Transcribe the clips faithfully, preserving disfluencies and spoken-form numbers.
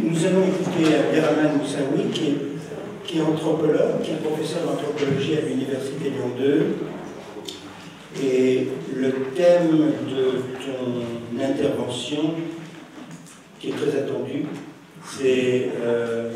nous allons écouter Abderrahmane Moussaoui, qui est, qui est anthropologue, qui est professeur d'anthropologie à l'Université Lyon deux. Et le thème de ton intervention, qui est très attendu, c'est euh,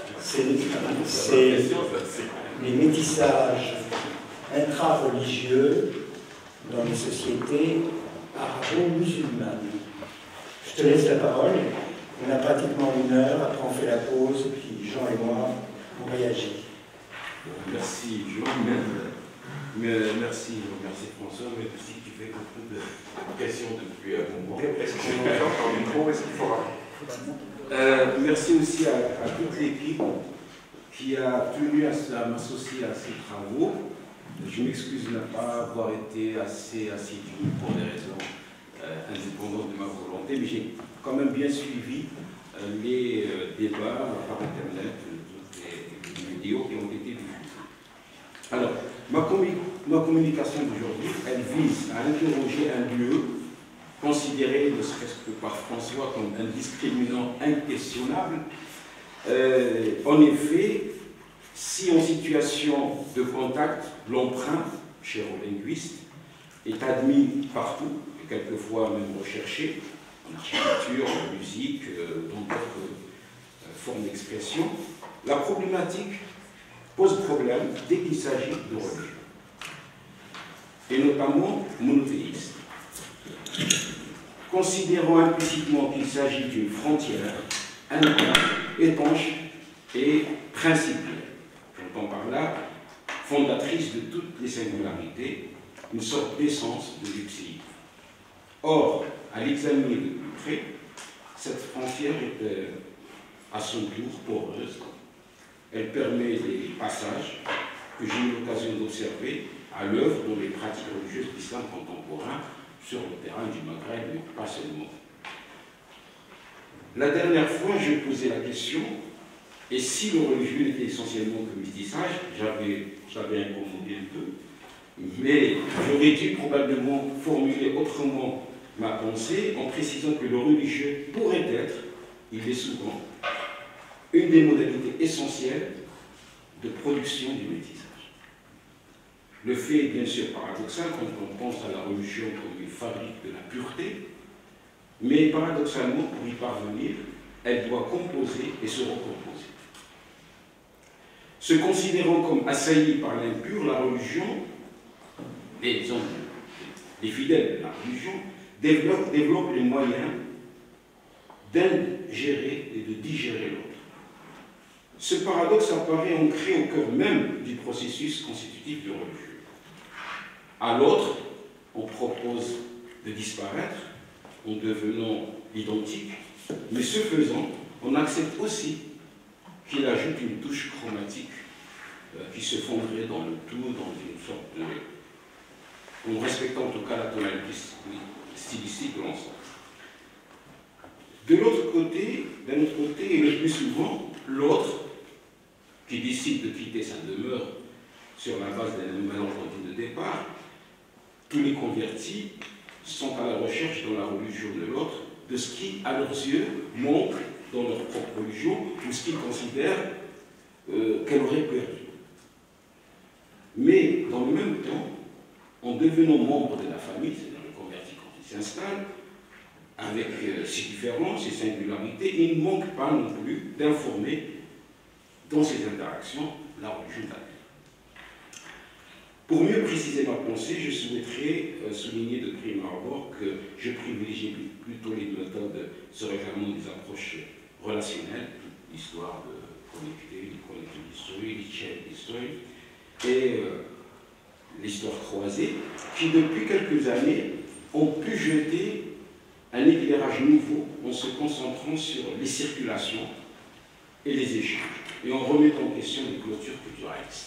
les métissages intra-religieux dans les sociétés arabo-musulmanes. Je te laisse la parole. On a pratiquement une heure, après on fait la pause, puis Jean et moi, on réagit. Merci Jean, mais, merci, merci François, mais aussi qui fait beaucoup de questions depuis un moment. Est-ce qu'on entend par le micro? Est-ce qu'il faudra euh, Merci aussi à, à toute l'équipe qui a tenu à, à m'associer à ces travaux. Je m'excuse de ne pas avoir été assez assidu pour des raisons euh, indépendantes de ma volonté, mais j'ai quand même bien suivi euh, les euh, débats par Internet, toutes les, les vidéos qui ont été diffusées. Alors, ma, commu ma communication d'aujourd'hui, elle vise à interroger un lieu considéré, ne serait-ce que par François, comme un discriminant inquestionnable. Euh, en effet, si en situation de contact, l'emprunt, cher aux linguistes, est admis partout, et quelquefois même recherché, en architecture, en musique, euh, dans d'autres euh, formes d'expression, la problématique pose problème dès qu'il s'agit de religion, et notamment monothéiste. Considérant implicitement qu'il s'agit d'une frontière étanche et principielle, j'entends par là fondatrice de toutes les singularités, une sorte d'essence de luxéité. Or, à l'examiner de plus près, cette frontière est euh, à son tour poreuse. Elle permet des passages que j'ai eu l'occasion d'observer à l'œuvre dans les pratiques religieuses de l'islam contemporain sur le terrain du Maghreb, mais pas seulement. La dernière fois, j'ai posé la question, et si le religieux n'était essentiellement que métissage, j'avais incommodé un peu, mais j'aurais dû probablement formuler autrement ma pensée en précisant que le religieux pourrait être, il est souvent, une des modalités essentielles de production du métissage. Le fait est bien sûr paradoxal quand on pense à la religion comme une fabrique de la pureté, mais paradoxalement, pour y parvenir, elle doit composer et se recomposer. Se considérant comme assaillie par l'impur, la religion, les hommes, les fidèles de la religion, développent, développent les moyens d'ingérer et de digérer l'autre. Ce paradoxe apparaît ancré au cœur même du processus constitutif du religieux. À l'autre, on propose de disparaître en devenant identique, mais ce faisant, on accepte aussi qu'il ajoute une touche chromatique euh, qui se fondrait dans le tout, dans une sorte de... en respectant en tout cas la tonalité stylistique de l'ensemble. De l'autre côté, d'un autre côté, et le plus souvent, l'autre, qui décide de quitter sa demeure sur la base d'un malentendu de départ, tous les convertis sont à la recherche dans la religion de l'autre de ce qui, à leurs yeux, manque dans leur propre religion ou ce qu'ils considèrent euh, qu'elle aurait perdu. Mais, dans le même temps, en devenant membre de la famille, c'est-à-dire le converti quand il s'installe, avec euh, ses différences, ses singularités, il ne manque pas non plus d'informer dans ses interactions la religion de la vie. Pour mieux préciser ma pensée, je souhaiterais euh, souligner de prime abord que je privilégie plutôt les méthodes se réclamant des approches relationnelles, l'histoire de connecter, les connected history, les shared history, et euh, l'histoire croisée, qui depuis quelques années ont pu jeter un éclairage nouveau en se concentrant sur les circulations et les échanges, et en remettant en question les clôtures culturalistes.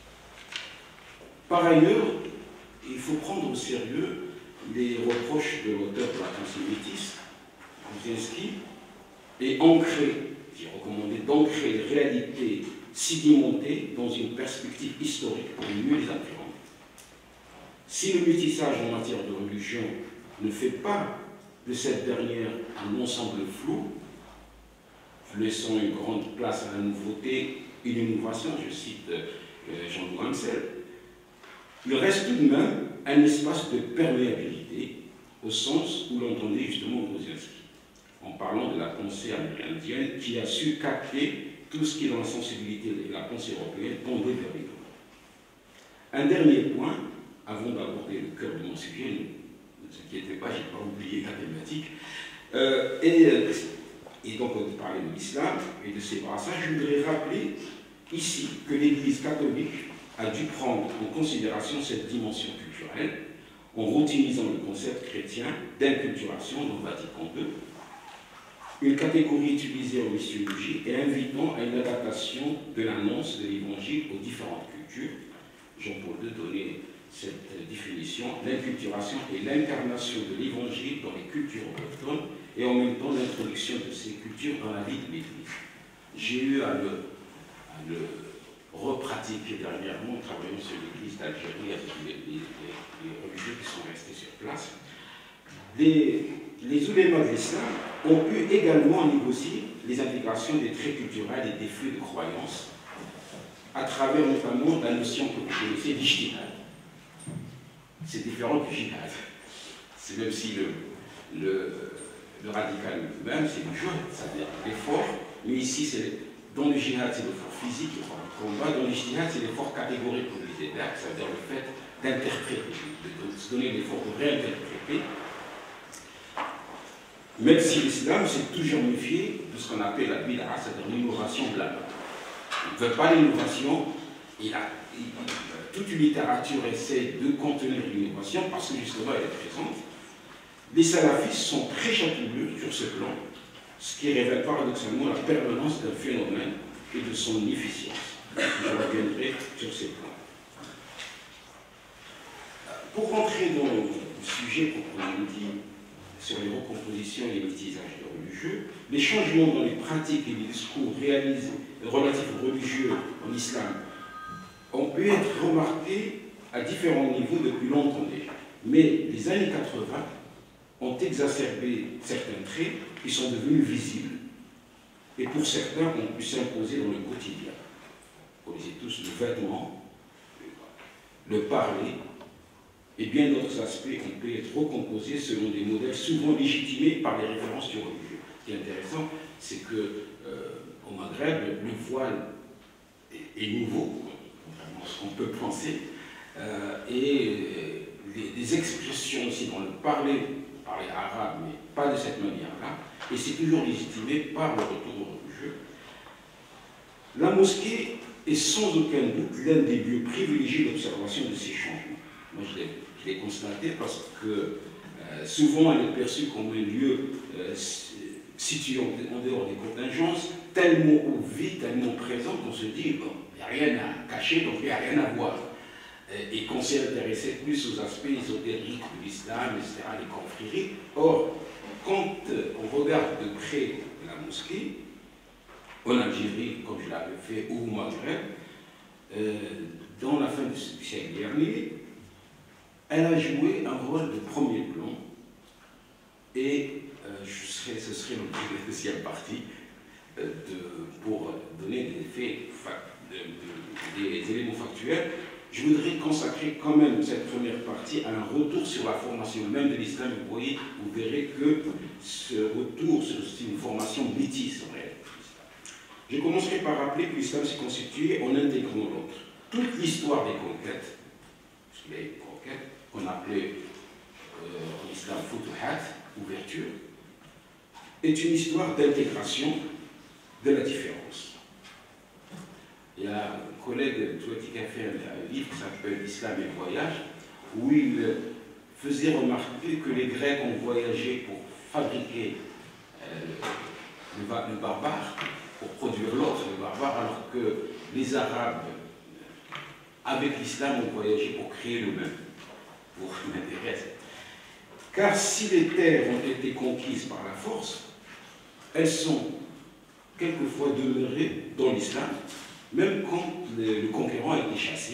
Par ailleurs, il faut prendre au sérieux les reproches de l'auteur de la antisémitisme, Brzezinski, et ancrer, j'ai recommandé d'ancrer les réalités sédimentées dans une perspective historique pour mieux les appréhender. Si le métissage en matière de religion ne fait pas de cette dernière un ensemble flou, laissant une grande place à la nouveauté et l'innovation, je cite euh, Jean-Louis Ramsel, il reste tout de même un espace de perméabilité au sens où l'entendait justement Brzezinski, en parlant de la pensée amérindienne qui a su capter tout ce qui est dans la sensibilité de la pensée européenne tendait vers les autres. Un dernier point, avant d'aborder le cœur de mon sujet, ne vous inquiétez pas, je n'ai pas oublié la thématique, euh, et, et donc on parlait de l'islam et de ses brassages, je voudrais rappeler ici que l'Église catholique a dû prendre en considération cette dimension culturelle en routinisant le concept chrétien d'inculturation dans le Vatican deux, une catégorie utilisée en missiologie et invitant à une adaptation de l'annonce de l'Évangile aux différentes cultures. Jean-Paul deux donnait cette définition, l'inculturation et l'incarnation de l'Évangile dans les cultures autochtones et en même temps l'introduction de ces cultures dans la vie de l'Église. J'ai eu à le, à le repratiquer dernièrement en travaillant sur l'Église d'Algérie avec les, les, les religieux qui sont restés sur place. Les, les oulémas de l'islam ont pu également négocier les intégrations des traits culturels et des flux de croyances à travers notamment la notion que vous connaissez d'ijtihad. C'est différent du jihad. C'est même si le, le, le radical même, c'est du jeu, c'est-à-dire l'effort, mais ici, c'est dans le jihad, c'est l'effort physique, l'effort de combat, dans le jihad, c'est l'effort catégorique, comme disait Berg, c'est-à-dire le fait d'interpréter, de, de se donner l'effort de réinterpréter. Même si l'islam s'est toujours méfié de ce qu'on appelle la bid'a, c'est-à-dire l'innovation de la mort. Il ne veut pas l'innovation, il a, il, toute une littérature essaie de contenir l'innovation parce que justement elle est présente. Les salafistes sont très chatoyeux sur ce plan, ce qui révèle paradoxalement la permanence d'un phénomène et de son efficience. Je reviendrai sur ces points. Pour rentrer dans le sujet proprement dit, sur les recompositions et les métisages de religieux, les changements dans les pratiques et les discours réalisés relatifs aux religieux en islam ont pu être remarqués à différents niveaux depuis longtemps déjà. Mais les années quatre-vingt ont exacerbé certains traits qui sont devenus visibles et pour certains ont pu s'imposer dans le quotidien. Vous connaissez tous le vêtement, le parler, et bien d'autres aspects ont pu être recomposés selon des modèles souvent légitimés par les références du religieux. Ce qui est intéressant, c'est qu'au euh, Maghreb, le voile est, est nouveau, contrairement à ce qu'on peut penser, euh, et les, les expressions aussi dans le parler, parler arabe, mais pas de cette manière-là, et c'est toujours légitimé par le retour au religieux. La mosquée est sans aucun doute l'un des lieux privilégiés d'observation de ces changements. Moi, je l'ai Je l'ai constaté parce que euh, souvent elle est perçue comme un lieu euh, situé en, en dehors des contingences, tellement au vide, tellement présent qu'on se dit, bon, il n'y a rien à cacher, donc il n'y a rien à voir. Et, et qu'on s'est intéressé plus aux aspects ésotériques de l'islam, et cetera, les confréries. Or, quand euh, on regarde de près la mosquée, en Algérie, comme je l'avais fait, ou au Maghreb, euh, dans la fin du siècle dernier, elle a joué un rôle de premier plan et euh, je serai, ce serait la deuxième partie euh, de, pour donner des faits, de, de, des éléments factuels. Je voudrais consacrer quand même cette première partie à un retour sur la formation même de l'islam. Vous voyez, vous verrez que ce retour, c'est une formation métisse en réalité. Je commencerai par rappeler que l'islam s'est constitué en intégrant l'autre. Toute l'histoire des conquêtes, parce qu'il y a eu des conquêtes, qu'on appelait euh, en islam futuhat, ouverture, est une histoire d'intégration de la différence. Il y a un collègue qui a fait un livre qui s'appelle L'Islam et le voyage, où il faisait remarquer que les Grecs ont voyagé pour fabriquer euh, le, le, le barbare, pour produire l'autre, le barbare, alors que les Arabes, avec l'islam, ont voyagé pour créer le même. Pour m'intéresse. Car si les terres ont été conquises par la force, elles sont quelquefois demeurées dans l'islam, même quand le, le conquérant a été chassé.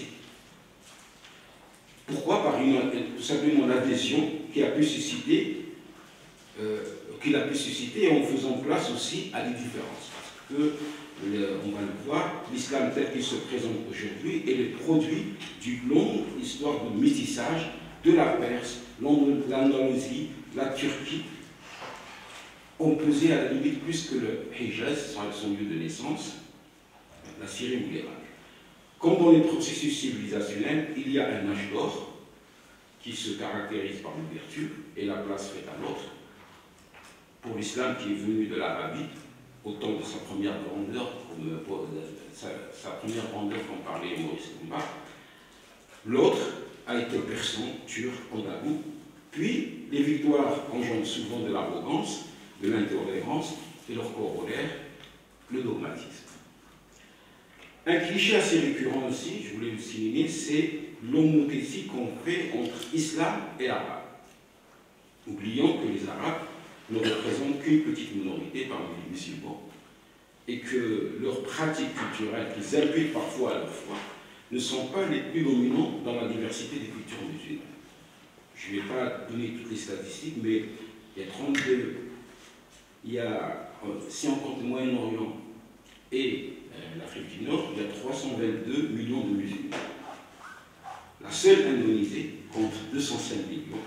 Pourquoi? Par une, tout simplement l'adhésion qu'il a pu susciter, euh, qu'il a pu susciter en faisant place aussi à des différences. Parce que, le, on va le voir, l'islam tel qu'il se présente aujourd'hui est le produit d'une longue histoire de métissage de la Perse, l'Andalousie, la Turquie, ont pesé à la limite plus que le Hijaz, son lieu de naissance, la Syrie ou l'Irak. Comme dans les processus civilisationnels, il y a un âge d'or qui se caractérise par l'ouverture et la place faite à l'autre. Pour l'islam qui est venu de l'Arabie, au temps de sa première grandeur, comme, pour, sa, sa première grandeur comme parlait Maurice Koumba, l'autre a été persan, turc, andalou, puis les victoires engendrent souvent de l'arrogance, de l'intolérance et leur corollaire, le dogmatisme. Un cliché assez récurrent aussi, je voulais le souligner, c'est l'homothétie qu'on fait entre islam et arabe. Oublions que les arabes ne représentent qu'une petite minorité parmi les musulmans et que leurs pratiques culturelles qu'ils imputent parfois à leur foi ne sont pas les plus dominants dans la diversité des cultures musulmanes. Je ne vais pas donner toutes les statistiques, mais il y a trente-deux, il y a, si on compte le Moyen-Orient et euh, l'Afrique du Nord, il y a trois cent vingt-deux millions de musulmans. La seule Indonésie compte deux cent cinq millions.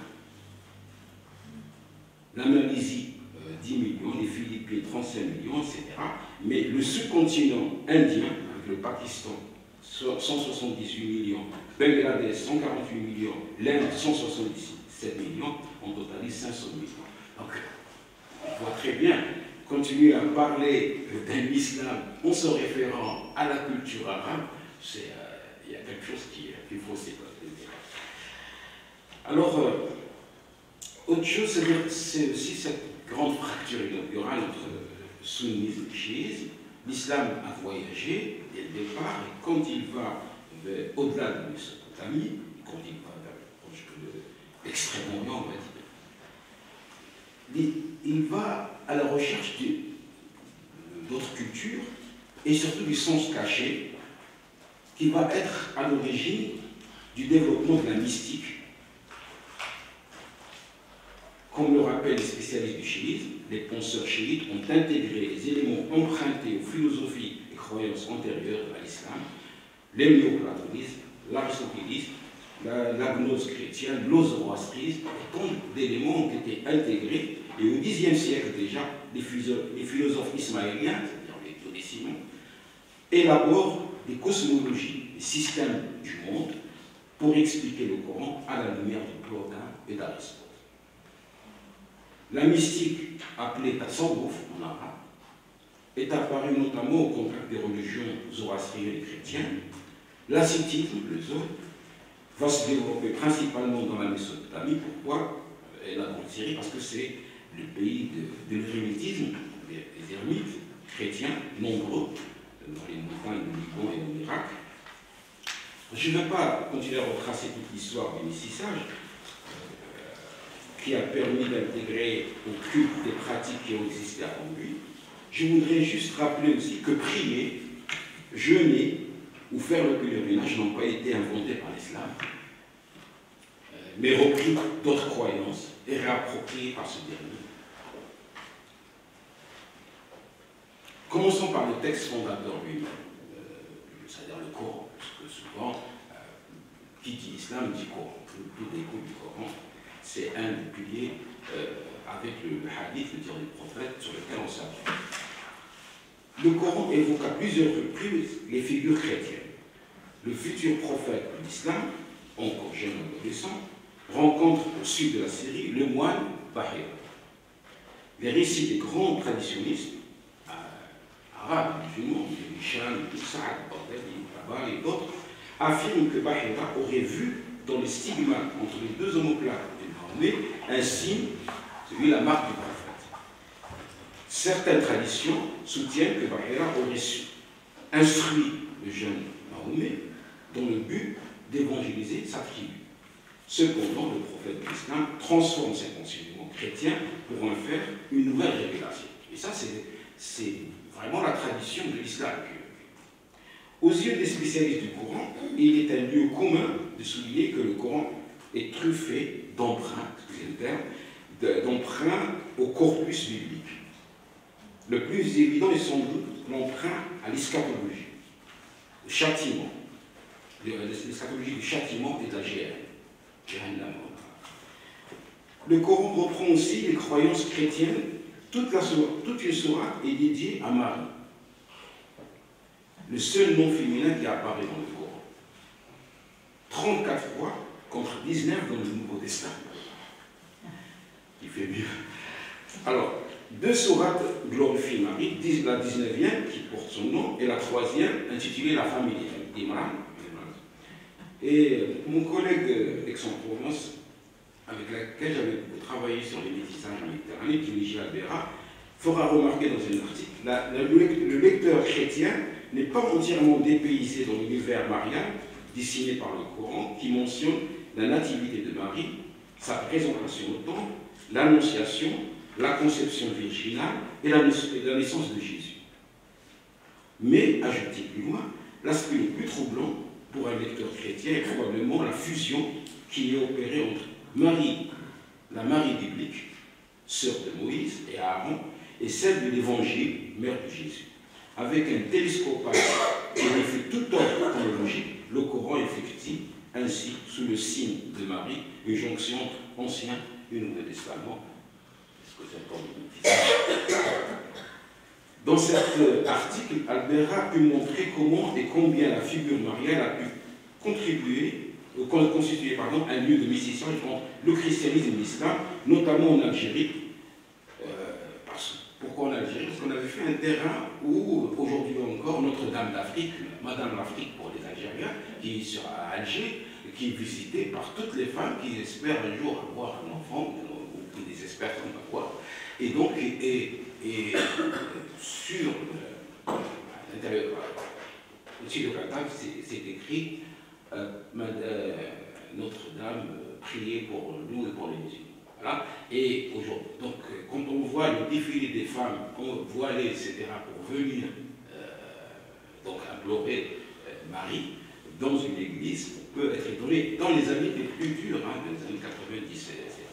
La Malaisie, euh, dix millions, les Philippines, trente-cinq millions, et cetera. Mais le sous-continent indien, avec le Pakistan, cent soixante-dix-huit millions, Bangladesh, cent quarante-huit millions, l'Inde, cent soixante-dix-sept millions, on totalise cinq cents millions. Donc, on voit très bien, continuer à parler d'un islam en se référant à la culture arabe, c'est, euh, il y a quelque chose qui est plus faussé. Alors, euh, autre chose, c'est aussi cette grande fracture inaugurale entre sunnisme et chiisme. L'islam a voyagé dès le départ, et quand il va au-delà de Mésopotamie, quand il va vers l'extrême-orient, on va dire, il va à la recherche d'autres cultures et surtout du sens caché qui va être à l'origine du développement de la mystique. Comme le rappellent les spécialistes du chiisme, les penseurs chiites ont intégré les éléments empruntés aux philosophies et croyances antérieures à l'islam, le néoplatonisme, l'aristotélisme, la, la gnose chrétienne, l'ozoroastrisme, et tant d'éléments ont été intégrés. Et au dixième siècle déjà, les, les philosophes ismaéliens, c'est-à-dire les Todécimons, élaborent des cosmologies, des systèmes du monde pour expliquer le Coran à la lumière de Plotin et d'Aristote. La mystique, appelée Tasawwuf en arabe, est apparue notamment au contact des religions zoroastriennes et chrétiennes. L'ascétisme, le Zohd, va se développer principalement dans la Mésopotamie. Pourquoi? Et la grande Syrie, parce que c'est le pays de, de l'hérémitisme, les ermites chrétiens, nombreux, dans les montagnes du Liban et en Irak. Je ne vais pas continuer à retracer toute l'histoire du métissage, qui a permis d'intégrer au culte des pratiques qui ont existé avant lui. Je voudrais juste rappeler aussi que prier, jeûner ou faire le pèlerinage n'ont pas été inventés par l'islam, mais repris d'autres croyances et réappropriés par ce dernier. Commençons par le texte fondateur lui-même, euh, c'est-à-dire le Coran, parce que souvent, euh, qui dit islam dit Coran, le plus d'écho du Coran. C'est un des piliers euh, avec le, le hadith, le dire du prophète, sur lequel on s'appuie. Le Coran évoque à plusieurs reprises les figures chrétiennes. Le futur prophète de l'islam, encore jeune adolescent, rencontre au sud de la Syrie le moine Bahira. Les récits des grands traditionnistes euh, arabes, musulmans, Hisham, Saad, Baghdadi, Tabari et d'autres, affirment que Bahira aurait vu dans les stigmates entre les deux omoplates un signe, celui de la marque du prophète. Certaines traditions soutiennent que Bahira aurait instruit le jeune Mahomet dans le but d'évangéliser sa tribu. Cependant, le prophète de l'islam transforme cet enseignement chrétien pour en faire une nouvelle révélation. Et ça, c'est vraiment la tradition de l'islam. Aux yeux des spécialistes du Coran, il est un lieu commun de souligner que le Coran est truffé d'emprunts, excusez le terme, d'emprunts au corpus biblique. Le plus évident est sans doute l'emprunt à l'eschatologie, le châtiment, l'eschatologie du châtiment et de la géhenne. Le Coran reprend aussi les croyances chrétiennes. Toute, la, toute une sourate est dédiée à Marie, le seul nom féminin qui apparaît dans le Coran. trente-quatre fois contre dix-neuf dans le Nouveau Testament. Il fait mieux. Alors, deux sourates glorifient Marie, la dix-neuvième qui porte son nom et la troisième intitulée La famille d'Imran. Et mon collègue d'Aix-en-Provence, avec lequel j'avais travaillé sur les métissages en Méditerranée, Tunisia Albera, fera remarquer dans un article, la, la, le lecteur chrétien n'est pas entièrement dépaysé dans l'univers marial dessiné par le Coran, qui mentionne la nativité de Marie, sa présentation au temple, l'annonciation, la conception virginale et la, la naissance de Jésus. Mais, ajoute-t-il plus loin, l'aspect le plus troublant pour un lecteur chrétien est probablement la fusion qui est opérée entre Marie, la Marie biblique, sœur de Moïse et Aaron, et celle de l'Évangile, mère de Jésus. Avec un télescopage et des faits tout ordre chronologique, le Coran effectue ainsi, sous le signe de Marie, une jonction entre Ancien et Nouveau Testament. Est-ce que c'est encore une Dans cet article, Albera a pu montrer comment et combien la figure mariale a pu contribuer, euh, constituer pardon, un lieu de médiation entre le christianisme et l'islam, notamment en Algérie. Euh, parce, pourquoi en Algérie? Parce qu'on avait fait un terrain où, aujourd'hui encore, Notre-Dame d'Afrique, Madame l'Afrique pour les Algériens, qui est sur Alger, qui est visitée par toutes les femmes qui espèrent un jour avoir un enfant, ou qui désespèrent qu'on va avoir. Et donc, et, et, et sur euh, l'intérieur, au-dessus de la table, c'est écrit euh, euh, Notre-Dame, euh, priez pour nous et pour les musulmans. Voilà. Et aujourd'hui, donc, quand on voit le défilé des femmes voilées, et cetera, pour venir euh, donc implorer euh, Marie dans une église, on peut être étonné dans les années les plus dures, hein, dans les années quatre-vingt-dix.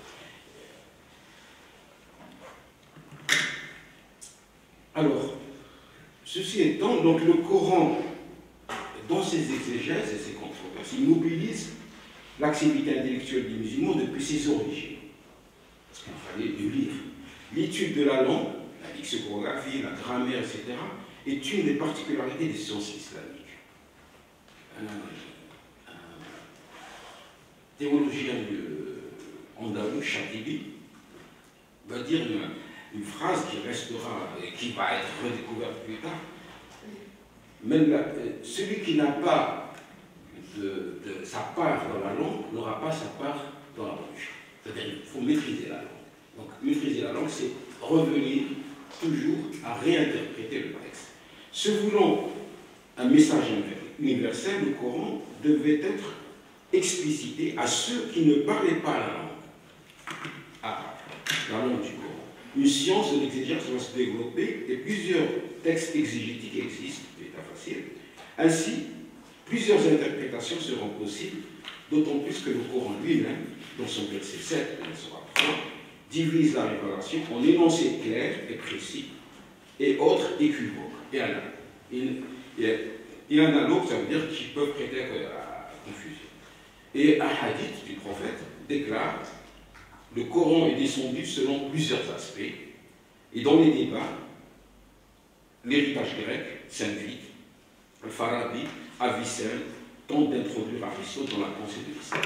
Alors, ceci étant, donc le Coran, dans ses exégèses et ses controverses, il mobilise l'activité intellectuelle des musulmans depuis ses origines. Parce qu'il fallait le lire. L'étude de la langue, la lexicographie, la grammaire, et cetera, est une des particularités des sciences islamiques. Un, un théologien andalou, Chatibi, va dire une, une phrase qui restera et qui va être redécouverte plus tard. Même la, celui qui n'a pas de, de sa part dans la langue n'aura pas sa part dans la bouche. C'est-à-dire qu'il faut maîtriser la langue. Donc maîtriser la langue, c'est revenir toujours à réinterpréter le texte. Se voulant un message universel, le Coran devait être explicité à ceux qui ne parlaient pas la langue arabe, la langue du Coran. Une science de l'exégèse va se développer et plusieurs textes exégétiques existent, c'est pas facile. Ainsi, plusieurs interprétations seront possibles, d'autant plus que le Coran lui-même, dans son verset sept, il sera trois, divise la révélation en énoncés clairs et précis et autres équivoques. Et alors, il, il, il y en a d'autres, ça veut dire qui peuvent prêter à confusion. Et un hadith du prophète déclare le Coran est descendu selon plusieurs aspects, et dans les débats, l'héritage grec s'invite, le Farabi, Avicenne, tente d'introduire Aristote dans la pensée de l'islam.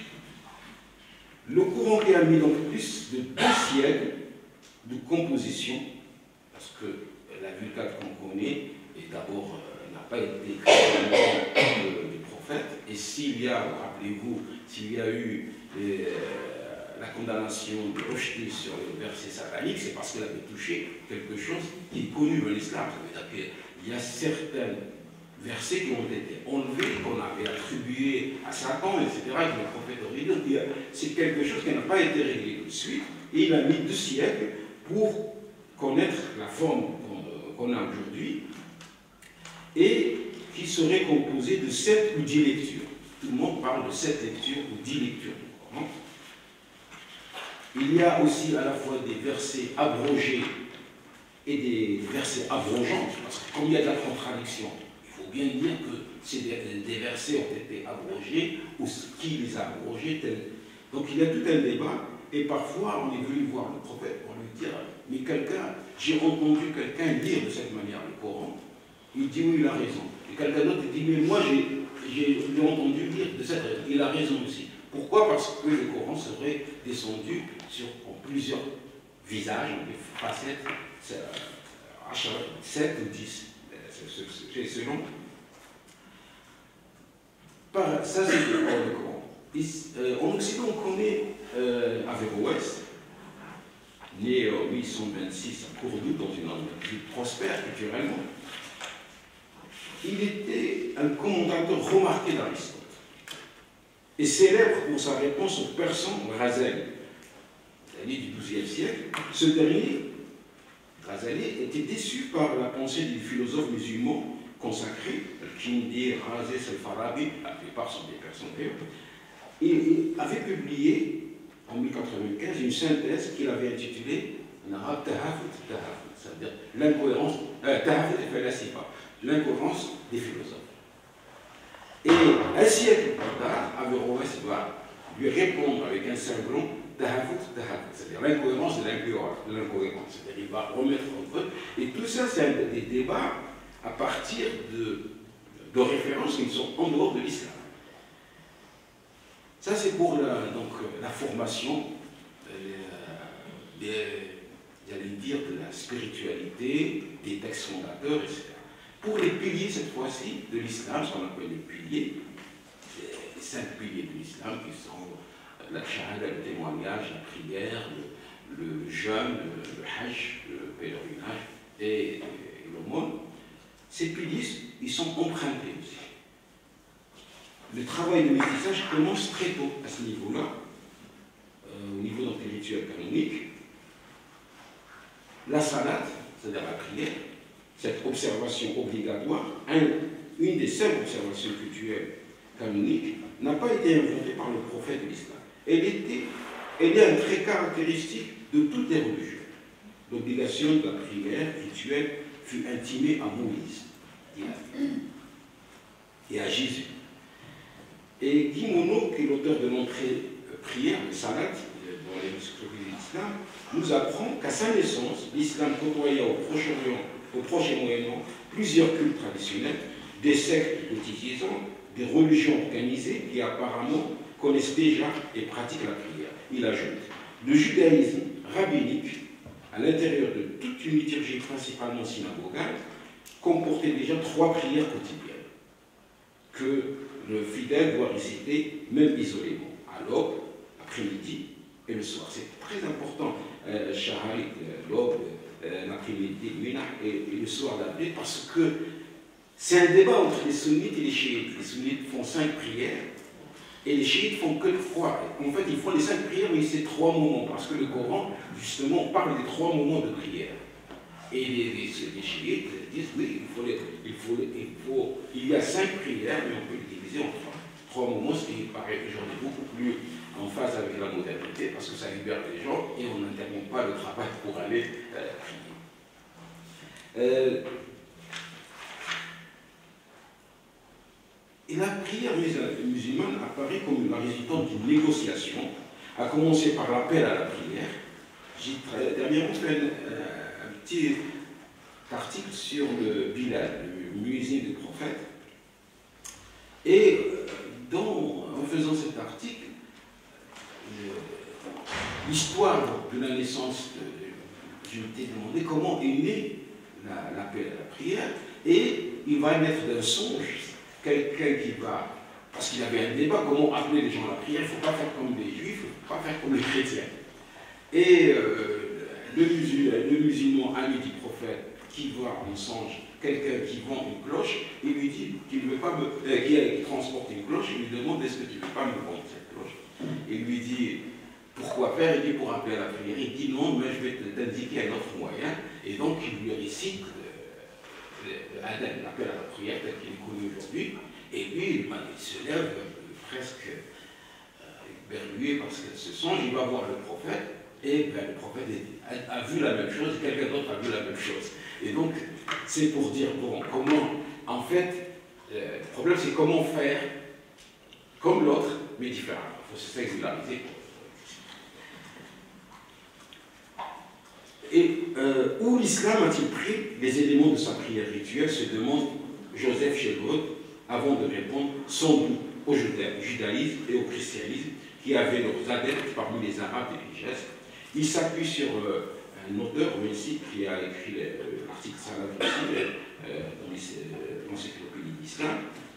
Le Coran qui a mis donc plus de deux siècles de composition, parce que la Vulgate qu'on connaît, et d'abord euh, n'a pas été écrite du prophète, et s'il y a, rappelez-vous, s'il y a eu euh, la condamnation de Rushdie sur le verset satanique, c'est parce qu'elle avait touché quelque chose qui est connu dans l'islam. Ça veut dire qu'il y a certains versets qui ont été enlevés, qu'on avait attribués à Satan, et cetera, et que le prophète aurait dit. C'est quelque chose qui n'a pas été réglé tout de suite, et il a mis deux siècles pour connaître la forme qu'on a aujourd'hui, et qui serait composée de sept ou dix lectures. Tout le monde parle de sept lectures ou dix lectures du Coran. Il y a aussi à la fois des versets abrogés et des versets abrogeants, parce que comme il y a de la contradiction, il faut bien dire que c'est des, des versets ont été abrogés, ou qui les a abrogés, tel... Donc il y a tout un débat, et parfois on est venu voir le prophète pour lui dire, mais quelqu'un, j'ai entendu quelqu'un lire de cette manière le Coran, il dit oui, il a raison. Et quelqu'un d'autre dit, mais moi j'ai entendu lire de cette raison, il a raison aussi. Pourquoi? Parce que le Coran serait descendu sur en plusieurs visages, des facettes, sept ou dix, c'est selon. Par, ça c'est le Coran. Euh, en Occident, on connaît euh, Averroès, né en huit cent vingt-six à Cordoue, dans une ville prospère culturellement. Il était un commentateur remarqué d'Aristote et célèbre pour sa réponse au persan Ghazali, du douzième siècle. Ce dernier, Ghazali, était déçu par la pensée des philosophes musulmans consacrés, Al-Kindi, Razès, Al-Farabi, la plupart sont des personnes d'ailleurs, et avait publié en mille quatre-vingt-quinze une synthèse qu'il avait intitulée en arabe Tahafut Tahafut, c'est-à-dire l'incohérence, euh, Tahafut et Falasifa, l'incohérence des philosophes. Et un siècle plus tard, Averroès va lui répondre avec un sanglant Tahafut Tahafut, c'est-à-dire l'incohérence de l'incohérence, c'est-à-dire il va remettre entre eux. Et tout ça, c'est des débats à partir de, de références qui sont en dehors de l'islam. Ça, c'est pour la, donc, la formation, euh, des, j'allais dire, de la spiritualité, des textes fondateurs, et cetera. Pour les piliers, cette fois-ci, de l'islam, ce qu'on appelle les piliers, les cinq piliers de l'islam, qui sont la shahada, le témoignage, la prière, le, le jeûne, le, le hajj, le pèlerinage et, et l'aumône, ces piliers, ils sont empruntés aussi. Le travail de métissage commence très tôt à ce niveau-là, euh, au niveau des rituels canoniques. La salat, c'est-à-dire la prière, cette observation obligatoire, un, une des seules observations culturelles canoniques, n'a pas été inventée par le prophète de l'islam. Elle, était, elle est un trait caractéristique de toutes les religions. L'obligation de la prière rituelle fut intimée à Moïse et à Jésus. Et Guy Monod, qui est l'auteur de l'entrée prière, le salat, dans les manuscrits de l'islam, nous apprend qu'à sa naissance, l'islam côtoya au Proche-Orient, au Proche et Moyen-Orient, plusieurs cultes traditionnels, des sectes quotidiennes, des religions organisées qui apparemment connaissent déjà et pratiquent la prière. Il ajoute, le judaïsme rabbinique, à l'intérieur de toute une liturgie principalement synagogale, comportait déjà trois prières quotidiennes que le fidèle doit réciter même isolément, à l'aube, l'après-midi et le soir. C'est très important, euh, Shaharit, l'aube, euh, l'après-midi, et, et le soir d'après, parce que c'est un débat entre les sunnites et les chiites. Les sunnites font cinq prières et les chiites font que trois. En fait, ils font les cinq prières, mais c'est trois moments, parce que le Coran, justement, parle des trois moments de prière. Et les, les, les chiites disent, oui, il, faut les, il, faut, il, faut, il y a cinq prières, mais on peut les diviser en trois. Trois moments, ce qui paraît aujourd'hui beaucoup plus en phase avec la modernité, parce que ça libère les gens et on n'interrompt pas le travail pour aller euh, prier. Euh, et la prière musulmane apparaît comme la résultante d'une négociation, à commencer par l'appel à la prière. J'ai dernièrement fait un, un petit article sur le Bilal, le musée du prophète, et dans, en faisant cet article, l'histoire de la naissance, de, je m'étais demandé comment est né l'appel à la prière, et il va naître d'un songe quelqu'un qui va, parce qu'il y avait un débat, comment appeler les gens à la prière, il ne faut pas faire comme les juifs, il ne faut pas faire comme les chrétiens. Et euh, le, musulman, le musulman ami du prophète qui voit en songe quelqu'un qui vend une cloche, il lui dit qu'il ne veut pas me, euh, qui, qui transporte une cloche, il lui demande est-ce que tu ne veux pas me vendre cette cloche. Il lui dit pourquoi faire, il dit pour appeler à la prière, il dit non, mais je vais t'indiquer un autre moyen, et donc il lui récite l'appel à la prière tel qu'il est connu aujourd'hui, et lui il se lève presque éberlué parce que ce songe, il va voir le prophète, Et ben, le prophète a, a vu la même chose, quelqu'un d'autre a vu la même chose. Et donc, c'est pour dire, bon, comment, en fait, euh, le problème c'est comment faire comme l'autre, mais différemment. Il faut se singulariser. Et euh, où l'islam a-t-il pris les éléments de sa prière rituelle, se demande Joseph Chébreux, avant de répondre sans doute au judaïsme et au christianisme, qui avaient leurs adeptes parmi les Arabes et les gestes. Il s'appuie sur euh, un auteur ou un site qui a écrit l'article Salat euh, dans l'encyclopédie d'Islam.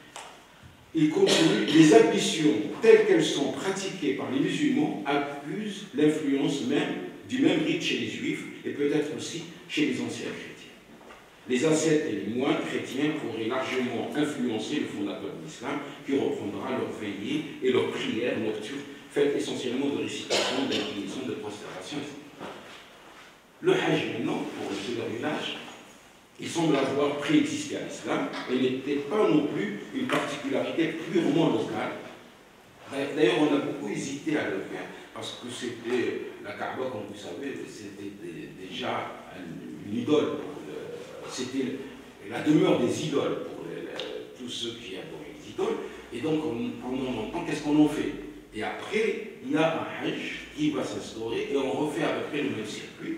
Il continue, les ablutions telles qu'elles sont pratiquées par les musulmans accusent l'influence même du même rite chez les juifs et peut-être aussi chez les anciens chrétiens. Les ascètes et les moines chrétiens pourraient largement influencer le fondateur de l'islam qui reprendra leurs veillées et leurs prières nocturnes faites essentiellement de récitation, d'inclinaison, de prosternation, et cetera. Le hajj maintenant, pour le pèlerinage, il semble avoir préexisté à l'islam et n'était pas non plus une particularité purement locale. D'ailleurs, on a beaucoup hésité à le faire parce que c'était, la Kaaba, comme vous savez, c'était déjà une idole. C'était la demeure des idoles pour les, les, tous ceux qui adoraient les idoles. Et donc, pendant longtemps, qu'est-ce qu'on en fait? Et après, il y a un hajj qui va s'instaurer et on refait à peu près le même circuit.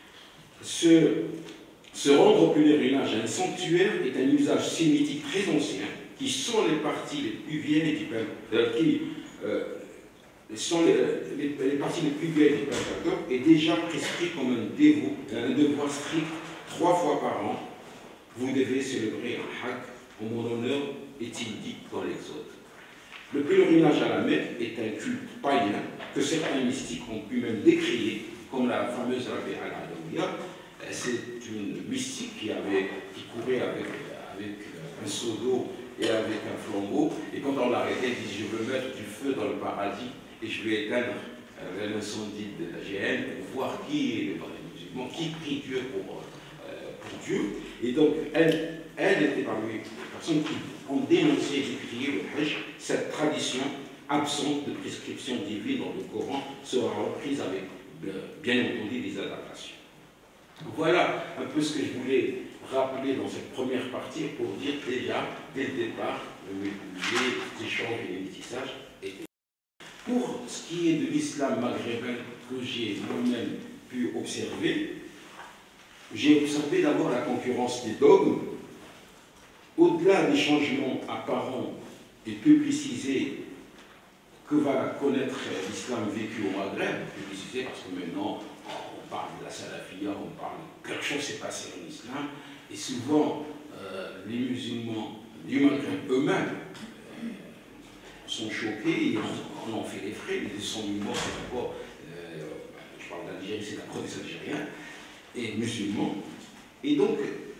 Ce, se rendre au pèlerinage à un sanctuaire est un usage sémitique très ancien qui sont les parties les plus vieilles du pèlerinage, qui euh, sont les, les, les parties les plus vieilles du pèlerinage est déjà prescrit comme un, dévot, un devoir strict trois fois par an. Vous devez célébrer un hajj en mon honneur, est-il dit dans l'Exode. Le pèlerinage à la Mecque est un culte païen que certains mystiques ont pu même décrier, comme la fameuse Rabbi al-Adawiya. C'est une mystique qui, avait, qui courait avec, avec un seau d'eau et avec un flambeau. Et quand on l'arrêtait, elle dit: je veux mettre du feu dans le paradis et je vais éteindre euh, l'incendie de la Géhenne pour voir qui est le vrai musulman, qui prie Dieu pour, euh, pour Dieu. Et donc, elle, elle était parmi les personnes qui ont dénoncé et décrié le Hajj. Cette tradition absente de prescription divine dans le Coran sera reprise avec, bien entendu, des adaptations. Voilà un peu ce que je voulais rappeler dans cette première partie pour dire déjà, dès le départ, les échanges et les métissages étaient. Pour ce qui est de l'islam maghrébin que j'ai moi-même pu observer, j'ai observé d'abord la concurrence des dogmes. Au-delà des changements apparents et publicisés que va connaître l'islam vécu au Maghreb, publicisé parce que maintenant on parle de la salafia, on parle de quelque chose s'est passé en islam, et souvent euh, les musulmans du Maghreb eux-mêmes euh, sont choqués, et on en fait les frais, les descendants musulmans, c'est d'abord, euh, je parle d'Algérie, c'est d'abord des Algériens, et musulmans, et donc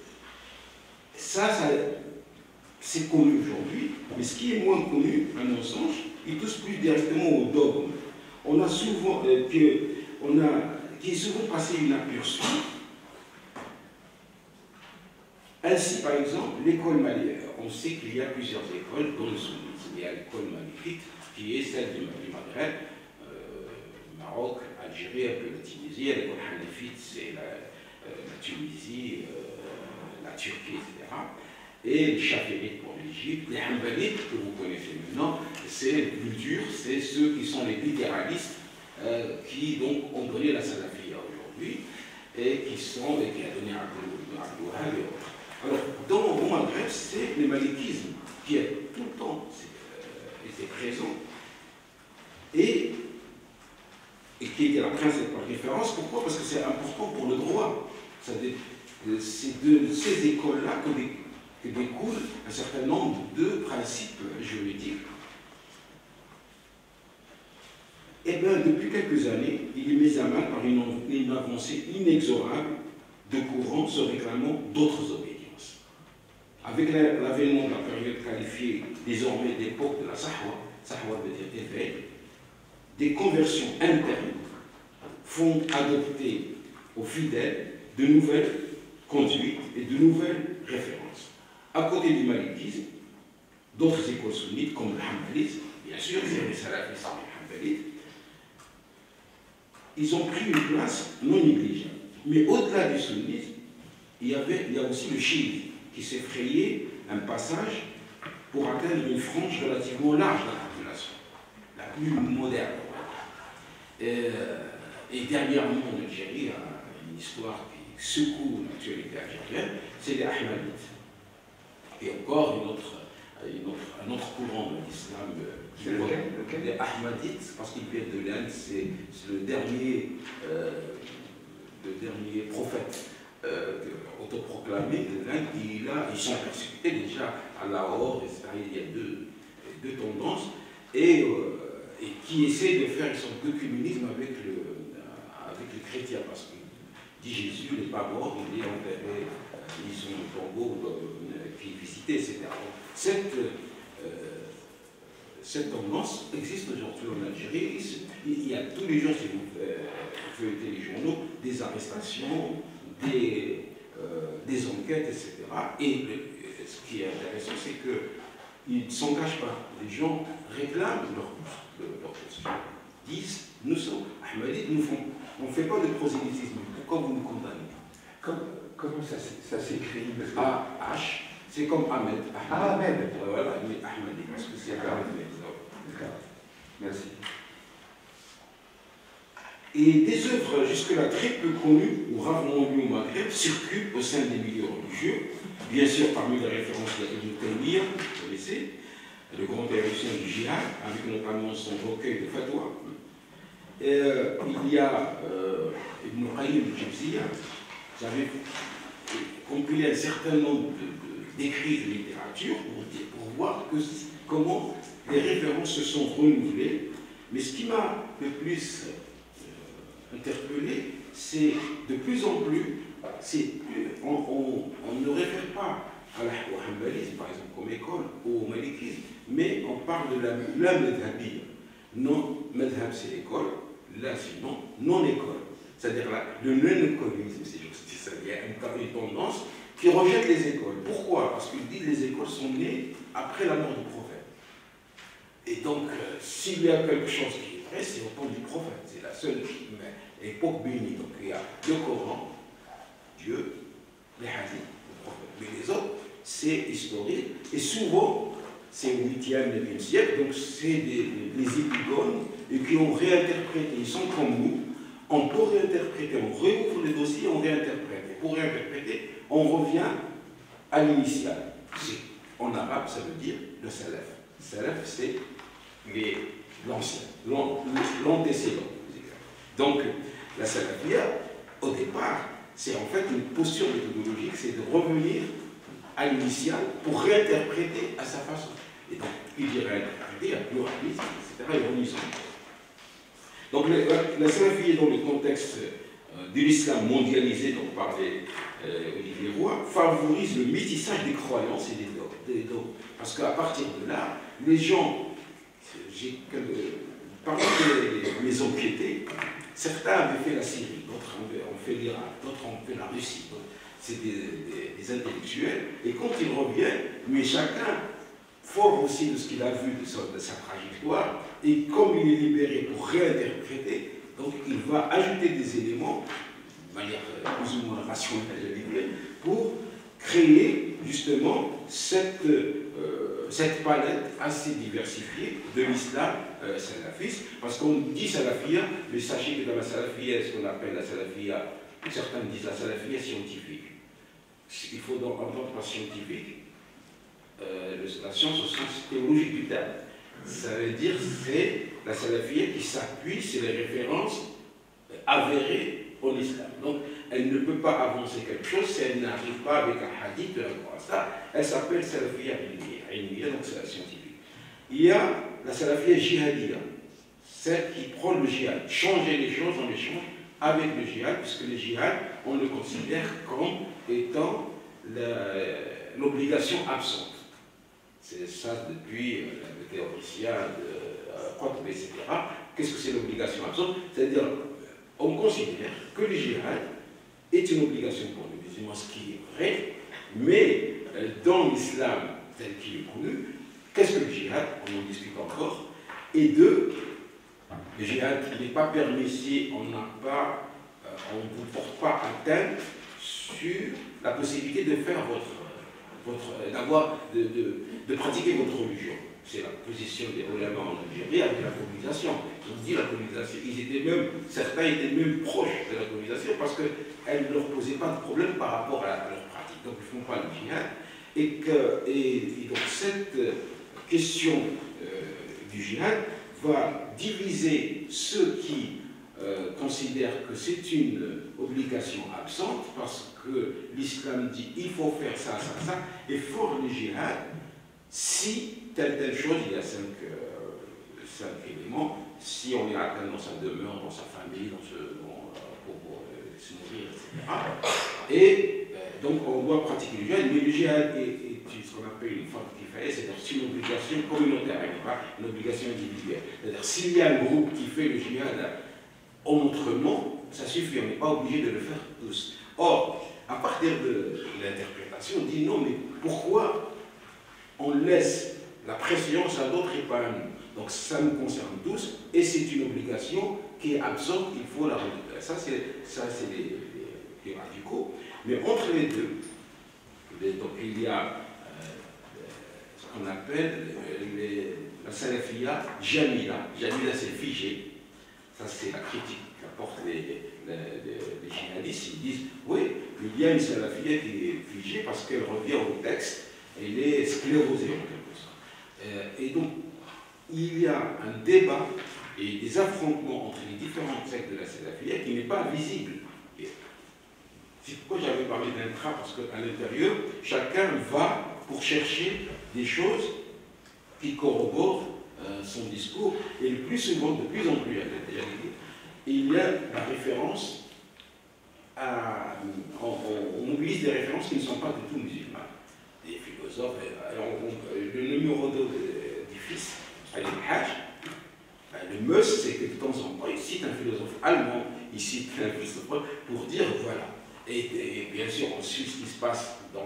ça, ça c'est connu aujourd'hui, mais ce qui est moins connu, à mon sens, il touche plus directement au dogme. On a souvent, euh, que, on a, qui est souvent passé une incursion. Ainsi, par exemple, l'école malikite. On sait qu'il y a plusieurs écoles dans le sunnisme. Il y a l'école malikite, qui est celle du Maghreb, euh, Maroc, Algérie, un peu la Tunisie. L'école hanafite, c'est la, euh, la Tunisie, euh, la Turquie, et cetera. Et les Chaférites pour l'Égypte, les Hanbalites, que vous connaissez maintenant, c'est les plus durs, c'est ceux qui sont les littéralistes, euh, qui donc ont donné la salafia aujourd'hui, et qui sont, et qui a donné Abdouhab et autres. Alors, dans le Maghreb, c'est le malikisme qui a tout le temps euh, été présent, et, et qui était la principale référence. Pourquoi? Parce que c'est important pour le droit. C'est de ces écoles-là que des que découle un certain nombre de principes juridiques. Eh bien, depuis quelques années, il est mis à mal par une, une avancée inexorable de courants se réclamant d'autres obédiences. Avec l'avènement de la période qualifiée désormais d'époque de la Sahwa, Sahwa veut dire éveil, des conversions internes font adopter aux fidèles de nouvelles conduites et de nouvelles références. À côté du malikisme, d'autres écoles sunnites, comme le hanbalisme, bien sûr, c'est les salafistes et les hanbalites, ils ont pris une place non négligeable. Mais au-delà du sunnisme, il y, avait, il y a aussi le chiisme qui s'est frayé un passage pour atteindre une frange relativement large de la population, la plus moderne. Et, et dernièrement, en Algérie, une histoire qui secoue l'actualité algérienne, c'est les Ahmadites. Et encore une autre, une autre, un autre courant de l'islam. C'est lequel, lequel Les Ahmadites, parce qu'ils viennent de l'Inde, c'est le dernier, euh, le dernier prophète euh, autoproclamé de l'Inde. Ils sont persécutés déjà à Lahore, et cetera. Il y a deux, deux tendances, et, euh, et qui essaient de faire une sorte d'œcuménisme avec, le, avec les chrétiens, parce que dit Jésus n'est pas mort, il est enterré, ils ont un tombeau euh, qui est visité, et cetera. Cette, euh, cette tendance existe aujourd'hui en Algérie. Il y a tous les jours, si vous feuilletez les journaux, des arrestations, des, euh, des enquêtes, et cetera. Et le, ce qui est intéressant, c'est qu'ils ne s'engagent pas. Les gens réclament leur, leur position. Ils disent, nous sommes Ahmadites, nous font, on ne fait pas de prosélytisme. Pourquoi vous nous condamnez? Comme, Comment ça, ça s'écrit? A H, c'est comme Ahmed. Ah, Ahmed. Voilà, mais Ahmadi, parce que c'est Ahmed. D'accord. Merci. Et des œuvres jusque-là très peu connues ou rarement lues au Maghreb circulent au sein des milieux religieux. Bien sûr, parmi les références, il y a Ibn Taymiyyah, vous connaissez, le grand théoricien du djihad, avec notamment son recueil de fatwa. Et, euh, il y a euh, Ibn Qayyim al-Jawziyya, j'avais compilé un certain nombre d'écrits de, de, de littérature pour, dire, pour voir que, comment les références se sont renouvelées. Mais ce qui m'a le plus euh, interpellé, c'est de plus en plus, on, on, on ne réfère pas à la, au hanbalisme, par exemple, comme école, ou au malikisme, mais on parle de la, la madhabiyya. Non, madhab c'est l'école, là sinon, non-école. C'est-à-dire le non-écolisme, si je dis ça, il y a une, une tendance qui rejette les écoles. Pourquoi? Parce qu'il dit que les écoles sont nées après la mort du prophète. Et donc, euh, s'il y a quelque chose qui est vrai, c'est au temps du prophète. C'est la seule époque bénie. Donc, il y a le Coran, Dieu, les hadiths, le prophète. Mais les autres, c'est historique. Et souvent, c'est au huitième, neuvième siècle. Donc, c'est des, des, des épigones et qui ont réinterprété. Ils sont comme nous. On peut réinterpréter, on réouvre le dossier, on réinterprète. Et pour réinterpréter, on revient à l'initial. En arabe, ça veut dire le salaf. Salaf, c'est l'ancien, l'antécédent. Donc, la salafia, au départ, c'est en fait une posture méthodologique, c'est de revenir à l'initial pour réinterpréter à sa façon. Et donc, il dit réinterpréter, il y a pluralisme, et cetera, et remise en cause. Donc la, la salafie, dans le contexte euh, de l'islam mondialisé dont parlait euh, Olivier Roy, favorise le métissage des croyances et des dogmes. Parce qu'à partir de là, les gens, j'ai parmi les, les enquêtés, certains avaient fait la Syrie, d'autres ont fait l'Irak, d'autres ont fait la Russie. C'est des, des, des intellectuels. Et quand ils reviennent, mais chacun, fort aussi de ce qu'il a vu de sa, de sa trajectoire, et comme il est libéré pour réinterpréter, donc il va ajouter des éléments, de manière plus ou moins rationnelle, pour créer justement cette, euh, cette palette assez diversifiée de l'islam euh, salafiste. Parce qu'on dit salafia, mais sachez que dans la salafia, ce qu'on appelle la salafia, certains disent la salafia scientifique. Il faut donc entendre par scientifique euh, la science au sens théologique du terme. Ça veut dire que c'est la salafia qui s'appuie sur les références avérées en islam. Donc, elle ne peut pas avancer quelque chose si elle n'arrive pas avec un hadith de rapport à ça. Elle s'appelle salafia ilmiya, donc c'est la scientifique. Il y a la salafia jihadiya, celle qui prend le djihad, changer les choses en échange avec le djihad, puisque le djihad, on le considère comme étant l'obligation absente. C'est ça depuis euh, le théoricien de Qutb, et cetera. Qu'est-ce que c'est l'obligation absente? C'est-à-dire, on considère que le djihad est une obligation pour les musulmans, ce qui est vrai, mais euh, dans l'islam tel qu'il est connu, qu'est-ce que le djihad? On en discute encore. Et deux, Le djihad n'est pas permis si on n'a pas, euh, on ne vous porte pas atteinte sur la possibilité de faire votre, votre d'avoir, de, de, de pratiquer votre religion. C'est la position des ulama en Algérie avec la colonisation. On dit la colonisation, ils étaient même, certains étaient même proches de la colonisation parce qu'elle ne leur posait pas de problème par rapport à, à leur pratique. Donc ils ne font pas le djihad. Et, que, et, et donc cette question euh, du djihad va diviser ceux qui euh, considèrent que c'est une obligation absente parce que l'islam dit il faut faire ça, ça, ça, et fort le djihad si telle, telle chose, il y a cinq, euh, cinq éléments, si on est atteint dans sa demeure, dans sa famille, dans ce, dans, pour, pour euh, se nourrir, et cetera. Et euh, donc on doit pratiquer le djihad, mais le djihad est, est ce qu'on appelle une forme qui fait, c'est-à-dire une obligation communautaire, et pas une obligation individuelle. C'est-à-dire s'il y a un groupe qui fait le djihad en notre nom, ça suffit, on n'est pas obligé de le faire tous. Or, à partir de l'interprétation, on dit non, mais pourquoi on laisse la préséance à d'autres et pas à nous? Donc ça nous concerne tous, et c'est une obligation qui est absente, il faut la redire. Ça, c'est les, les, les radicaux. Mais entre les deux, donc il y a euh, ce qu'on appelle les, la salafia jamila. Jamila, c'est figé. Ça, c'est la critique qu'apportent les, les, les, les djihadistes. Ils disent, oui, il y a une salafia qui est figée parce qu'elle revient au texte, elle est sclérosée en quelque sorte. Euh, et donc, il y a un débat et des affrontements entre les différentes sectes de la salafia qui n'est pas visible. C'est pourquoi j'avais parlé d'intra, parce qu'à l'intérieur, chacun va pour chercher des choses qui corroborent euh, son discours, et le plus souvent, de plus en plus, il y a la référence à... On, on, on mobilise des références qui ne sont pas du tout musulmanes. Des philosophes, alors on, le numéro deux du fils, Al-Hajj, le must, c'est que de temps en temps, il cite un philosophe allemand, il cite un philosophe pour dire voilà. Et, et bien sûr, on suit ce qui se passe dans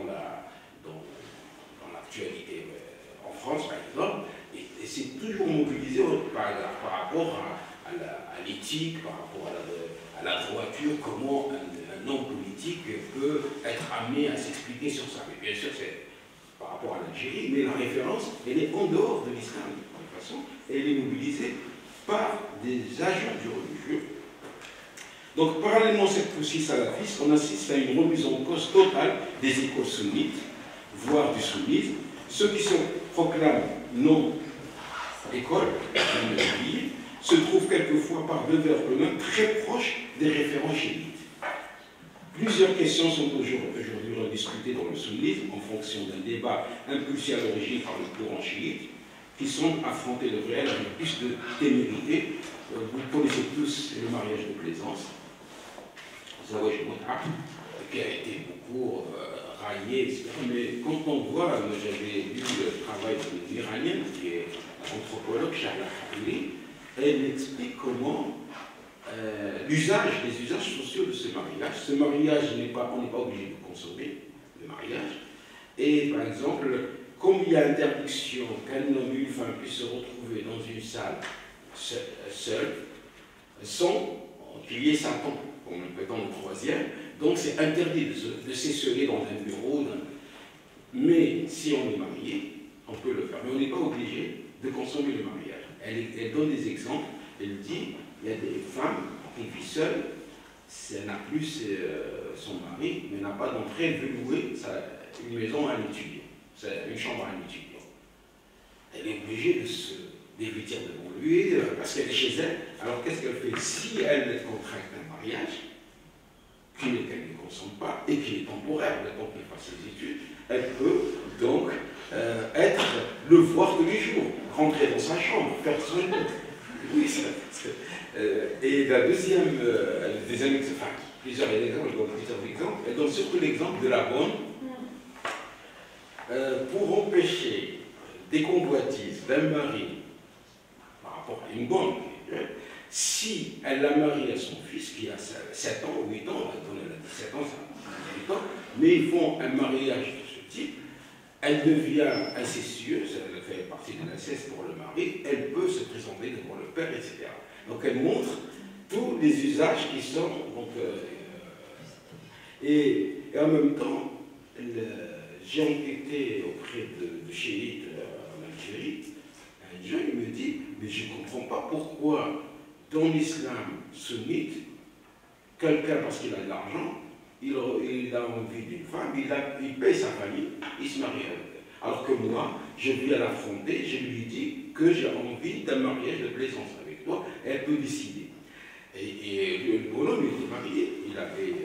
l'actualité euh, en France, par exemple, et, et c'est toujours mobilisé par, par rapport à, à l'éthique, par rapport à la, à la droiture, comment un, un homme politique peut être amené à s'expliquer sur ça. Mais bien sûr, c'est par rapport à l'Algérie, mais la référence, elle est en dehors de l'islam, de toute façon, et elle est mobilisée par des agents du religieux. Donc, parallèlement à cette poussée salafiste, on assiste à une remise en cause totale des écoles sunnites, voire du sunnisme. Ceux qui se proclament non école, se trouvent quelquefois par devers eux-mêmes très proches des référents chiites. Plusieurs questions sont aujourd'hui rediscutées dans le sunnisme en fonction d'un débat impulsé à l'origine par le courant chiite, qui sont affrontés le réel avec plus de témérité. Vous connaissez tous le mariage de plaisance, qui a été beaucoup euh, raillé, et cetera. Mais quand on voit, j'avais lu le travail d'une Iranienne qui est anthropologue, Shahla Hariri, elle explique comment euh, l'usage, les usages sociaux de ce mariage, ce mariage n'est pas, on n'est pas obligé de consommer le mariage, et par exemple, comme il y a interdiction qu'un homme et une femme puissent se retrouver dans une salle seule, sans qu'il y ait Satan, comme dans le troisième, donc c'est interdit de s'esseler dans un bureau. Mais si on est marié, on peut le faire. Mais on n'est pas obligé de consommer le mariage. Elle, elle donne des exemples. Elle dit, il y a des femmes qui vivent seules, elle n'a plus euh, son mari, mais n'a pas d'entrée, elle veut louer sa, une maison à un étudiant, une chambre à un étudiant. Elle est obligée de se dévêtir devant lui, euh, parce qu'elle est chez elle. Alors qu'est-ce qu'elle fait? Si elle contracte un mariage, qu'elle ne consomme pas, et qui est temporaire, le temps qu'elle fasse ses études, elle peut donc euh, être, le voir tous les jours, rentrer dans sa chambre, faire son lit. Oui, c'est... Euh, et la deuxième, euh, le deuxième exemple, enfin, plusieurs exemples, je donne plusieurs exemples, elle donne surtout l'exemple de la bonne. Euh, pour empêcher des convoitises d'un mari par rapport à une bonne, si elle la marie à son fils qui a sept ans ou huit ans, elle a dix-sept ans, ça a dix-huit ans, mais ils font un mariage de ce type, elle devient incestueuse, elle fait partie de l'inceste pour le mari, elle peut se présenter devant le père, et cetera. Donc elle montre tous les usages qui sont... Donc, euh, et, et en même temps, j'ai enquêté auprès de, de chiites euh, en Algérie. Un jeune me dit, mais je ne comprends pas pourquoi dans l'islam sunnite, quelqu'un, parce qu'il a de l'argent, il, il a envie d'une femme, il, a, il paye sa famille, il se marie avec elle. Alors que moi, je viens l'affronter, je lui dis que j'ai envie d'un mariage de plaisance avec toi, et elle peut décider. Et, et le bonhomme, il était marié, il avait,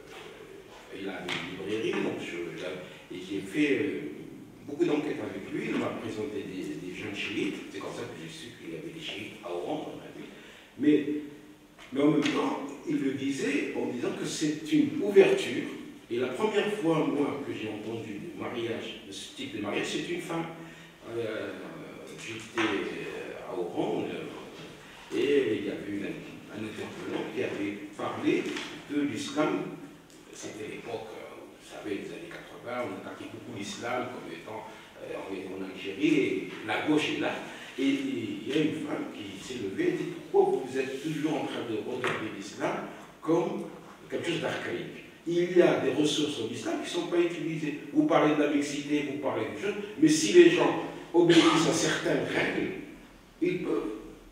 euh, il avait une librairie, donc je, et j'ai fait euh, beaucoup d'enquêtes avec lui, il m'a présenté des, des jeunes chiites, c'est comme ça que j'ai su qu'il y avait des chiites à Oran dans ma vie. Mais, mais en même temps, il le disait en disant que c'est une ouverture. Et la première fois, moi, que j'ai entendu de mariage, de ce type de mariage, c'est une femme. Euh, J'étais à Oran euh, et il y avait une, un intervenant qui avait parlé de l'islam. C'était l'époque, vous savez, des années quatre-vingt, on attaquait beaucoup l'islam comme étant euh, en Algérie, et la gauche est là. Et il y a une femme qui s'est levée et dit pourquoi vous êtes toujours en train de regarder l'islam comme quelque chose d'archaïque. Il y a des ressources en islam qui ne sont pas utilisées. Vous parlez de la mixité, vous parlez de choses, mais si les gens obéissent à certaines règles, ils peuvent.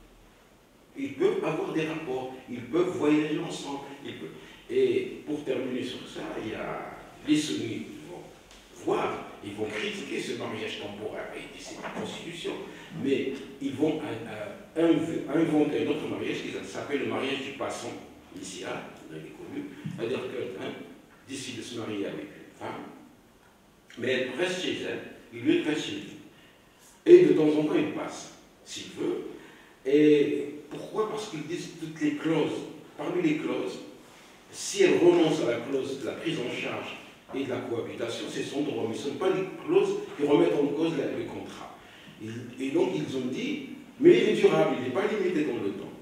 Ils peuvent avoir des rapports, ils peuvent voyager ensemble. Ils peuvent. Et pour terminer sur ça, il y a les sunnites qui vont voir, ils vont critiquer ce mariage temporaire, et c'est la constitution, mais ils vont euh, euh, inventer un autre mariage qui s'appelle le mariage du passant, ici, là, dans les communes, c'est-à-dire que quelqu'un décide de se marier avec une femme, mais elle reste chez elle, il lui reste chez lui. Et de temps en temps, il passe, s'il veut. Et pourquoi? Parce qu'ils disent toutes les clauses. Parmi les clauses, si elle renonce à la clause de la prise en charge et de la cohabitation, c'est son droit. Mais ce ne sont pas des clauses qui remettent en cause le contrat. Et donc, ils ont dit, mais il est durable, il n'est pas limité dans le temps.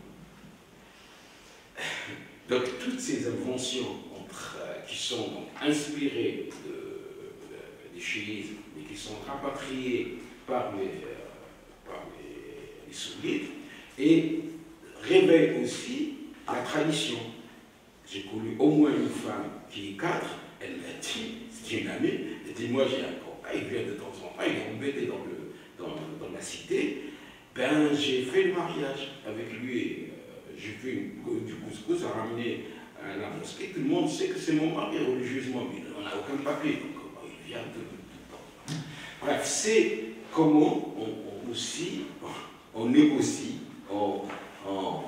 Donc, toutes ces inventions entre, euh, qui sont donc, inspirées de, de, du chiisme et qui sont rapatriées par les, euh, par les, les sunnites et révèlent aussi la tradition. J'ai connu au moins une femme qui est cadre, elle m'a dit, c'est une amie, elle dit moi j'ai un copain, il vient de temps en temps, il est embêté dans, le, dans, dans la cité, ben j'ai fait le mariage avec lui, et, euh, j'ai fait une, du couscous à ramener à la mosquée, tout le monde sait que c'est mon mari religieusement, mais on n'a aucun papier, donc euh, il vient de tout le temps. Bref, c'est comment on, on aussi, on négocie, on, on,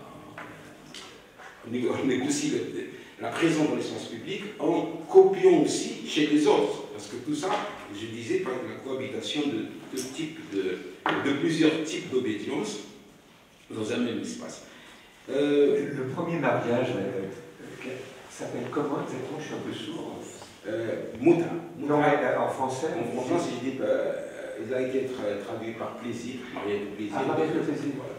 on négocie le, la présence dans l'espace public en copiant aussi chez les autres. Parce que tout ça, je disais, par la cohabitation de, de, types de, de plusieurs types d'obédience dans un même espace. Euh, le premier mariage euh, s'appelle comment exactement? Je suis un peu sourd. Euh, Mouta. Non, mais, en français. En français, je dis, euh, il a été traduit par plaisir, mariage de plaisir. Ah, mariage de plaisir. Voilà.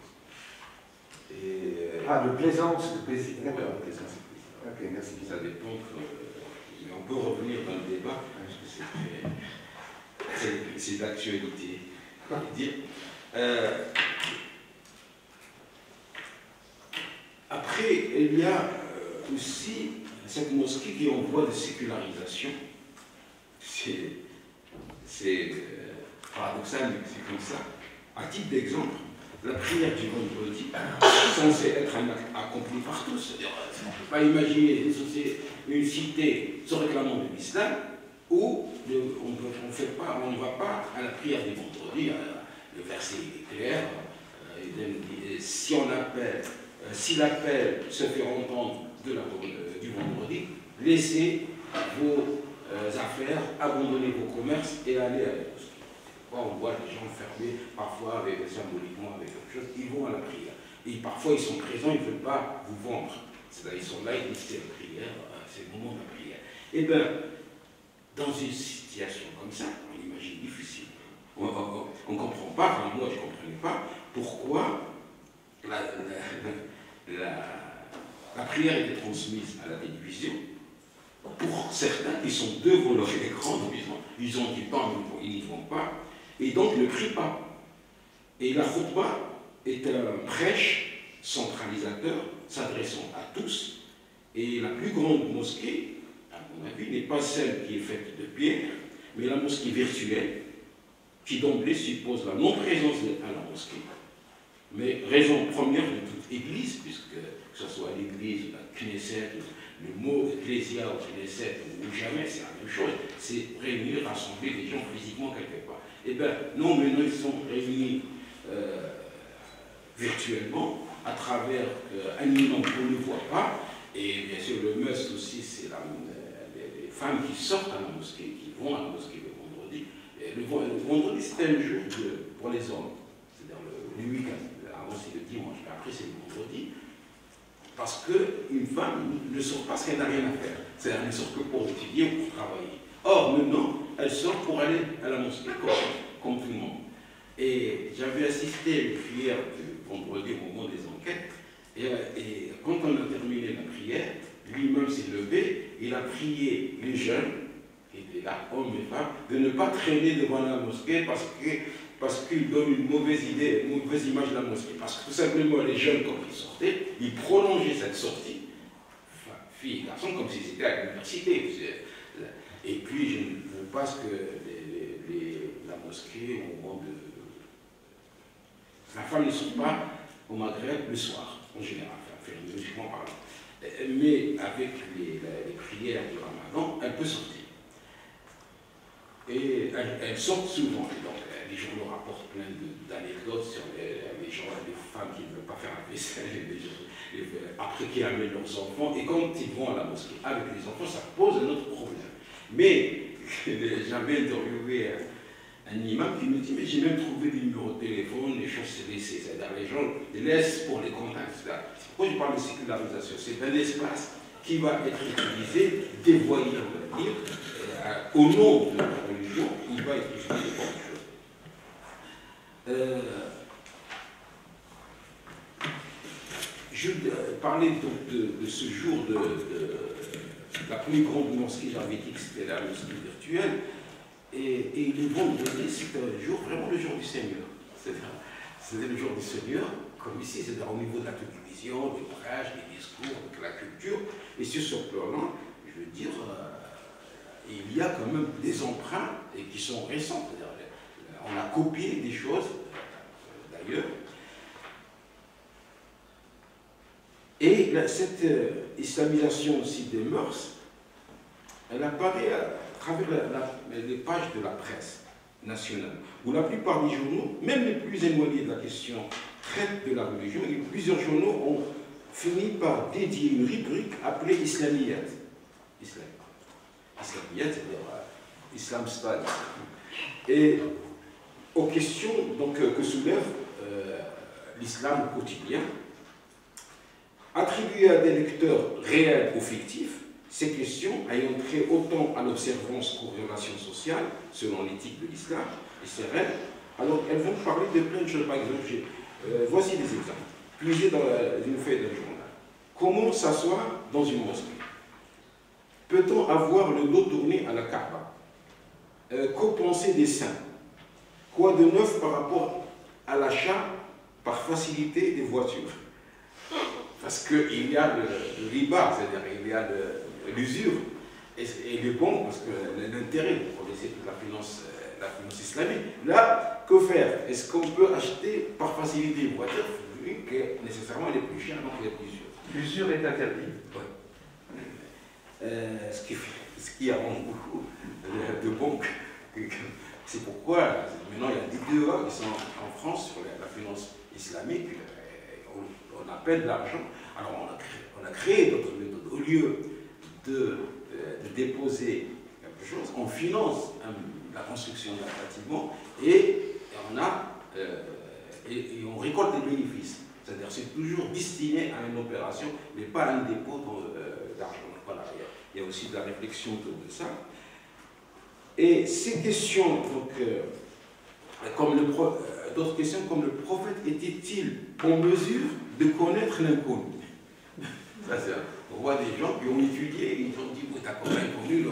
Et, euh, ah, de plaisance, de plaisir. D'accord, de plaisance, de plaisir. Ok, merci. Ça dépend, euh, mais on peut revenir dans le débat, parce que c'est d'actualité. Euh, après, il y a euh, aussi cette mosquée qui est en voie de sécularisation. C'est euh, paradoxal, mais c'est comme ça. À titre d'exemple, la prière du vendredi est censée être un acte accompli par tous. C'est-à-dire, on ne peut pas imaginer une, une cité se réclamant de l'islam où le, on ne fait pas, on ne va pas à la prière du vendredi. Le verset est clair. Euh, si on appelle, euh, si l'appel se fait entendre de la, euh, du vendredi, laissez vos euh, affaires, abandonnez vos commerces et allez à la mosquée. On voit les gens fermés, parfois avec, symboliquement avec quelque chose, ils vont à la prière. Et parfois ils sont présents, ils ne veulent pas vous vendre. C'est-à-dire ils sont là, ils disent c'est la prière, c'est le moment de la prière. Eh bien, dans une situation comme ça, on imagine difficile. On ne comprend pas, enfin moi je ne comprenais pas, pourquoi la, la, la, la prière était transmise à la télévision pour certains qui sont devant leur écran, ils ont du temps, ils n'y vont pas, et donc ne prient pas. Et la khutba est un prêche centralisateur s'adressant à tous, et la plus grande mosquée, à mon avis, n'est pas celle qui est faite de pierre, mais la mosquée virtuelle, qui d'emblée suppose la non-présence à la mosquée. Mais raison première de toute église, puisque que ce soit l'église, la Knesset, le mot ecclésia ou Knesset ou jamais, c'est la même chose, c'est réunir, rassembler les gens physiquement quelque part. Eh bien, non, maintenant ils sont réunis euh, virtuellement, à travers euh, un imam qu'on ne voit pas, et bien sûr le must aussi, c'est les, les femmes qui sortent à la mosquée, qui vont à la mosquée le vendredi. Et le, le vendredi, c'est un jour de, pour les hommes, c'est-à-dire le, le week-end. Avant c'est le dimanche, mais après c'est le vendredi. Parce qu'une femme ne sort pas parce qu'elle n'a rien à faire. C'est-à-dire qu'elle ne sort que pour étudier ou pour travailler. Or, maintenant, elle sort pour aller à la mosquée, comme, comme tout le monde. Et j'avais assisté à une prière du vendredi au moment des enquêtes. Et, et quand on a terminé la prière, lui-même s'est levé, il a prié les jeunes, qui étaient là, hommes et femmes, de ne pas traîner devant la mosquée parce que parce qu'ils donnent une mauvaise idée, une mauvaise image de la mosquée. Parce que tout simplement, les jeunes, quand ils sortaient, ils prolongeaient cette sortie, enfin, filles et garçons, comme si c'était à l'université. Et puis, je ne pense que les, les, la mosquée, au moment de... La femme ne sort pas au Maghreb le soir, en général, enfin, logiquement parlant. Mais avec les, les prières du Ramadan, elle peut sortir. Et elles, elles sortent souvent. Donc, les journaux rapportent plein d'anecdotes sur les, les gens, les femmes qui ne veulent pas faire la vaisselle, les, les, après qui amènent leurs enfants, et quand ils vont à la mosquée avec les enfants, ça pose un autre problème. Mais j'avais interviewé un, un imam qui me dit, mais j'ai même trouvé des numéros de téléphone, les choses se laissent, c'est-à-dire les gens les laissent pour les contacts, et cetera. Pourquoi je parle de sécularisation? C'est un espace qui va être utilisé, dévoyé, on va dire, euh, au nom de la religion, il va être utilisé pour quelque chose. Euh, je parlais donc de, de ce jour de, de la plus grande mosquée, j'avais dit que c'était la mosquée virtuelle, et, et le vendredi, c'était un jour, vraiment le jour du Seigneur. C'était le jour du Seigneur, comme ici, c'est-à-dire au niveau de la télévision, des prêches, des discours, de la culture, et sur ce plan-là, je veux dire, euh, il y a quand même des emprunts et qui sont récents. On a copié des choses, d'ailleurs. Et cette euh, islamisation aussi des mœurs, elle apparaît à travers la, la, les pages de la presse nationale, où la plupart des journaux, même les plus éloignés de la question, traitent de la religion, et plusieurs journaux ont fini par dédier une rubrique appelée Islamiyat. Islam. Islamiyat, c'est-à-dire euh, Islam Style. Et aux questions donc, que soulève euh, l'islam quotidien, attribuer à des lecteurs réels ou fictifs, ces questions ayant trait autant à l'observance qu'aux relations sociales, selon l'éthique de l'islam et ses règles, alors elles vont parler de plein de choses. Par exemple, euh, voici des exemples, puisés dans la, une feuille d'un journal. Comment s'asseoir dans une mosquée? Peut-on avoir le dos tourné à la Kaaba? euh, Qu'en penser des saints? Quoi de neuf par rapport à l'achat par facilité des voitures? Parce qu'il y a le, le riba, c'est-à-dire il y a l'usure, et, et les banques, parce que l'intérêt, vous connaissez toute la finance, la finance islamique. Là, que faire? Est-ce qu'on peut acheter par facilité une voiture, vu que nécessairement elle est plus chère, donc il y a l'usure? L'usure est interdite. Oui. Euh, ce, qui, ce qui arrange beaucoup de, de banques. C'est pourquoi maintenant il y a des D E A qui sont en France sur la, la finance islamique. On, on appelle de l'argent. Alors on a créé, on a créé d'autres méthodes. Au lieu de, de déposer quelque chose, on finance un, la construction d'un bâtiment et, et on a euh, et, et on récolte des bénéfices. C'est-à-dire c'est toujours destiné à une opération, mais pas à un dépôt euh, d'argent. Voilà, il y a aussi de la réflexion autour de ça. Et ces questions, donc, euh, comme le pro, euh, d'autres questions comme le prophète était-il en mesure de connaître l'inconnu? On voit des gens qui ont étudié et ils ont dit, oui, d'accord,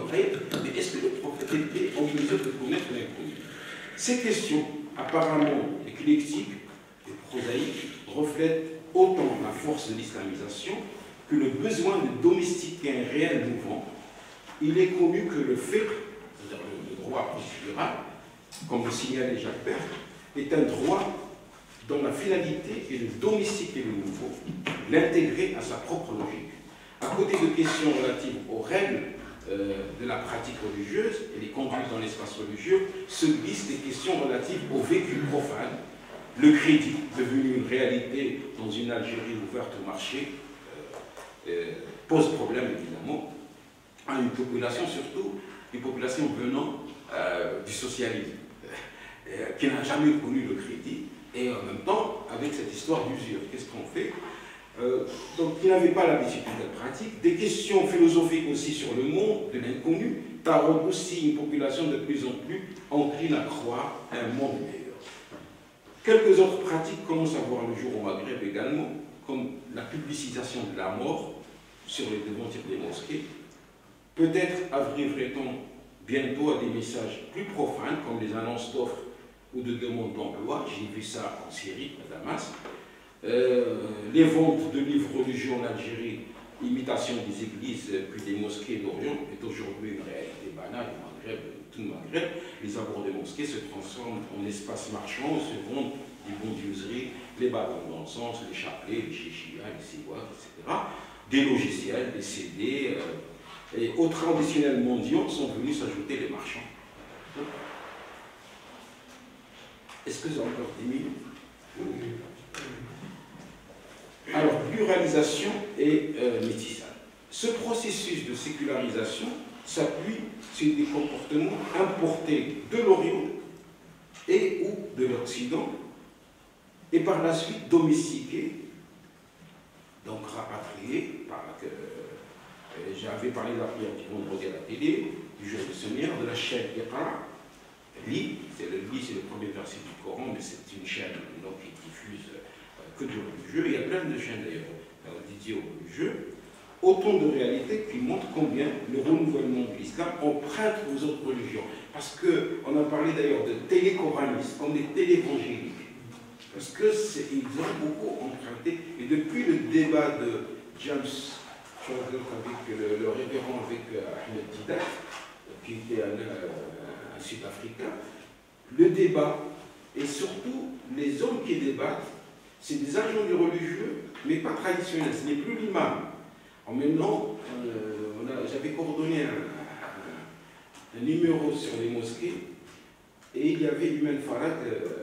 l'oreille, mais est-ce que le prophète était en mesure de connaître l'inconnu? Ces questions, apparemment éclectiques et prosaïques, reflètent autant la force de l'islamisation que le besoin de domestiquer un réel mouvement. Il est connu que le fiqh, c'est-à-dire le droit procédural, comme le signalait Jacques Pert, est un droit dont la finalité est de domestiquer le nouveau, l'intégrer à sa propre logique. À côté de questions relatives aux règles euh, de la pratique religieuse et les conduites dans l'espace religieux, se glissent des questions relatives au vécu profane, le crédit, devenu une réalité dans une Algérie ouverte au marché, euh, euh, pose problème évidemment à une population, surtout une population venant euh, du socialisme, euh, qui n'a jamais connu le crédit, et en même temps, avec cette histoire d'usure, qu'est-ce qu'on fait? euh, Donc, qui n'avait pas l'habitude de la pratique, des questions philosophiques aussi sur le monde, de l'inconnu, taraudent aussi une population de plus en plus encline à croire à un monde meilleur. Quelques autres pratiques commencent à voir le jour au Maghreb également, comme la publicisation de la mort sur les devantures des mosquées. Peut-être arriverait-on bientôt à des messages plus profanes, comme les annonces d'offres ou de demandes d'emploi. J'ai vu ça en Syrie, à Damas. Euh, les ventes de livres religieux en Algérie, imitation des églises puis des mosquées d'Orient, est aujourd'hui une réalité banale au Maghreb, tout le Maghreb. Les abords des mosquées se transforment en espaces marchands où se vendent des bondieuseries, les bâtons d'encens, les chapelets, les chichia, les siwaks, et cetera. Des logiciels, des C D, euh, et aux traditionnels mondiaux sont venus s'ajouter les marchands. Est-ce que j'ai encore dix minutes? Oui. Alors, pluralisation et euh, métissage. Ce processus de sécularisation s'appuie sur des comportements importés de l'Orient et ou de l'Occident, et par la suite domestiqués, donc rapatriés par la... Euh, j'avais parlé de la prière du vendredi à la télé, du jour de Seigneur, de la chaîne Iqra, Li, c'est le Li, c'est le premier verset du Coran, mais c'est une chaîne donc, qui diffuse euh, que du religieux. Il y a plein de chaînes d'ailleurs euh, dédiées au religieux. Autant de réalités qui montrent combien le renouvellement de l'islam emprunte aux autres religions. Parce qu'on a parlé d'ailleurs de télécoranistes, comme des télévangéliques. Parce qu'ils ont beaucoup emprunté. Et depuis le débat de James avec le, le révérend avec euh, Ahmed Didat, qui était un, un, un Sud-Africain, le débat, et surtout les hommes qui débattent, c'est des agents du religieux, mais pas traditionnels, ce n'est plus l'imam. En maintenant, euh, j'avais coordonné un, un, un numéro sur les mosquées, et il y avait Iman Farad, euh,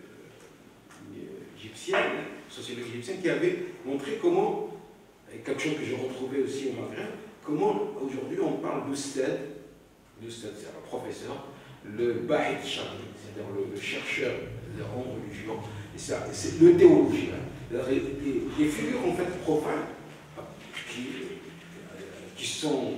égyptienne, sociologue égyptienne, qui avait montré comment, et quelque chose que j'ai retrouvé aussi au Maghreb, comment aujourd'hui on parle de stade, de stade, c'est un professeur, le Bahid Shari, c'est-à-dire le, le chercheur en religion, et c'est le théologien. Les, les figures en fait profanes, qui, qui sont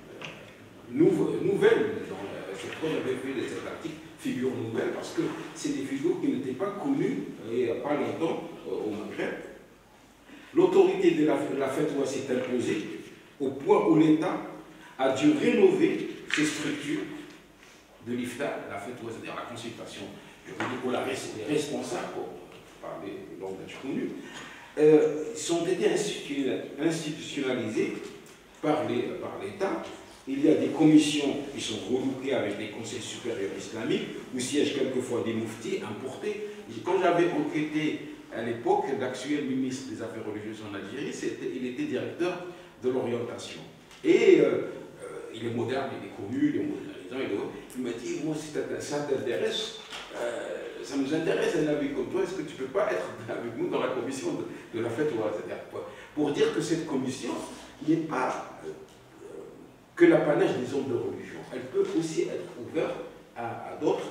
nouve, nouvelles, c'est pourquoi j'avais fait cet article, figures nouvelles, parce que c'est des figures qui n'étaient pas connues il n'y a pas longtemps au Maghreb. L'autorité de la, la fatwa s'est imposée au point où l'État a dû rénover ses structures de l'iftar, la fatwa, c'est-à-dire la consultation juridique, où les responsables, pour parler de langage connu, euh, sont été institutionnalisés par l'État. Il y a des commissions qui sont regroupées avec des conseils supérieurs islamiques, où siègent quelquefois des mouftis importés. Quand j'avais enquêté à l'époque, l'actuel ministre des Affaires religieuses en Algérie, il était directeur de l'orientation. Et euh, euh, il est moderne, il est connu, il est modernisant. Il m'a dit, moi, si ça t'intéresse, euh, ça nous intéresse un avis comme toi, est-ce que tu ne peux pas être avec nous dans la commission de, de la fatwa? C'est-à-dire pour dire que cette commission n'est pas euh, que l'apanage des hommes de religion. Elle peut aussi être ouverte à, à d'autres.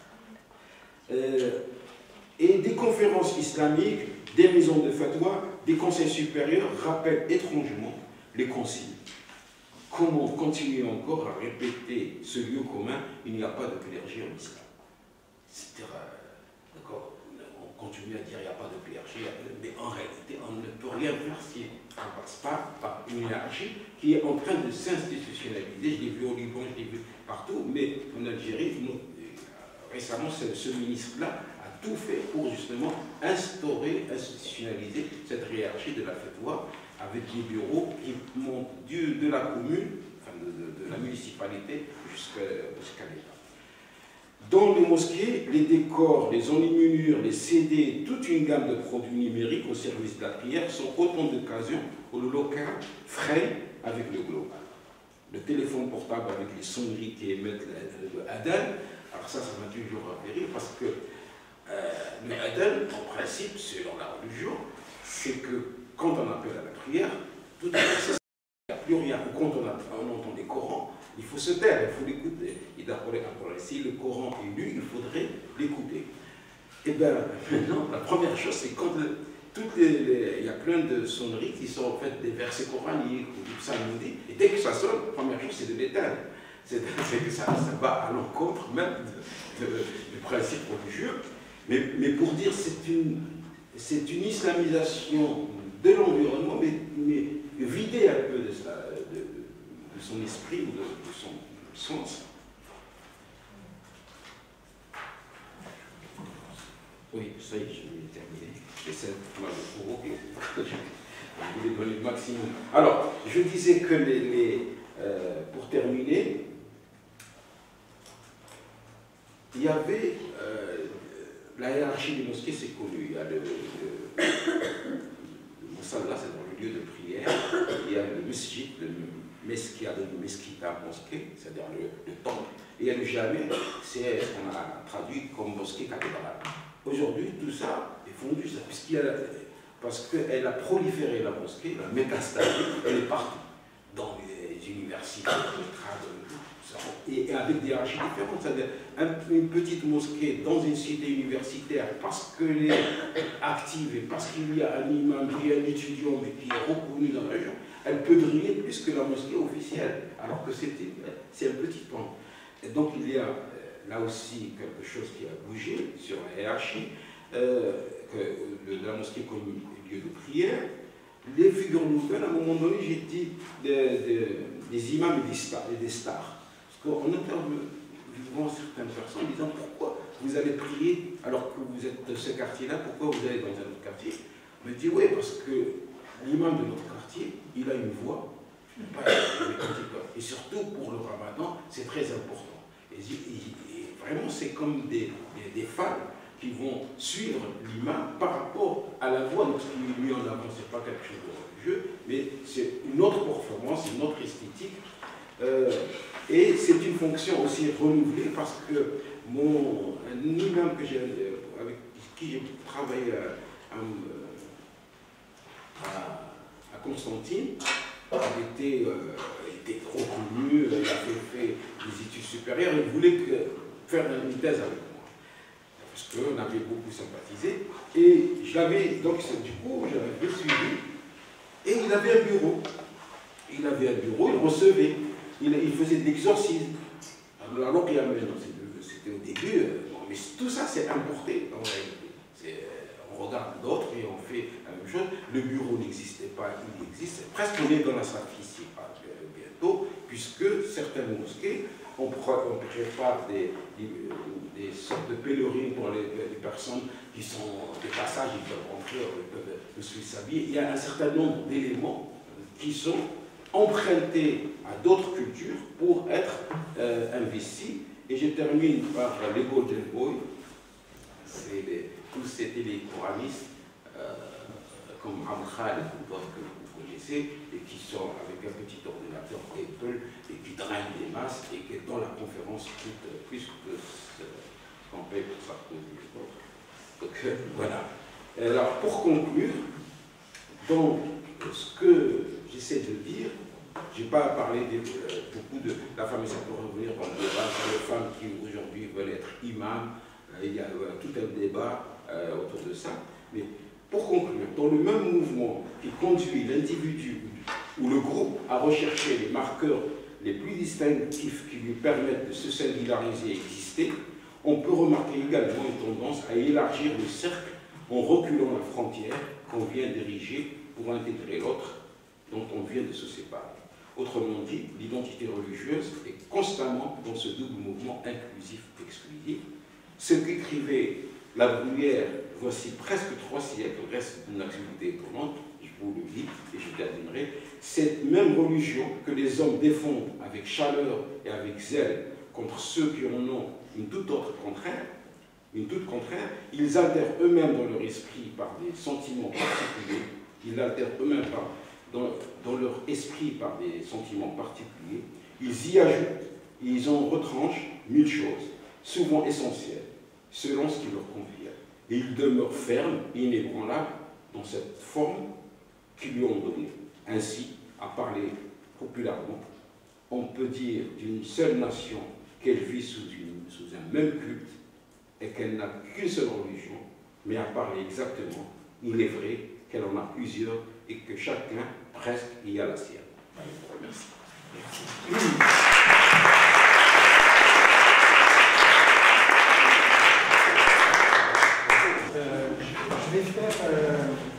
Euh, et des conférences islamiques, des maisons de fatwa, des conseils supérieurs rappellent étrangement les consignes. Comment continuer encore à répéter ce lieu commun? Il n'y a pas de clergé en islam. C'est-à-dire, d'accord, on continue à dire qu'il n'y a pas de P R G, mais en réalité, on ne peut rien faire si on ne passe pas par une hiérarchie qui est en train de s'institutionnaliser. Je l'ai vu au Liban, je l'ai vu partout, mais en Algérie, nous, récemment, ce, ce ministre-là a tout fait pour justement instaurer, institutionnaliser cette hiérarchie de la fatwa avec des bureaux qui montent du, de la commune, enfin de, de, de la municipalité jusqu'à jusqu'à l'État. Dans les mosquées, les décors, les enluminures, les C D, toute une gamme de produits numériques au service de la prière sont autant d'occasions où le local freine avec le global. Le téléphone portable avec les sonneries qui émettent le, le adhan, alors ça, ça m'a toujours fait rire parce que euh, le adhan, en principe, selon la religion, c'est que quand on appelle à la prière, tout est nécessaire. Il n'y a plus rien. Ou quand on, a, on entend des Corans, il faut se taire, il faut l'écouter. Et d'après si le Coran est lu, il faudrait l'écouter. Et bien, maintenant, la première chose, c'est quand le, toutes les, les, il y a plein de sonneries qui sont en fait des versets coraniques ou du psalmodie, et dès que ça sonne, la première chose, c'est de l'éteindre. C'est que ça, ça va à l'encontre même de, de, du principe religieux. Mais, mais pour dire, c'est une, c'est une islamisation de l'environnement, mais, mais vidée un peu de, sa, de, de son esprit ou de, de son sens. Oui, ça y est, je vais terminer. J'essaie de me provoquer. Je voulais donner le maximum. Alors, je disais que les, les, euh, pour terminer, il y avait euh, la hiérarchie des mosquées, c'est connu. Il y a le, le, le Moussalla, c'est dans le lieu de prière. Il y a le Mesjid, le Meskia, le Meskita, mosquée, c'est-à-dire le, le temple. Et il y a le Jami, c'est ce qu'on a traduit comme mosquée cathédrale. Aujourd'hui, tout ça est fondu, puisqu'il y a, parce qu'elle a proliféré la mosquée, la métastasée, elle est partout, dans les universités, et avec des hiérarchies différentes. C'est-à-dire une petite mosquée dans une cité universitaire, parce qu'elle est active et parce qu'il y a un imam, qui est un étudiant, mais qui est reconnu dans la région, elle peut briller plus que la mosquée officielle, alors que c'est un petit pan. Et donc il y a là aussi quelque chose qui a bougé sur la hiérarchie, euh, que de la mosquée comme lieu de prière. Les figures nouvelles, à un moment donné, j'ai dit des, des, des imams et des stars. Et des stars. Parce qu'on interviewe certaines personnes en disant pourquoi vous allez prier alors que vous êtes de ce quartier-là, pourquoi vous allez dans un autre quartier? On me dit oui, parce que l'imam de notre quartier, il a une voix, et surtout pour le ramadan, c'est très important. Et, et, et vraiment, c'est comme des, des, des fans qui vont suivre l'imam par rapport à la voix. Donc, ce qui est mis en avant, ce n'est pas quelque chose de religieux, mais c'est une autre performance, une autre esthétique. Euh, et c'est une fonction aussi renouvelée parce que mon un imam que j'ai, avec qui j'ai travaillé à, à, à Constantine, il était, euh, il était trop connu, il avait fait des études supérieures, il voulait que, faire une thèse avec moi. Parce qu'on avait beaucoup sympathisé. Et j'avais, donc du coup, j'avais suivi. Et il avait un bureau. Il avait un bureau, il recevait. Il, il faisait de l'exorcisme. Alors qu'il y avait, c'était au début, mais tout ça c'est importé en réalité. On regarde d'autres et on fait la même chose. Le bureau n'existait pas, il existe. Presque on est dans la sacrifice bientôt, puisque certaines mosquées, on, on prépare des, des, des sortes de pèlerines pour les, les personnes qui sont de passage, ils peuvent rentrer, ils peuvent s'habiller. Il y a un certain nombre d'éléments qui sont empruntés à d'autres cultures pour être euh, investis. Et je termine par les Golden Boys. C'est tous ces télécoranistes euh, comme Amkhal et d'autres que vous connaissez et qui sont avec un petit ordinateur Apple et qui drainent des masses et qui dans la conférence coûte plus que ce qu'on paye pour ça. Donc euh, voilà. Alors pour conclure, donc ce que j'essaie de dire, je n'ai pas parlé de, euh, beaucoup de la femme, ça peut revenir dans le débat sur les femmes qui aujourd'hui veulent être imams. Euh, il y a euh, tout un débat euh, autour de ça. Mais pour conclure, dans le même mouvement qui conduit l'individu ou le groupe à rechercher les marqueurs les plus distinctifs qui lui permettent de se singulariser et exister, on peut remarquer également une tendance à élargir le cercle en reculant la frontière qu'on vient d'ériger pour intégrer l'autre dont on vient de se séparer. Autrement dit, l'identité religieuse est constamment dans ce double mouvement inclusif-exclusif. Ce qu'écrivait La Bruyère, voici presque trois siècles, reste d'une activité étonnante, je vous le dis et je terminerai. Cette même religion que les hommes défendent avec chaleur et avec zèle contre ceux qui en ont une toute autre contrainte, une toute contraire, ils altèrent eux-mêmes dans leur esprit par des sentiments particuliers, ils altèrent eux-mêmes par, dans, dans leur esprit par des sentiments particuliers, ils y ajoutent, ils en retranchent mille choses, souvent essentielles, selon ce qui leur convient. Et ils demeurent fermes et inébranlables dans cette forme qu'ils lui ont donnée. Ainsi, à parler populairement, on peut dire d'une seule nation qu'elle vit sous, une, sous un même culte et qu'elle n'a qu'une seule religion, mais à parler exactement, il est vrai qu'elle en a plusieurs et que chacun, presque, y a la sienne. Merci. Merci. Euh, je vais faire, euh,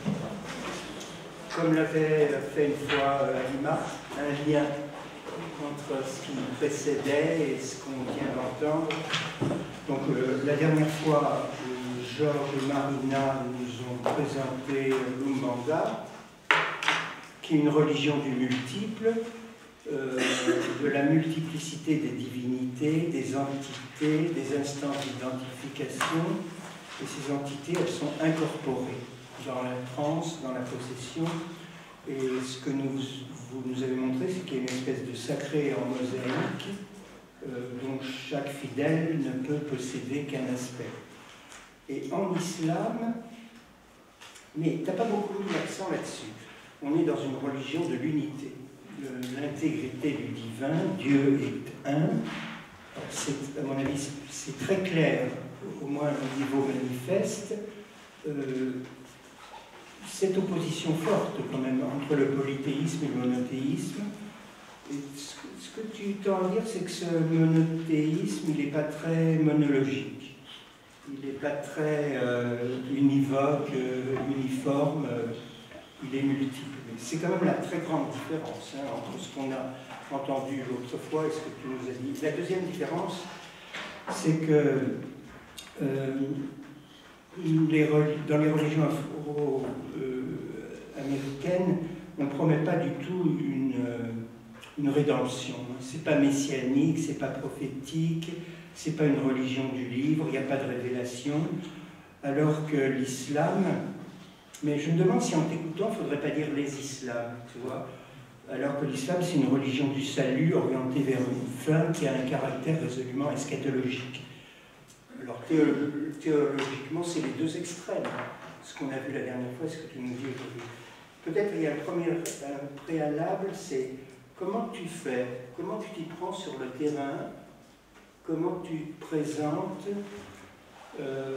comme l'avait fait une fois Alima, un lien entre ce qui nous précédait et ce qu'on vient d'entendre. Donc euh, la dernière fois, Georges et Marina nous ont présenté l'Umbanda, qui est une religion du multiple, euh, de la multiplicité des divinités, des entités, des instances d'identification. Et ces entités, elles sont incorporées dans la transe, dans la possession. Et ce que nous, vous nous avez montré, c'est qu'il y a une espèce de sacré en mosaïque, euh, dont chaque fidèle ne peut posséder qu'un aspect. Et en islam, mais tu n'as pas beaucoup mis l'accent là-dessus, on est dans une religion de l'unité, de l'intégrité du divin, Dieu est un. C'est, à mon avis, c'est très clair, au moins au niveau manifeste, euh, cette opposition forte quand même entre le polythéisme et le monothéisme. Et ce, que, ce que tu tends à dire, c'est que ce monothéisme, il n'est pas très monologique, il n'est pas très euh, univoque, euh, uniforme, euh, il est multiple. C'est quand même la très grande différence hein, entre ce qu'on a entendu l'autre fois et ce que tu nous as dit. La deuxième différence, c'est que euh, les, dans les religions afro-américaines, on ne promet pas du tout une, une rédemption. C'est pas messianique, c'est pas prophétique, c'est pas une religion du livre, il n'y a pas de révélation, alors que l'islam, mais je me demande si en t'écoutant, il ne faudrait pas dire les islams, tu vois, alors que l'islam, c'est une religion du salut orientée vers une fin qui a un caractère résolument eschatologique. Alors théologiquement, c'est les deux extrêmes, ce qu'on a vu la dernière fois, ce que tu nous dis aujourd'hui. Peut-être il y a le premier un préalable, c'est comment tu fais, comment tu t'y prends sur le terrain, comment tu te présentes, euh,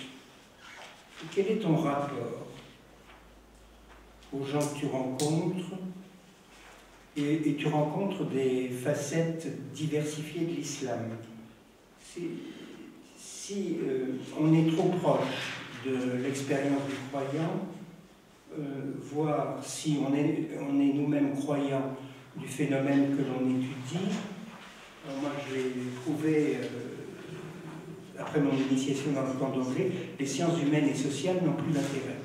quel est ton rapport aux gens que tu rencontres, et, et tu rencontres des facettes diversifiées de l'islam. Si, si euh, on est trop proche de l'expérience du croyant, euh, voire si on est, on est nous-mêmes croyants du phénomène que l'on étudie, alors moi je l'ai prouvé euh, après mon initiation dans le camp d'anglais, les sciences humaines et sociales n'ont plus d'intérêt.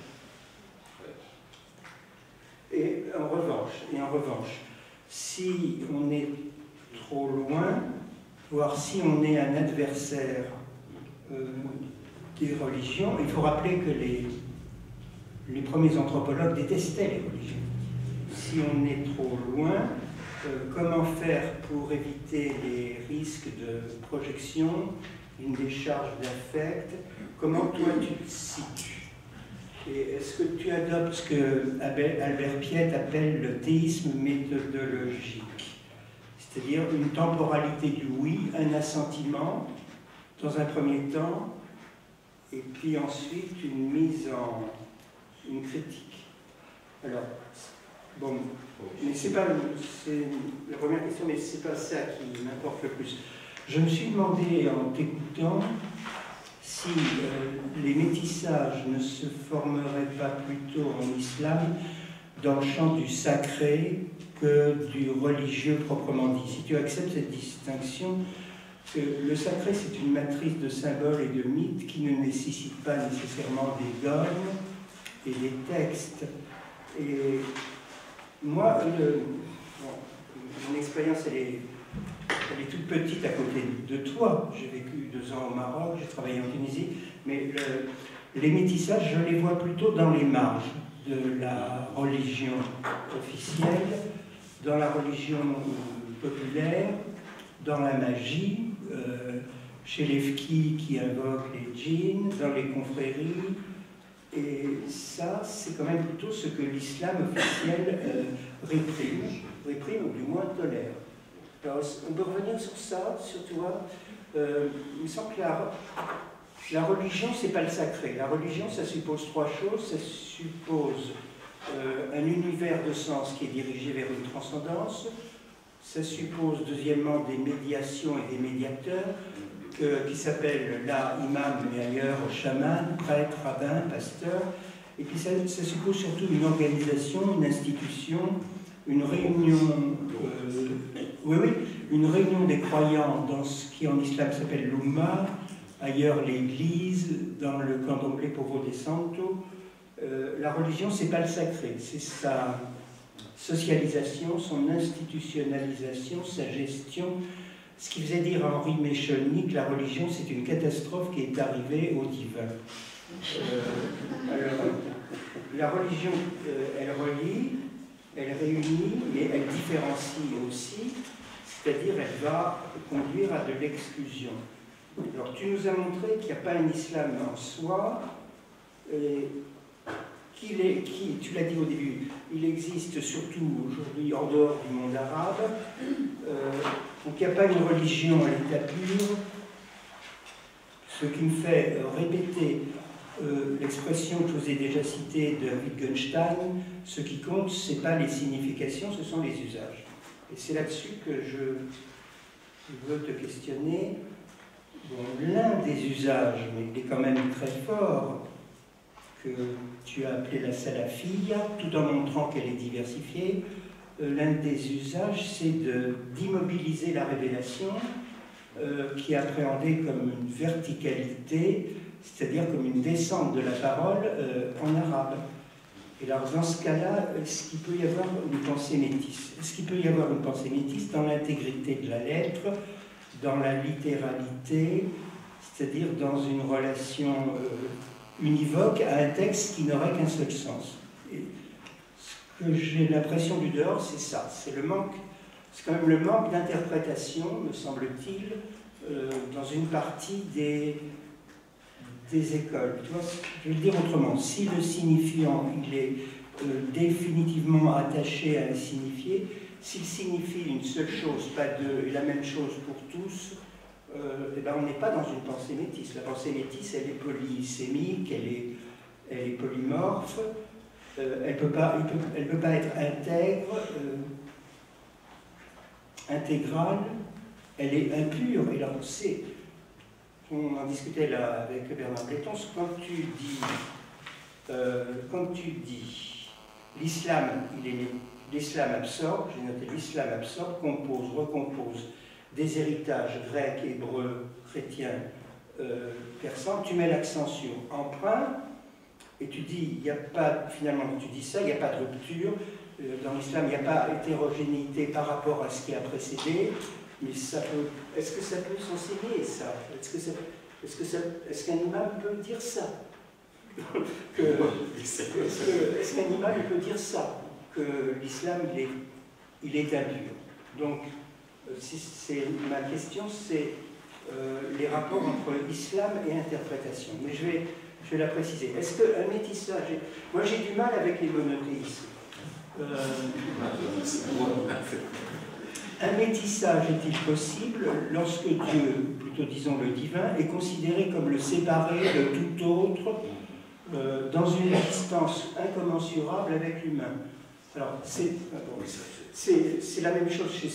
Et en revanche, et en revanche, si on est trop loin, voire si on est un adversaire euh, des religions, il faut rappeler que les, les premiers anthropologues détestaient les religions. Si on est trop loin, euh, comment faire pour éviter les risques de projection, une décharge d'affect? Comment toi tu te situes? Et est-ce que tu adoptes ce que Albert Piet appelle le théisme méthodologique, c'est-à-dire une temporalité du oui, un assentiment dans un premier temps, et puis ensuite une mise en une critique. Alors, bon, mais c'est pas c'est la première question, mais c'est pas ça qui m'importe le plus. Je me suis demandé en t'écoutant si euh, les métissages ne se formeraient pas plutôt en islam dans le champ du sacré que du religieux proprement dit. Si tu acceptes cette distinction, que le sacré c'est une matrice de symboles et de mythes qui ne nécessite pas nécessairement des dogmes et des textes. Et moi, le, bon, mon expérience elle est, elle est toute petite à côté de toi. J'ai vécu deux ans au Maroc, j'ai travaillé en Tunisie, mais le, les métissages, je les vois plutôt dans les marges de la religion officielle, dans la religion populaire, dans la magie, euh, chez les fkis qui invoquent les djinns, dans les confréries. Et ça, c'est quand même plutôt ce que l'islam officiel euh, réprime, réprime ou du moins tolère. Alors, on peut revenir sur ça, sur toi. Euh, il me semble que la, la religion, c'est pas le sacré. La religion, ça suppose trois choses. Ça suppose euh, un univers de sens qui est dirigé vers une transcendance. Ça suppose, deuxièmement, des médiations et des médiateurs que, qui s'appellent là imam, mais ailleurs chaman, prêtre, rabbin, pasteur. Et puis ça, ça suppose surtout une organisation, une institution, une réunion, euh, oui, oui, une réunion des croyants dans ce qui en islam s'appelle l'Ummah, ailleurs l'Église, dans le candomblé Povo de Santo. Euh, la religion, c'est pas le sacré, c'est sa socialisation, son institutionnalisation, sa gestion. Ce qui faisait dire à Henri Méchonny que la religion, c'est une catastrophe qui est arrivée au divin. Euh, alors, la religion, euh, elle relie, elle réunit, mais elle différencie aussi, c'est-à-dire elle va conduire à de l'exclusion. Alors, tu nous as montré qu'il n'y a pas un islam en soi, et qu'il est, qui, tu l'as dit au début, il existe surtout aujourd'hui en dehors du monde arabe, euh, donc il n'y a pas une religion à l'état pur, ce qui me fait euh, répéter euh, l'expression que je vous ai déjà citée de Wittgenstein, ce qui compte, ce n'est pas les significations, ce sont les usages. Et c'est là-dessus que je veux te questionner. Bon, l'un des usages, mais il est quand même très fort, que tu as appelé la salafia, tout en montrant qu'elle est diversifiée, euh, l'un des usages, c'est d'immobiliser la révélation, euh, qui est appréhendée comme une verticalité, c'est-à-dire comme une descente de la parole euh, en arabe. Et alors, dans ce cas-là, est-ce qu'il peut y avoir une pensée métisse? Est-ce qu'il peut y avoir une pensée métisse dans l'intégrité de la lettre, dans la littéralité, c'est-à-dire dans une relation euh, univoque à un texte qui n'aurait qu'un seul sens? Et ce que j'ai l'impression du dehors, c'est ça, c'est le manque, c'est quand même le manque d'interprétation, me semble-t-il, euh, dans une partie des, des écoles. Tu vois, je vais le dire autrement, si le signifiant il est euh, définitivement attaché à un signifié, s'il signifie une seule chose, pas deux, et la même chose pour tous, euh, eh ben on n'est pas dans une pensée métisse. La pensée métisse, elle est polysémique, elle est, elle est polymorphe, euh, elle ne peut, peut pas être intègre, euh, intégrale, elle est impure. Et là, on sait, on en discutait là avec Bernard Blétons, quand tu dis, euh, quand tu dis l'islam, il est l'islam absorbe, j'ai noté l'islam absorbe, compose, recompose des héritages grecs, hébreux, chrétiens, euh, persans, tu mets l'accent sur emprunt, et tu dis, il n'y a pas, finalement, tu dis ça, il n'y a pas de rupture, euh, dans l'islam, il n'y a pas hétérogénéité par rapport à ce qui a précédé, mais ça peut, est-ce que ça peut s'enseigner, ça? Est-ce que ça, est-ce que ça, est-ce qu'un imam peut dire ça? que, est-ce que, est-ce qu'un imam peut dire ça? Que l'islam, il est, il est impur. Donc, si c'est ma question, c'est euh, les rapports entre islam et interprétation. Mais je vais, je vais la préciser. Est-ce qu'un métissage... Moi, j'ai du mal avec les monothéismes. Euh, un métissage est-il possible lorsque Dieu, plutôt disons le divin, est considéré comme le séparé de tout autre euh, dans une distance incommensurable avec l'humain? Alors, c'est la même chose chez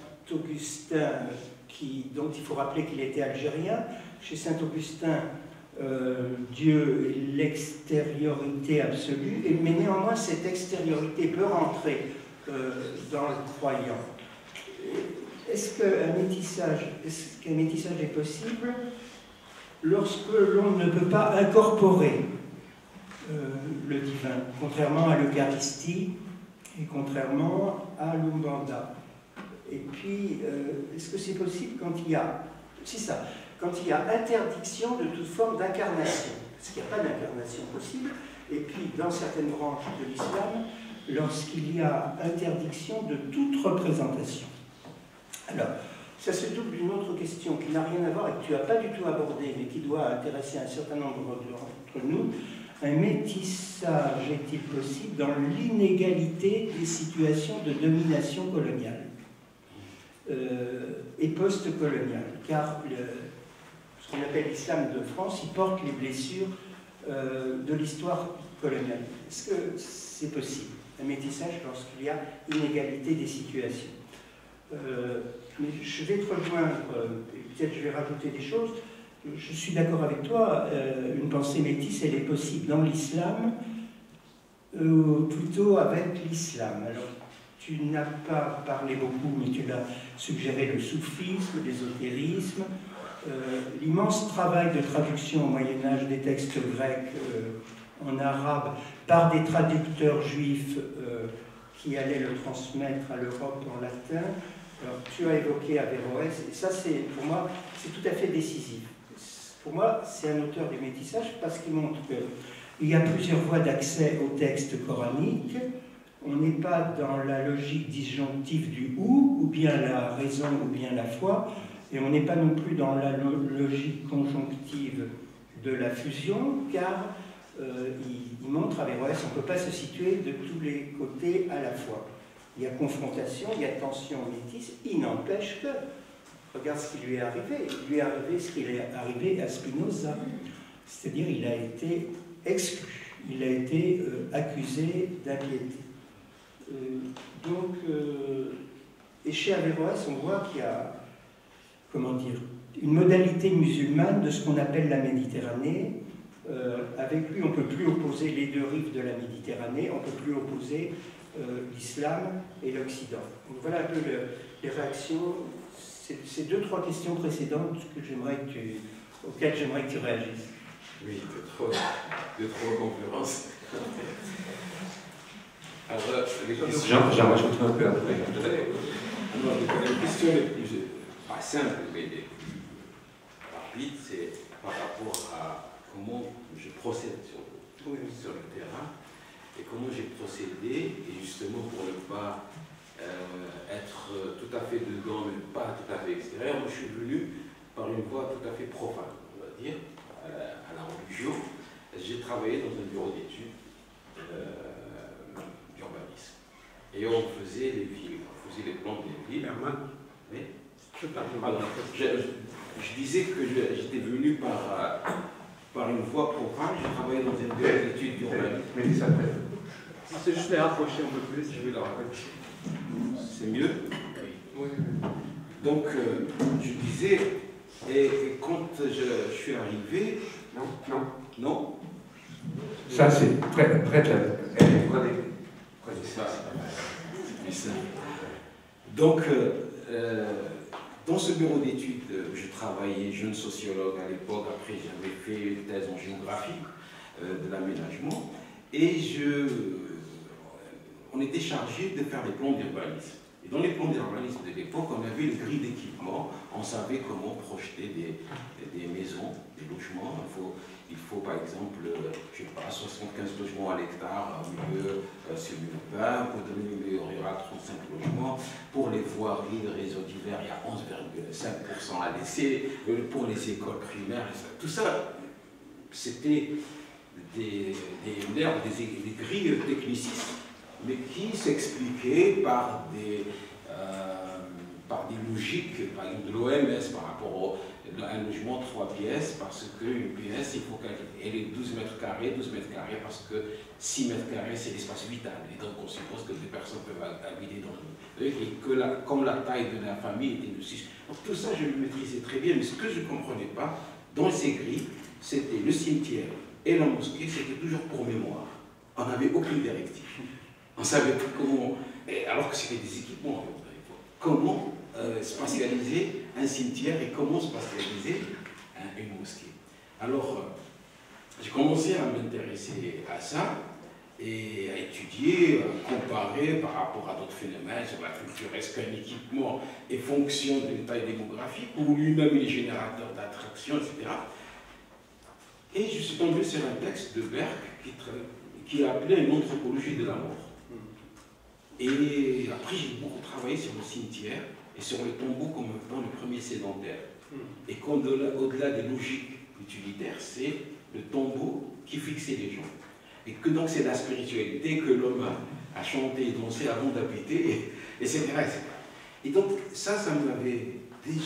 Saint-Augustin, qui, dont il faut rappeler qu'il était algérien. Chez Saint-Augustin, euh, Dieu est l'extériorité absolue, et, mais néanmoins cette extériorité peut rentrer euh, dans le croyant. Est-ce qu'un métissage, est-ce qu'un métissage est possible lorsque l'on ne peut pas incorporer euh, le divin, contrairement à l'Eucharistie et contrairement à l'Umbanda? Et puis, euh, est-ce que c'est possible quand il y a, c'est ça, quand il y a interdiction de toute forme d'incarnation? Parce qu'il n'y a pas d'incarnation possible. Et puis, dans certaines branches de l'islam, lorsqu'il y a interdiction de toute représentation. Alors, ça se double d'une autre question qui n'a rien à voir et que tu n'as pas du tout abordée, mais qui doit intéresser un certain nombre d'entre nous. Un métissage est-il possible dans l'inégalité des situations de domination coloniale euh, et post-coloniale? Car le, ce qu'on appelle l'islam de France, il porte les blessures euh, de l'histoire coloniale. Est-ce que c'est possible, un métissage, lorsqu'il y a inégalité des situations? Euh, mais je vais te rejoindre, et peut-être je vais rajouter des choses. Je suis d'accord avec toi, euh, une pensée métisse, elle est possible dans l'islam, euh, plutôt avec l'islam. Alors, tu n'as pas parlé beaucoup, mais tu l'as suggéré, le soufisme, l'ésotérisme, euh, l'immense travail de traduction au Moyen-Âge des textes grecs euh, en arabe par des traducteurs juifs euh, qui allaient le transmettre à l'Europe en latin. Alors, tu as évoqué Averroès, et ça, c'est, pour moi, c'est tout à fait décisif. Pour moi, c'est un auteur du métissage parce qu'il montre qu'il y a plusieurs voies d'accès au texte coranique. On n'est pas dans la logique disjonctive du ou, ou bien la raison, ou bien la foi, et on n'est pas non plus dans la logique conjonctive de la fusion, car euh, il, il montre, Averroès, on ne peut pas se situer de tous les côtés à la fois. Il y a confrontation, il y a tension métisse, il n'empêche que, regarde ce qui lui est arrivé, il lui est arrivé ce qui est arrivé à Spinoza, c'est-à-dire il a été exclu, il a été euh, accusé d'impiété. Euh, donc, euh, et chez Averroès, on voit qu'il y a, comment dire, une modalité musulmane de ce qu'on appelle la Méditerranée. Euh, avec lui, on ne peut plus opposer les deux rives de la Méditerranée, on ne peut plus opposer Euh, l'islam et l'Occident. Donc voilà un peu le, les réactions, ces deux, trois questions précédentes que j'aimerais que tu, auxquelles j'aimerais que tu réagisses. Oui, de trop, de trop conférences. Alors, les questions... J'en rajoute un peu après. Alors, les questions les plus, pas simples, mais les plus rapides, c'est par rapport à comment je procède sur, oui, sur le terrain. Et comment j'ai procédé, et justement pour ne pas euh, être tout à fait dedans, mais pas tout à fait extérieur, moi je suis venu par une voie tout à fait profane, on va dire, à la, à la religion. J'ai travaillé dans un bureau d'études euh, d'urbanisme. Et on faisait les villes, on faisait les plans des villes. Mais, alors, je, je, je disais que j'étais venu par... par une voie profane, j'ai travaillé dans un bureau d'études d'urbanisme. Mais dis ça après. C'est juste les rapprocher un peu plus, je vais la rapprocher. C'est mieux? Oui. Donc, euh, je disais, et, et quand je, je suis arrivé... Non, non. Non? Ça, c'est près, près de la... Prenez, prenez ça. ça. Donc, euh, euh, dans ce bureau d'études, je travaillais jeune sociologue à l'époque, après j'avais fait une thèse en géographie euh, de l'aménagement, et je, on était chargé de faire des plans d'urbanisme. Et dans les plans d'urbanisme de l'époque, on avait le gris d'équipement, on savait comment projeter des, des maisons, des logements. Il faut, il faut par exemple, je sais pas, soixante-quinze logements à l'hectare en milieu euh, semi-urbain, pour le milieu rural, trente-cinq logements. Pour les voiries, le réseau divers, il y a onze virgule cinq pour cent à laisser. Pour les écoles primaires, tout ça, c'était des, des nerfs, des, des grilles technicistes, mais qui s'expliquaient par des, euh, par des logiques, par exemple de l'O M S par rapport au, à un logement trois pièces, parce qu'une pièce, il faut qu'elle ait douze mètres carrés, douze mètres carrés, parce que six mètres carrés, c'est l'espace vital. Et donc, on suppose que des personnes peuvent habiter dans le... Et que la, comme la taille de la famille était de six... Donc, tout ça, je le maîtrisais très bien, mais ce que je ne comprenais pas, dans ces grilles, c'était le cimetière et la mosquée, c'était toujours pour mémoire. On n'avait aucune directive. On ne savait pas comment, alors que c'était des équipements, comment euh, spatialiser un cimetière et comment spatialiser un, une mosquée. Alors, euh, j'ai commencé à m'intéresser à ça et à étudier, à comparer par rapport à d'autres phénomènes sur la culture. Est-ce qu'un équipement est fonction de l'état démographique ou lui-même est générateur d'attraction, et cetera. Et je suis tombé sur un texte de Berck qui, qui a appelé une anthropologie de la mort. Et après, j'ai beaucoup travaillé sur le cimetière et sur le tombeau comme étant le premier sédentaire. Et qu'au-delà des logiques utilitaires, c'est le tombeau qui fixait les gens. Et que donc c'est la spiritualité que l'homme a, a chanté et dansé avant d'habiter, et cetera, et cetera. Et donc ça, ça m'avait déjà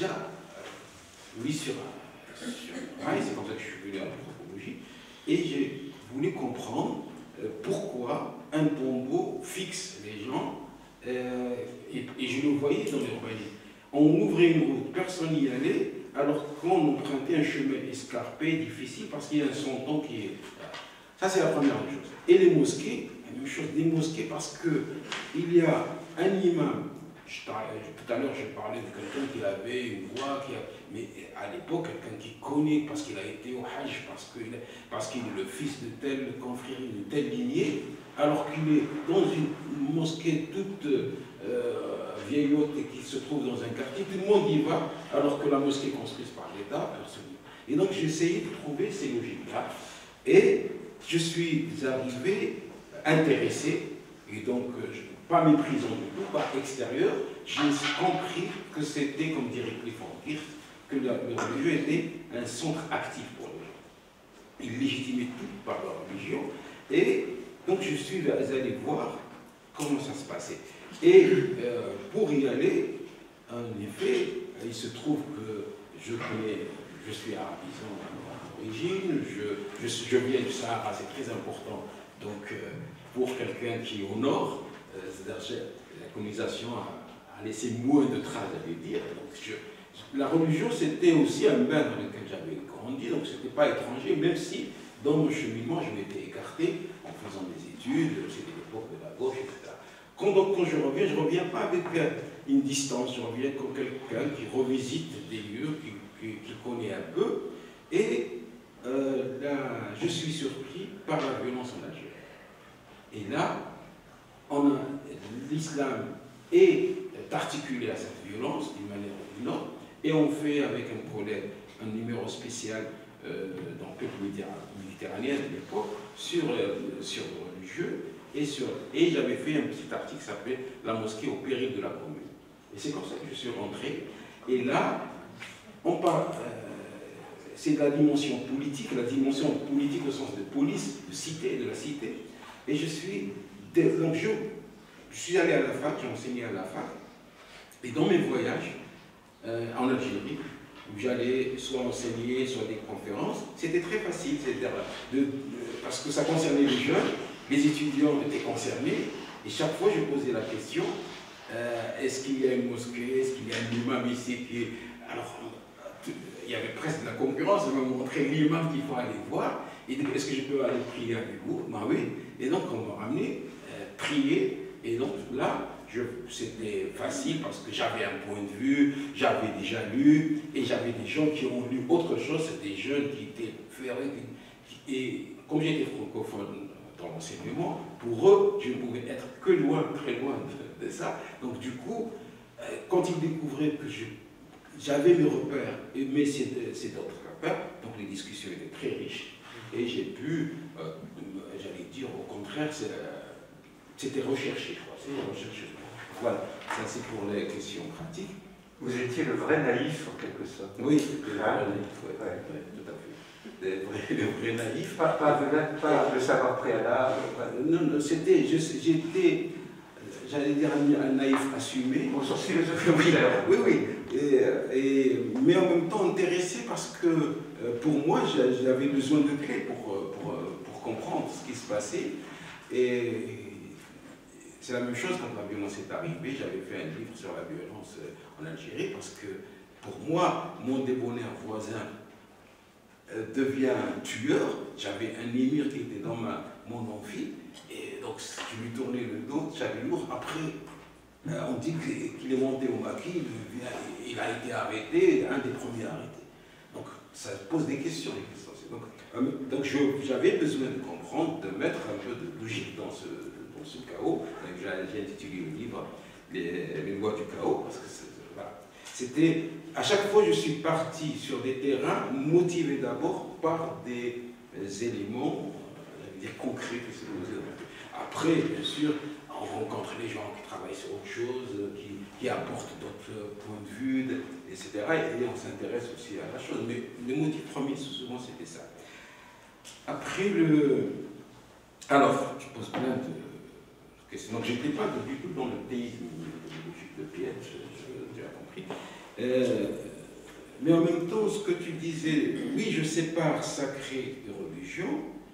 euh, mis sur un rail, c'est comme ça que je suis venu à l'anthropologie, et j'ai voulu comprendre euh, pourquoi un tombeau fixe les gens, euh, et, et je le voyais dans l'urbanisme. On ouvrait une route, personne n'y allait, alors qu'on empruntait un chemin escarpé, difficile, parce qu'il y a un son qui est... Ça, c'est la première chose. Et les mosquées, la même chose, des mosquées, parce qu'il y a un imam. Je, tout à l'heure, je parlais de quelqu'un qui avait une voix, qui a, mais à l'époque, quelqu'un qui connaît, parce qu'il a été au Hajj, parce qu'il parce qu'il est le fils de telle confrérie, de telle lignée, alors qu'il est dans une mosquée toute euh, vieillotte et qui se trouve dans un quartier, tout le monde y va, alors que la mosquée est construite par l'État, personne. Et donc, j'essayais de trouver ces logiques-là. Et je suis arrivé intéressé, et donc je, pas méprisant du tout, pas extérieur, j'ai compris que c'était, comme dirait Clifford Geertz, que le religieux était un centre actif pour les gens. Ils légitimaient tout par leur religion, et donc je suis allé voir comment ça se passait. Et euh, pour y aller, en effet, il se trouve que je connais, je suis arabisant à l'origine, je, je, je viens du Sahara, c'est très important. Donc, euh, pour quelqu'un qui est au nord, euh, la colonisation a, a laissé moins de traces, j'allais dire. Donc, je, la religion, c'était aussi un bain dans lequel j'avais grandi, donc ce n'était pas étranger, même si dans mon cheminement, je m'étais écarté en faisant des études, c'était l'époque de la gauche, et cetera. Quand, donc, quand je reviens, je ne reviens pas avec une distance, je reviens comme quelqu'un qui revisite des lieux, qui, qui, qui connaît un peu, et euh, là, je suis surpris par la violence en Algérie. Et là, l'islam est articulé à cette violence d'une manière ou d'une autre, et on fait avec un collègue un numéro spécial euh, dans le peuple méditerranéen de l'époque sur, euh, sur le religieux, et, sur, et j'avais fait un petit article qui s'appelait « La mosquée au péril de la commune ». Et c'est comme ça que je suis rentré. Et là, on parle, euh, c'est de la dimension politique, la dimension politique au sens de police, de cité, de la cité. Et je suis, donc je, je suis allé à la fac, j'ai enseigné à la fac, et dans mes voyages euh, en Algérie, où j'allais soit enseigner, soit des conférences, c'était très facile, c'est-à-dire de, de, parce que ça concernait les jeunes, les étudiants étaient concernés, et chaque fois je posais la question, euh, est-ce qu'il y a une mosquée, est-ce qu'il y a un imam ici qui... Alors, il y avait presque de la concurrence, on m'a montré l'imam qu'il faut aller voir, et est-ce que je peux aller prier avec vous? Ben oui. Et donc on m'a ramené euh, prier, et donc là, c'était facile parce que j'avais un point de vue, j'avais déjà lu, et j'avais des gens qui ont lu autre chose, c'était des jeunes qui étaient ferrés, qui, et comme j'étais francophone dans l'enseignement, pour eux, je ne pouvais être que loin, très loin de, de ça. Donc du coup, euh, quand ils découvraient que j'avais mes repères, mais c'est d'autres repères, donc les discussions étaient très riches, et j'ai pu, euh, j'allais dire au contraire, c'était recherché, quoi, c'était recherché. Voilà, ça c'est pour les questions pratiques. Vous étiez le vrai naïf en quelque sorte. Oui, le vrai naïf, oui, ouais. Ouais, tout à fait. Le vrai, le vrai naïf. Pas, pas, de, pas de savoir préalable. Non, non, c'était, j'étais, j'allais dire un, un naïf assumé. Au sens philosophique. Oui, oui, oui. Et, et, mais en même temps intéressé parce que pour moi, j'avais besoin de clés pour, pour, pour comprendre ce qui se passait. Et c'est la même chose quand la violence est arrivée. J'avais fait un livre sur la violence en Algérie parce que pour moi, mon débonnaire voisin euh, devient un tueur. J'avais un émir qui était dans ma, mon amphi, et donc je lui tournais le dos chaque jour. Après, euh, on dit qu'il est monté au maquis, il, il a été arrêté, un des premiers arrêtés. Donc ça pose des questions. Des questions. Donc, euh, donc j'avais besoin de comprendre, de mettre un peu de logique dans ce, dans ce chaos. J'ai intitulé le livre les, les lois du chaos, parce que voilà. C'était, à chaque fois je suis parti sur des terrains motivés d'abord par des, des éléments des concrets que c'est. Après, bien sûr, on rencontre les gens qui travaillent sur autre chose, qui, qui apportent d'autres points de vue, et cetera. Et on s'intéresse aussi à la chose. Mais le motif premier, souvent, c'était ça. Après le... Alors, je pose plein de questions. Donc, je n'étais pas du tout dans le théisme de Piaget, tu as compris. Euh, mais en même temps, ce que tu disais, oui, je sépare sacré et religion,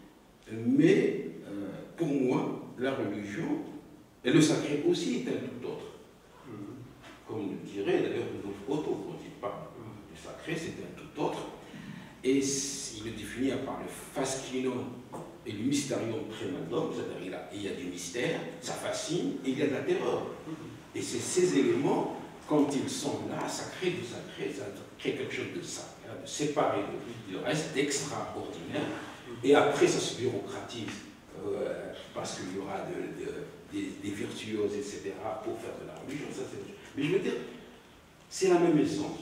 mais euh, pour moi, la religion et le sacré aussi est un tout autre. Comme le dirait d'ailleurs Rudolf Otto, quand il parle du sacré, c'est un tout autre. Et il le définit par le fascinum et le mysterium tremendum, c'est-à-dire il y a du mystère, ça fascine, et il y a de la terreur. Et c'est ces éléments, quand ils sont là, sacré du sacré, ça crée quelque chose de ça, de séparé du reste, d'extraordinaire. Et après, ça se bureaucratise, euh, parce qu'il y aura de, de, des, des virtuoses, et cetera, pour faire de la religion. Ça, mais je veux dire, c'est la même essence.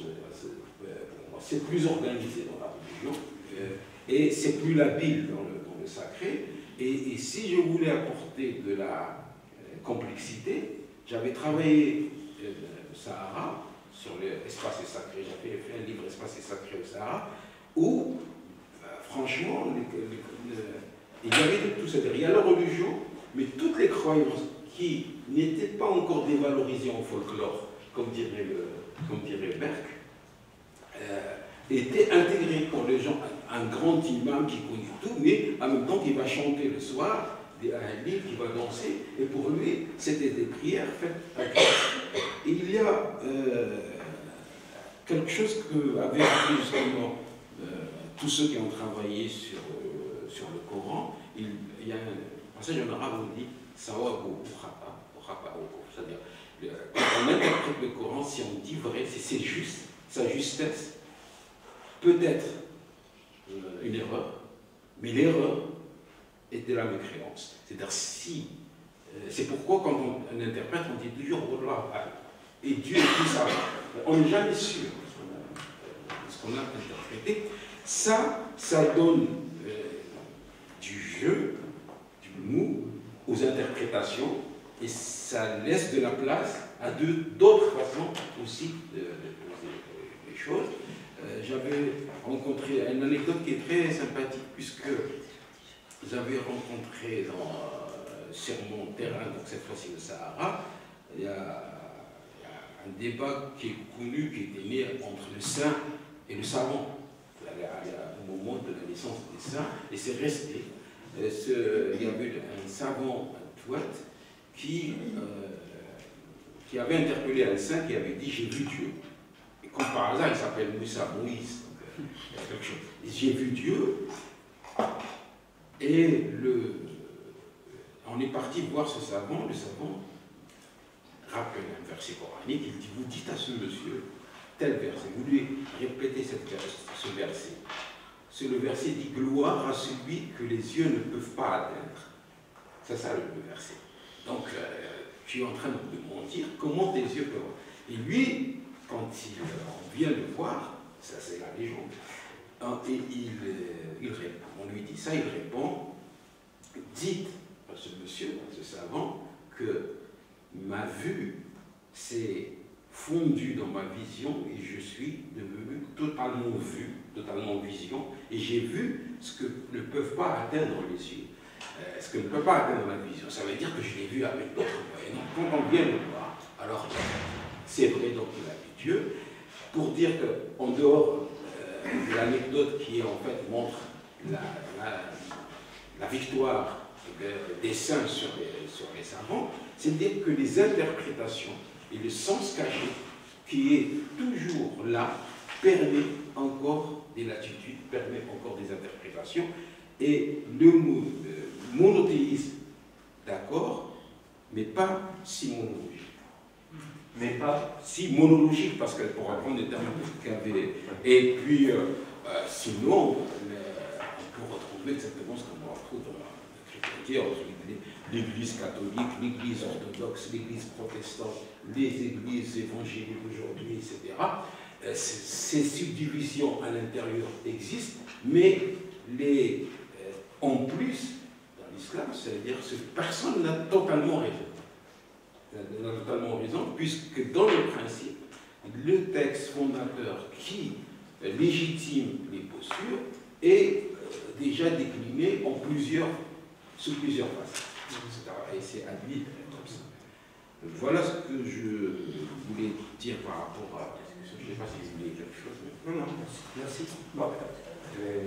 C'est plus organisé dans la religion, euh, et c'est plus labile dans le, dans le sacré. Et, et si je voulais apporter de la euh, complexité, j'avais travaillé euh, au Sahara, sur l'espace sacré, j'avais fait un livre Espace et sacré au Sahara, où, euh, franchement, les, les, les, il y avait de tout ça. Il y a la religion, mais toutes les croyances qui n'étaient pas encore dévalorisées en folklore, comme dirait, le, comme dirait Berck, euh, étaient intégrées pour les gens. Un grand imam qui connaît tout, mais en même temps qui va chanter le soir, un livre qui va danser, et pour lui, c'était des prières faites à Dieu. Et il y a euh, quelque chose qu'avaient appris justement euh, tous ceux qui ont travaillé sur, euh, sur le Coran. Il, il y a un passage en arabe où on dit Sawabu Ukhapa, c'est-à-dire quand on interprète le Coran, si on dit vrai, c'est juste, sa justesse peut être euh, une erreur, mais l'erreur est de la mécréance. C'est-à-dire si, euh, c'est pourquoi quand on, on interprète, on dit toujours Allah et Dieu est tout ça. On n'est jamais sûr de ce qu'on a interprété. Ça, ça donne euh, du jeu, du mou aux interprétations, et ça laisse de la place à d'autres façons aussi de, de poser les choses. Euh, J'avais rencontré une anecdote qui est très sympathique, puisque j'avais rencontré dans, euh, sur mon terrain, donc cette fois-ci le Sahara, il y, a, il y a un débat qui est connu, qui était né entre le saint et le savant. Il y a, il y a au moment de la naissance des saints, et c'est resté. Euh, ce, il y avait un savant, un Touat, qui, euh, qui avait interpellé un saint qui avait dit « j'ai vu Dieu ». Et comme par hasard, il s'appelle Moussa, Moïse, donc euh, il y a quelque chose. J'ai vu Dieu, et le, on est parti voir ce savant. Le savant rappelle un verset coranique, il dit « vous dites à ce monsieur tel verset, vous lui répétez cette, ce verset. C'est le verset dit « gloire à celui que les yeux ne peuvent pas atteindre ». C'est ça le, le verset. Donc, euh, je suis en train de me mentir, comment tes yeux peuvent... Et lui, quand il, on vient le voir, ça c'est la légende, et il, il répond, on lui dit ça, il répond, dites à ce monsieur, à ce savant, que ma vue s'est fondue dans ma vision et je suis devenu totalement vu, totalement vision, et j'ai vu ce que ne peuvent pas atteindre les yeux. Euh, ce que ne peut pas atteindre la vision, ça veut dire que je l'ai vu avec d'autres moyens. Donc quand on vient le voir, alors c'est vrai, donc il a vu Dieu, pour dire qu'en dehors euh, de l'anecdote qui en fait montre la, la, la victoire de, des saints sur les, sur les savants, c'est dire que les interprétations et le sens caché qui est toujours là permet encore des latitudes, permet encore des interprétations. Et le mot euh, monothéisme, d'accord, mais pas si monologique. Mais pas si monologique, parce que pour apprendre des termes qu'avait. Et puis, euh, euh, sinon, euh, on peut retrouver exactement ce qu'on retrouve dans la chrétienté, l'Église catholique, l'Église orthodoxe, l'Église protestante, les églises évangéliques aujourd'hui, et cetera. Euh, ces subdivisions à l'intérieur existent, mais les, euh, en plus, dans l'islam, c'est-à-dire que personne n'a totalement raison. Elle a totalement raison, puisque dans le principe, le texte fondateur qui légitime les postures est déjà décliné en plusieurs, sous plusieurs faces. Et c'est à lui comme ça. Voilà ce que je voulais dire par rapport à la discussion. Je ne sais pas si vous voulez quelque chose. Mais... Non, non, merci. Bon, euh,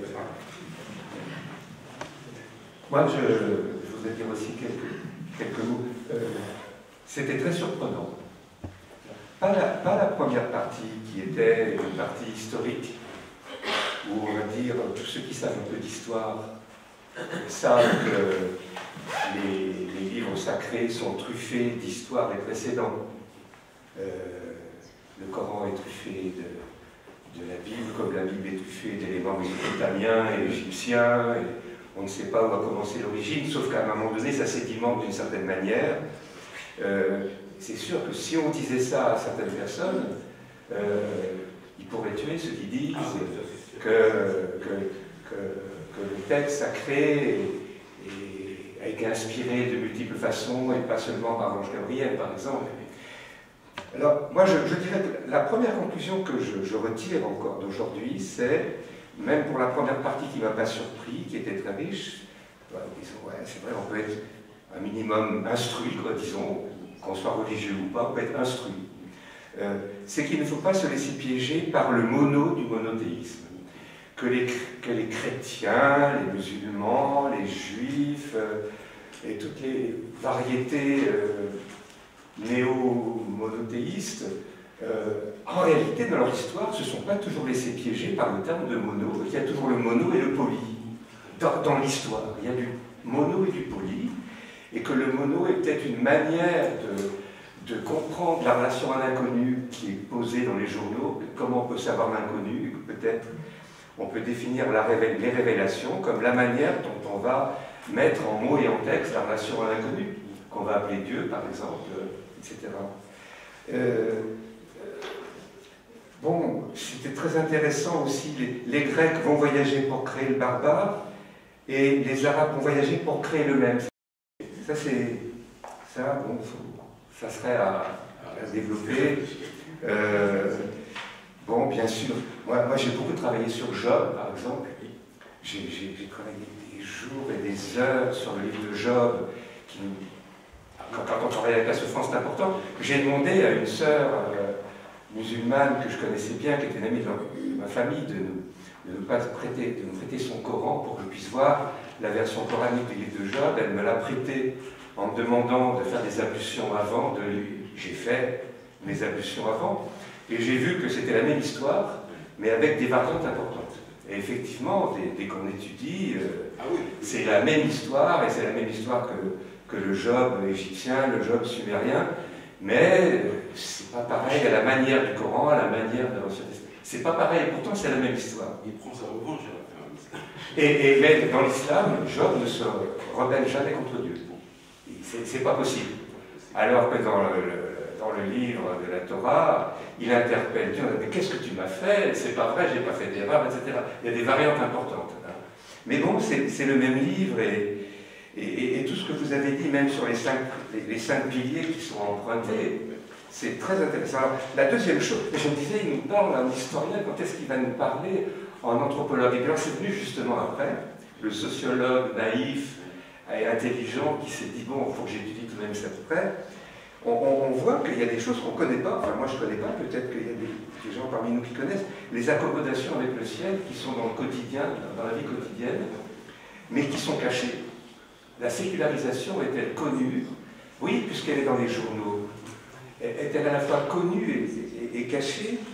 moi, je, je voudrais dire aussi quelques, quelques mots. Euh, C'était très surprenant. Pas la, pas la première partie qui était une partie historique, où on va dire tous ceux qui savent un peu d'histoire savent que les, les livres sacrés sont truffés d'histoires des précédents. Euh, le Coran est truffé de, de la Bible, comme la Bible est truffée d'éléments mésopotamiens et égyptiens. Et on ne sait pas où a commencé l'origine, sauf qu'à un moment donné, ça sédimente d'une certaine manière. Euh, c'est sûr que si on disait ça à certaines personnes, euh, ils pourraient tuer ceux qui disent ah, que, que, que, que le texte sacré est, est, a été inspiré de multiples façons et pas seulement par l'ange Gabriel, par exemple. Alors, moi, je, je dirais que la première conclusion que je, je retire encore d'aujourd'hui, c'est, même pour la première partie qui ne m'a pas surpris, qui était très riche, bah, disons, ouais, c'est vrai, on peut être un minimum instruit, quoi, disons, qu'on soit religieux ou pas, on peut être instruit. Euh, c'est qu'il ne faut pas se laisser piéger par le mono du monothéisme. Que les, que les chrétiens, les musulmans, les juifs, euh, et toutes les variétés euh, néo-monothéistes, euh, en réalité, dans leur histoire, ne se sont pas toujours laissés piéger par le terme de mono. Il y a toujours le mono et le poly. Dans, dans l'histoire, il y a du mono et du poly. Et que le mono est peut-être une manière de, de comprendre la relation à l'inconnu qui est posée dans les journaux. Comment on peut savoir l'inconnu? Peut-être on peut définir la révé les révélations comme la manière dont on va mettre en mots et en texte la relation à l'inconnu, qu'on va appeler Dieu, par exemple, et cetera. Euh, bon, c'était très intéressant aussi. Les, les Grecs vont voyager pour créer le barbare, et les Arabes vont voyager pour créer le même. Ça, c'est. Ça, bon, ça serait à, à développer. Euh, bon, bien sûr. Moi, moi j'ai beaucoup travaillé sur Job, par exemple. J'ai travaillé des jours et des heures sur le livre de Job. Qui, quand, quand on travaille avec la souffrance, c'est important. J'ai demandé à une sœur euh, musulmane que je connaissais bien, qui était une amie de ma famille, de nous, de nous pas prêter, de nous prêter son Coran pour que je puisse voir la version coranique du livre de Job. Elle me l'a prêté en me demandant de faire des ablutions avant de lui. J'ai fait mes ablutions avant, et j'ai vu que c'était la même histoire, mais avec des variantes importantes. Et effectivement, dès, dès qu'on étudie, euh, ah oui. c'est la même histoire, et c'est la même histoire que, que le Job égyptien, le Job sumérien, mais c'est pas pareil à la manière du Coran, à la manière de l'Ancien Testament. C'est pas pareil, et pourtant c'est la même histoire. Il prend sa revanche. Et, et mais dans l'islam, Job ne se rebelle jamais contre Dieu. C'est pas possible. Alors que dans le, le, dans le livre de la Torah, il interpelle Dieu, mais qu'est-ce que tu m'as fait? C'est pas vrai, j'ai pas fait d'erreur, et cetera. Il y a des variantes importantes. Hein. Mais bon, c'est le même livre, et, et, et tout ce que vous avez dit, même sur les cinq, les, les cinq piliers qui sont empruntés, c'est très intéressant. Alors, la deuxième chose, je me disais, il nous parle, un historien, quand est-ce qu'il va nous parler en anthropologue? Et bien, c'est venu justement après, le sociologue naïf et intelligent qui s'est dit, bon, il faut que j'étudie tout de même ça de près. On, on, on voit qu'il y a des choses qu'on ne connaît pas, enfin moi je ne connais pas, peut-être qu'il y a des, des gens parmi nous qui connaissent, les accommodations avec le ciel qui sont dans le quotidien, dans la vie quotidienne, mais qui sont cachées. La sécularisation est-elle connue? Oui, puisqu'elle est dans les journaux. Est-elle à la fois connue et, et, et cachée?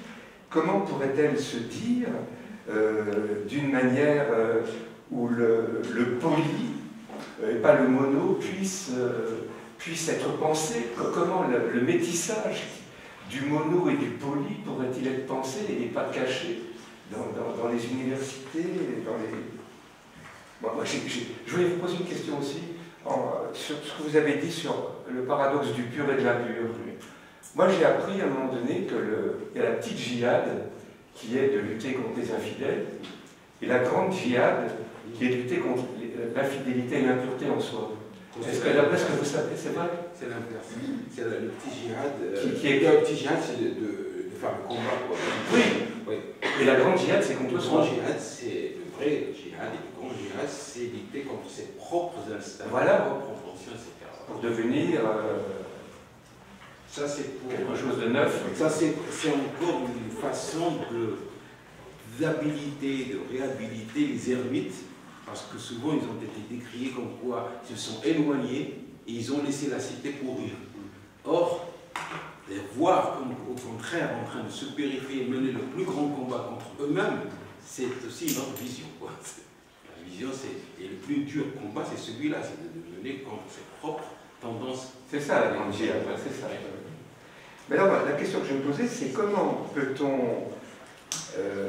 comment pourrait-elle se dire euh, d'une manière euh, où le, le poly, euh, et pas le mono, puisse, euh, puisse être pensé? Comment le, le métissage du mono et du poly pourrait-il être pensé et pas caché dans, dans, dans les universités, dans les... Bon, moi, j'ai, j'ai, je voulais vous poser une question aussi en, sur ce que vous avez dit sur le paradoxe du pur et de l'impur. Moi, j'ai appris à un moment donné qu'il y a la petite djihad qui est de lutter contre les infidèles et la grande djihad qui est de lutter contre l'infidélité et l'impureté en soi. Est-ce que d'après ce que vous savez, c'est vrai? C'est l'inverse. C'est le petit djihad. Euh, qui, qui est... Le petit djihad, c'est de, de, de faire le combat. Quoi. Oui. oui. Et la grande djihad, c'est contre le soi. grand djihad, c'est le vrai djihad. Et le grand djihad, c'est lutter contre ses propres instincts, voilà. ses propres fonctions, et cetera. Pour devenir euh, ça, c'est pour quelque chose de neuf. Ça, c'est encore une façon d'habiliter, de, de réhabiliter les ermites. Parce que souvent, ils ont été décriés comme quoi ils se sont éloignés et ils ont laissé la cité pourrir. Or, les voir comme au contraire en train de se purifier et mener le plus grand combat contre eux-mêmes, c'est aussi une autre vision. Quoi. La vision, c'est, et le plus dur combat, c'est celui-là, c'est de mener contre ses propres tendances. C'est ça la grande djihad, c'est ça. Mais alors, la question que je me posais, c'est comment peut-on... Euh,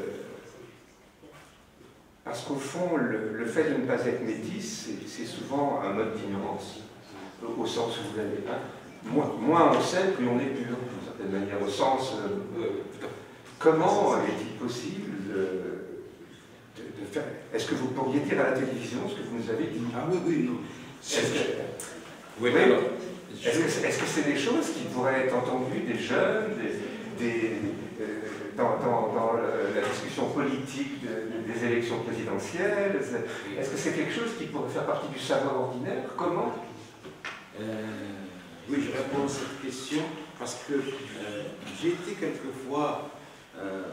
Parce qu'au fond, le, le fait de ne pas être métis, c'est souvent un mode d'ignorance, au sens où vous l'avez. Hein. Moins, moins on sait, plus on est pur, d'une certaine manière, au sens... Euh, comment est-il possible de, de, de faire... Est-ce que vous pourriez dire à la télévision ce que vous nous avez dit? Ah oui, oui, non. Est-ce que, oui, oui, alors, est-ce que c'est -ce c'est des choses qui pourraient être entendues des jeunes, des... des euh, Dans, dans, dans la discussion politique de, de, des élections présidentielles? Est-ce que c'est quelque chose qui pourrait faire partie du savoir ordinaire? Comment? euh, Oui, je réponds à cette question parce que euh, j'ai été quelquefois... Euh,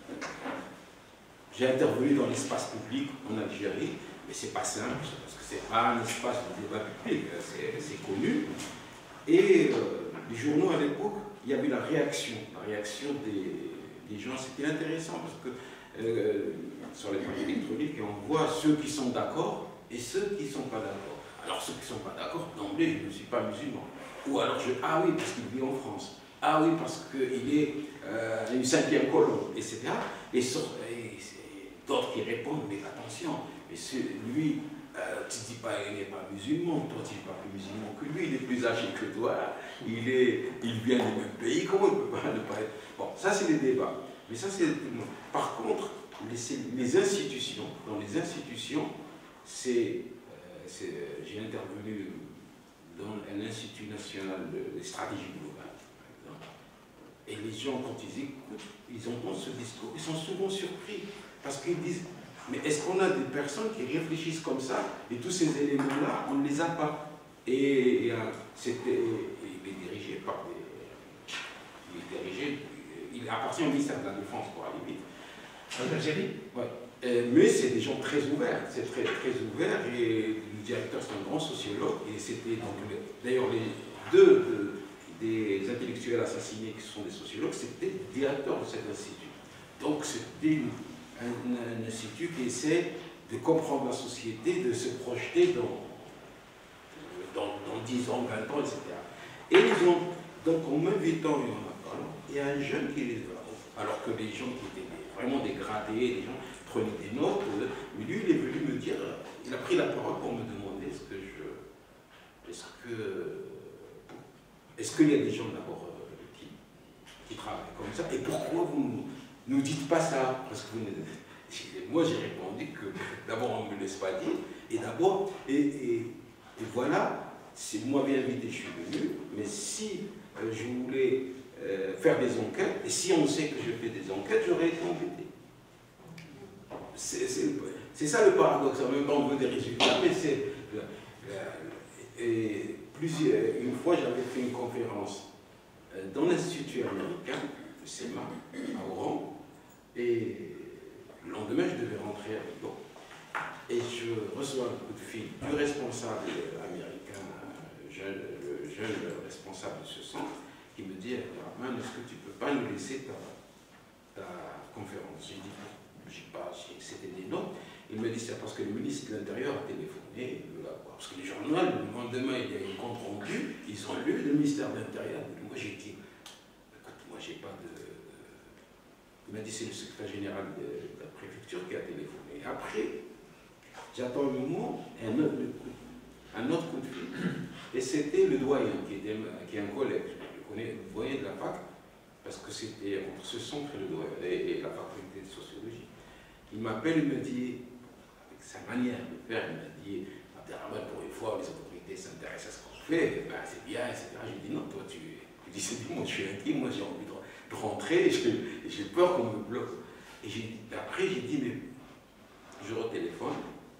j'ai intervenu dans l'espace public en Algérie, mais c'est pas simple, parce que c'est pas un espace de débat public, c'est connu. Et euh, les journaux à l'époque, il y avait la réaction, la réaction des... des gens, c'était intéressant parce que euh, sur les pages électroniques, on voit ceux qui sont d'accord et ceux qui ne sont pas d'accord. Alors ceux qui ne sont pas d'accord, d'emblée, je ne suis pas musulman. Ou alors je, ah oui, parce qu'il vit en France. Ah oui, parce qu'il est euh, une cinquième colonne, et cetera. Et, et d'autres qui répondent, mais attention, mais lui, euh, tu ne dis pas qu'il n'est pas musulman, toi tu n'es pas plus musulman que lui, il est plus âgé que toi, il, est, il vient du même pays, comment il ne peut pas ne pas être... Bon, ça c'est les débats. Mais ça c'est... Par contre, les, les institutions, dans les institutions, c'est... Euh, j'ai intervenu dans l'Institut national des stratégies globales, par exemple. Et les gens, quand ils écoutent, ils entendent ce discours, ils sont souvent surpris. Parce qu'ils disent, mais est-ce qu'on a des personnes qui réfléchissent comme ça, et tous ces éléments-là, on ne les a pas. Et, et c'était... Il est dirigé par des... Il est dirigé... Il appartient au ministère de la Défense, pour aller vite. En Algérie? Ouais. Euh, mais c'est des gens très ouverts, c'est très, très ouvert, et le directeur c'est un grand sociologue, et c'était donc, d'ailleurs les deux de, des intellectuels assassinés qui sont des sociologues, c'était le directeur de cet institut. Donc c'était un, un institut qui essaie de comprendre la société, de se projeter dans, dans, dans dix ans, vingt ans, et cetera. Et ils ont, donc en m'invitant et en appelant, il y a un jeune qui les a, alors que les gens qui étaient vraiment dégradés, les gens prenaient des notes, mais lui, il est venu me dire, il a pris la parole pour me demander est-ce que je... Est-ce que... Est-ce qu'il y a des gens d'abord qui, qui travaillent comme ça? Et pourquoi vous ne nous dites pas ça? Parce que vous ne... Moi, j'ai répondu que d'abord, on ne me laisse pas dire, et d'abord, et, et, et voilà, c'est moi bien invité, je suis venu, mais si euh, je voulais euh, faire des enquêtes, et si on sait que je fais des enquêtes, j'aurais été embêté. C'est ça le paradoxe, en même temps on veut des résultats, mais c'est... Et plusieurs, une fois j'avais fait une conférence dans l'Institut américain, le C E M A, à Oran, et le lendemain je devais rentrer à Lyon. Et je reçois un coup de fil du responsable américain, jeune, le jeune responsable de ce centre, qui me dit, Rahman, est-ce que tu ne peux pas nous laisser ta, ta J'ai dit, je sais pas, c'était des noms. Il me dit, c'est parce que le ministre de l'Intérieur a téléphoné. Parce que les journaux, le lendemain, il y a eu un compte rendu, ils ont lu le ministère de l'Intérieur. Moi, j'ai dit, écoute, moi, j'ai pas de. Il m'a dit, c'est le secrétaire général de, de la préfecture qui a téléphoné. Après, j'attends un moment, un autre, un autre coup de fil. Et c'était le doyen, qui, était, qui est un collègue. Je connais le doyen de la fac, parce que c'était entre ce centre et, le doyen, et, et la faculté de sociologie. Il m'appelle, il me dit, avec sa manière de faire, il m'a dit, pour une fois, les autorités s'intéressent à ce qu'on fait, ben, c'est bien, et cetera. J'ai dit, non, toi, tu. Je dis, c'est bon, je suis inquiet, moi, j'ai envie de, de rentrer, et j'ai peur qu'on me bloque. Et après, j'ai dit, mais je retéléphone,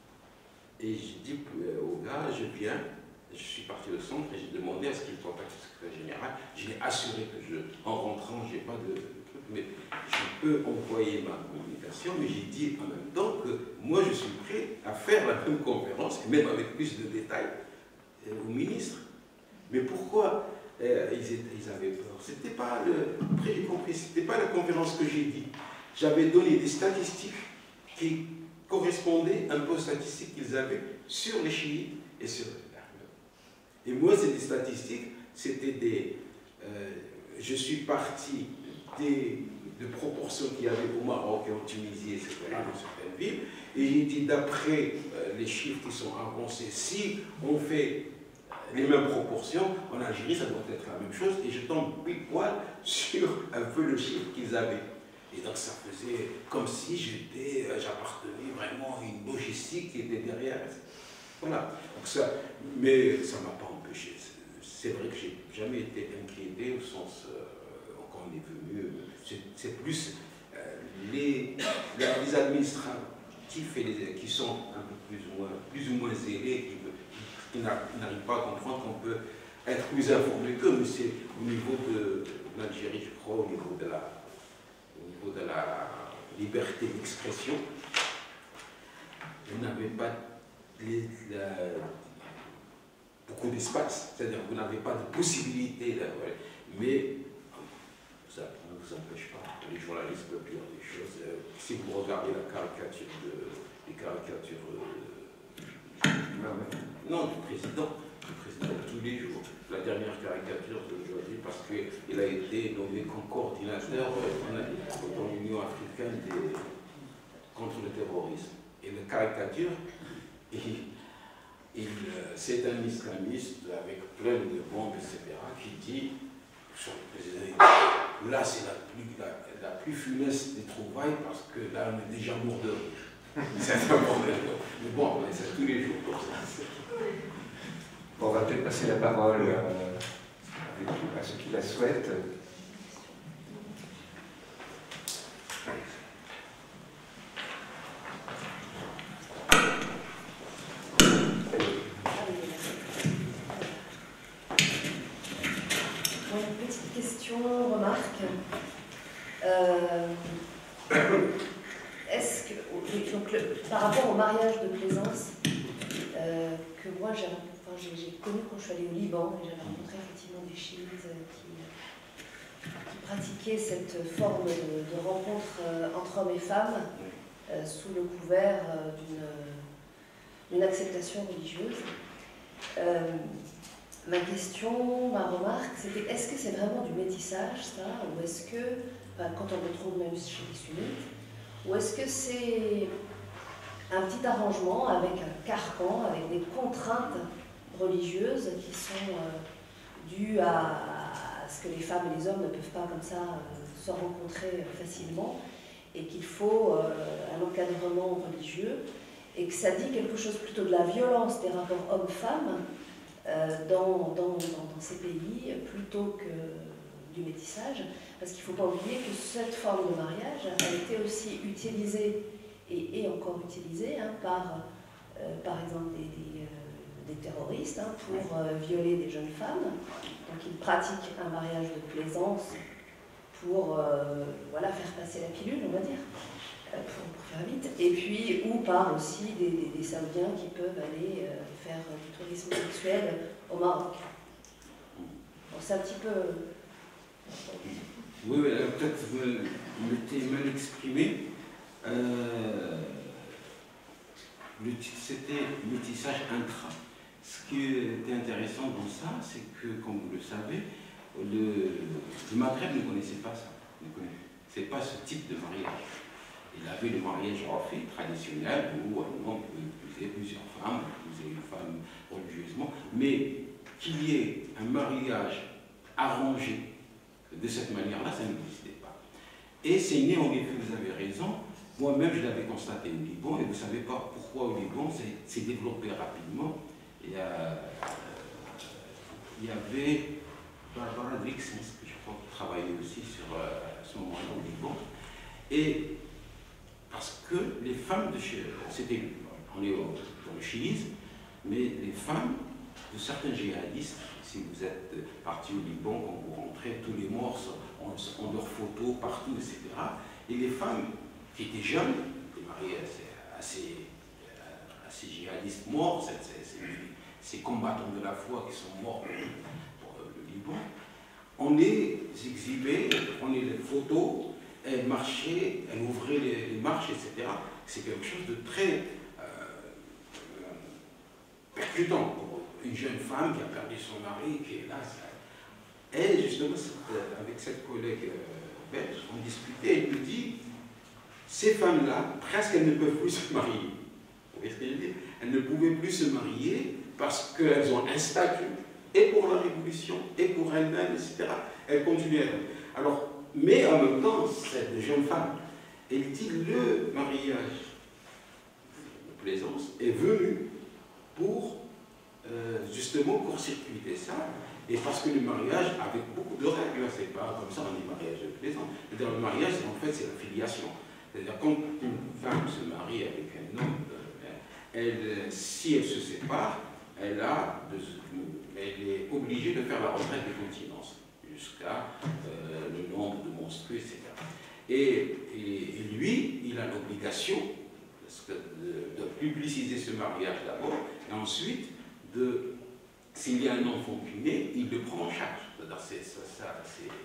et j'ai dit au gars, je viens, je suis parti au centre, et j'ai demandé à ce qu'il contacte le secrétaire général. Je l'ai assuré que, je, en rentrant, je n'ai pas de truc, mais je peux envoyer ma communication, mais j'ai dit en même temps que moi, je suis prêt à faire la même conférence, et même avec plus de détails, euh, au ministre. Mais pourquoi euh, ils, étaient, ils avaient peur? C'était pas le. Après, j'ai compris, c'était pas la conférence que j'ai dit. J'avais donné des statistiques qui correspondaient un peu aux statistiques qu'ils avaient sur les chiites et sur l'armée. Et moi, c'est des statistiques, c'était des. Euh, je suis parti des. de proportions qu'il y avait au Maroc et en Tunisie, et cetera, dans certaines villes. Et j'ai dit, d'après euh, les chiffres qui sont avancés, si on fait les mêmes proportions, en Algérie, ça doit être la même chose. Et je tombe pile poil sur un peu le chiffre qu'ils avaient. Et donc, ça faisait comme si j'étais, euh, j'appartenais vraiment à une logistique qui était derrière. Voilà. Donc ça, mais ça ne m'a pas empêché. C'est vrai que j'ai jamais été inquiété au sens. Euh, quand on est venu, c'est plus euh, les, les administratifs et les, qui sont un peu plus ou moins, plus ou moins zélés, qui, qui n'arrivent pas à comprendre qu'on peut être plus informé qu'eux, mais c'est au niveau de l'Algérie, je crois, au niveau de la, au niveau de la liberté d'expression. Vous n'avez pas les, la, beaucoup d'espace, c'est-à-dire que vous n'avez pas de possibilité, là, ouais, mais ça ne vous empêche pas. Les journalistes peuvent dire des choses. Euh, si vous regardez la caricature de, les caricatures euh, non, du président, du président tous les jours. La dernière caricature d'aujourd'hui, parce qu'il a été nommé comme coordinateur euh, dans l'Union africaine des, contre le terrorisme. Et la caricature, il, il, c'est un islamiste avec plein de bombes, et cetera, qui dit sur le président. Là, c'est la plus, la, la plus funeste des trouvailles parce que là, on est déjà mort de rire. C'est un problème. Mais bon, on essaie tous les jours comme ça. Bon, on va peut-être passer la parole euh, à ceux qui la souhaitent. Remarque. Euh, Est-ce que, donc, le, par rapport au mariage de plaisance, euh, que moi j'ai enfin, connu quand je suis allée au Liban, et j'avais rencontré effectivement des chiites qui, qui pratiquaient cette forme de, de rencontre euh, entre hommes et femmes euh, sous le couvert euh, d'une acceptation religieuse. Euh, Ma question, ma remarque, c'était est-ce que c'est vraiment du métissage, ça, ou est-ce que, enfin, quand on le trouve même chez les sunnites, ou est-ce que c'est un petit arrangement avec un carcan, avec des contraintes religieuses qui sont euh, dues à, à ce que les femmes et les hommes ne peuvent pas comme ça euh, se rencontrer facilement, et qu'il faut euh, un encadrement religieux, et que ça dit quelque chose plutôt de la violence des rapports hommes-femmes, Euh, dans, dans, dans, dans ces pays plutôt que du métissage, parce qu'il ne faut pas oublier que cette forme de mariage a été aussi utilisée et est encore utilisée hein, par, euh, par exemple des, des, euh, des terroristes hein, pour euh, violer des jeunes femmes. Donc ils pratiquent un mariage de plaisance pour euh, voilà, faire passer la pilule, on va dire. Pour, pour faire vite, et puis ou par aussi des, des, des Saoudiens qui peuvent aller euh, faire du tourisme sexuel au Maroc. Bon, c'est un petit peu... Oui, oui, peut-être que vous m'étiez mal exprimé. Euh, le titre, c'était métissage intra. Ce qui était intéressant dans ça, c'est que, comme vous le savez, le, le Maghreb ne connaissait pas ça. Ne connaissait pas ce type de mariage. Il avait le mariage rafi traditionnel où un homme peut épouser plusieurs femmes, épouser une femme religieusement, mais qu'il y ait un mariage arrangé de cette manière-là, ça n'existait pas. Et c'est né, en effet, vous avez raison. Moi-même, je l'avais constaté au Liban, et vous ne savez pas pourquoi au Liban, c'est développé rapidement. Il y, a, il y avait Barbara Drixens, que je crois qui travaillait aussi sur à ce moment-là au Liban. Et parce que les femmes de chez... C'était, on est dans le chiisme, mais les femmes de certains djihadistes, si vous êtes parti au Liban, quand vous rentrez, tous les morts ont, ont leurs photos partout, et cetera. Et les femmes qui étaient jeunes, des mariés assez, assez, assez djihadistes morts, c'est, c'est, c'est, ces combattants de la foi qui sont morts pour, pour le Liban, on les exhibait, on prenait les photos, elles marchaient, elles ouvraient les, les marches, et cetera. C'est quelque chose de très euh, percutant pour une jeune femme qui a perdu son mari, qui est là. Ça. Et justement, avec cette collègue euh, belge, on discutait, elle nous dit, ces femmes-là, presque elles ne peuvent plus se marier. Vous voyez ce que je veux dire? Elles ne pouvaient plus se marier parce qu'elles ont un statut, et pour la révolution, et pour elles-mêmes, et cetera. Elles continuaient. Alors, mais en même temps, cette jeune femme, elle dit le mariage de Plaisance est venu pour euh, justement court-circuiter ça, et parce que le mariage, avec beaucoup de règles, c'est pas comme ça on dit mariage de Plaisance. Le mariage, en fait, c'est la filiation. C'est-à-dire, quand une femme se marie avec un homme, elle, si elle se sépare, elle, a, elle est obligée de faire la retraite de continence jusqu'à euh, le nombre de menstrues, et cetera. Et, et, et lui, il a l'obligation de, de publiciser ce mariage d'abord, et ensuite, s'il y a un enfant qui naît, il le prend en charge. C'est, ça, ça,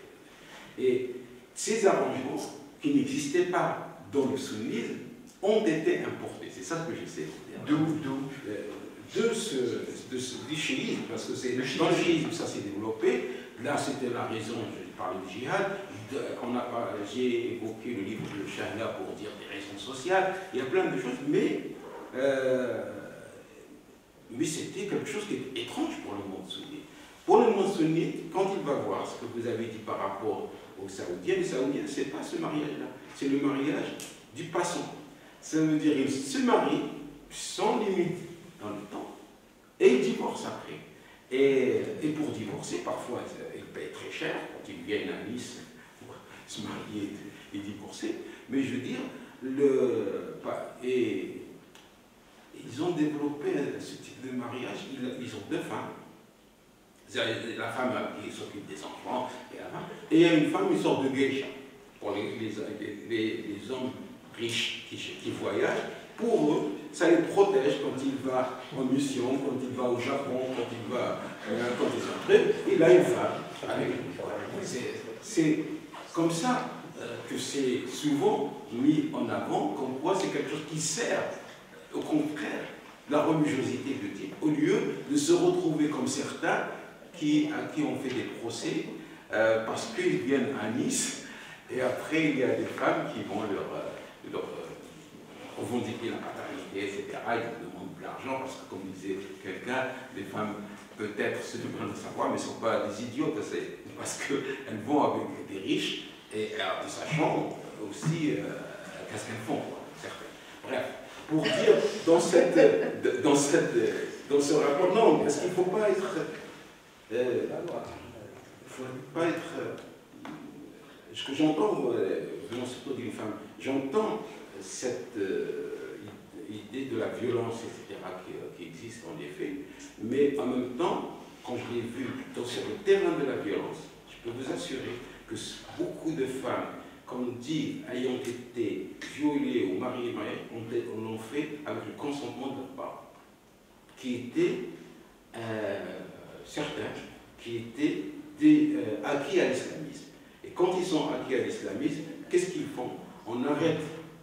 et ces arrangements qui n'existaient pas dans le sunnisme ont été importés. C'est ça que j'essaie de dire. D'où de ce, de ce du chiisme, parce que c'est dans le chiisme ça s'est développé. Là, c'était la raison, je parlais du djihad. J'ai évoqué le livre de Shahla pour dire des raisons sociales. Il y a plein de choses, mais, euh, mais c'était quelque chose qui est étrange pour le monde sunnite. Pour le monde sunnite, quand il va voir ce que vous avez dit par rapport aux Saoudiens, les Saoudiens, ce n'est pas ce mariage-là, c'est le mariage du passant. Ça veut dire qu'ils se marient sans limite dans le temps et ils divorcent après. Et, et pour divorcer, parfois, ils payent très cher quand ils viennent à Nice pour se marier et divorcer. Mais je veux dire, le, et, ils ont développé ce type de mariage. Ils, ils ont deux femmes. La femme qui s'occupe des enfants, et, la femme, et il y a une femme, une sorte de geisha, pour les, les, les, les hommes riches qui, qui voyagent. Pour eux, ça les protège quand il va en mission, quand il va au Japon, quand il va euh, quand ils sont prêts. Il a une femme avec lui. C'est comme ça euh, que c'est souvent mis en avant, comme quoi c'est quelque chose qui sert, au contraire, la religiosité de Dieu, au lieu de se retrouver comme certains qui, à qui on fait des procès euh, parce qu'ils viennent à Nice et après il y a des femmes qui vont leur, leur revendiquer la paternité, et cetera. Ils demandent de l'argent parce que, comme disait quelqu'un, les femmes peut-être se demandent de savoir, mais ne sont pas des idiotes, c'est parce qu'elles vont avec des riches et en sachant aussi euh, qu'est-ce qu'elles font, certaines. Bref, pour dire dans, cette, dans, cette, dans ce rapport, non, parce qu'il ne faut pas être. Euh, il faut pas être. Euh, ce que j'entends, venant surtout d'une femme, j'entends cette euh, idée de la violence, et cetera, qui, qui existe en effet, mais en même temps, quand je l'ai vu plutôt sur le terrain de la violence, je peux vous assurer que beaucoup de femmes, comme on dit, ayant été violées ou mariées, mariées on l'ont fait avec le consentement de leurs parents, qui étaient euh, certains, qui étaient des, euh, acquis à l'islamisme. Et quand ils sont acquis à l'islamisme, qu'est-ce qu'ils font? On arrête,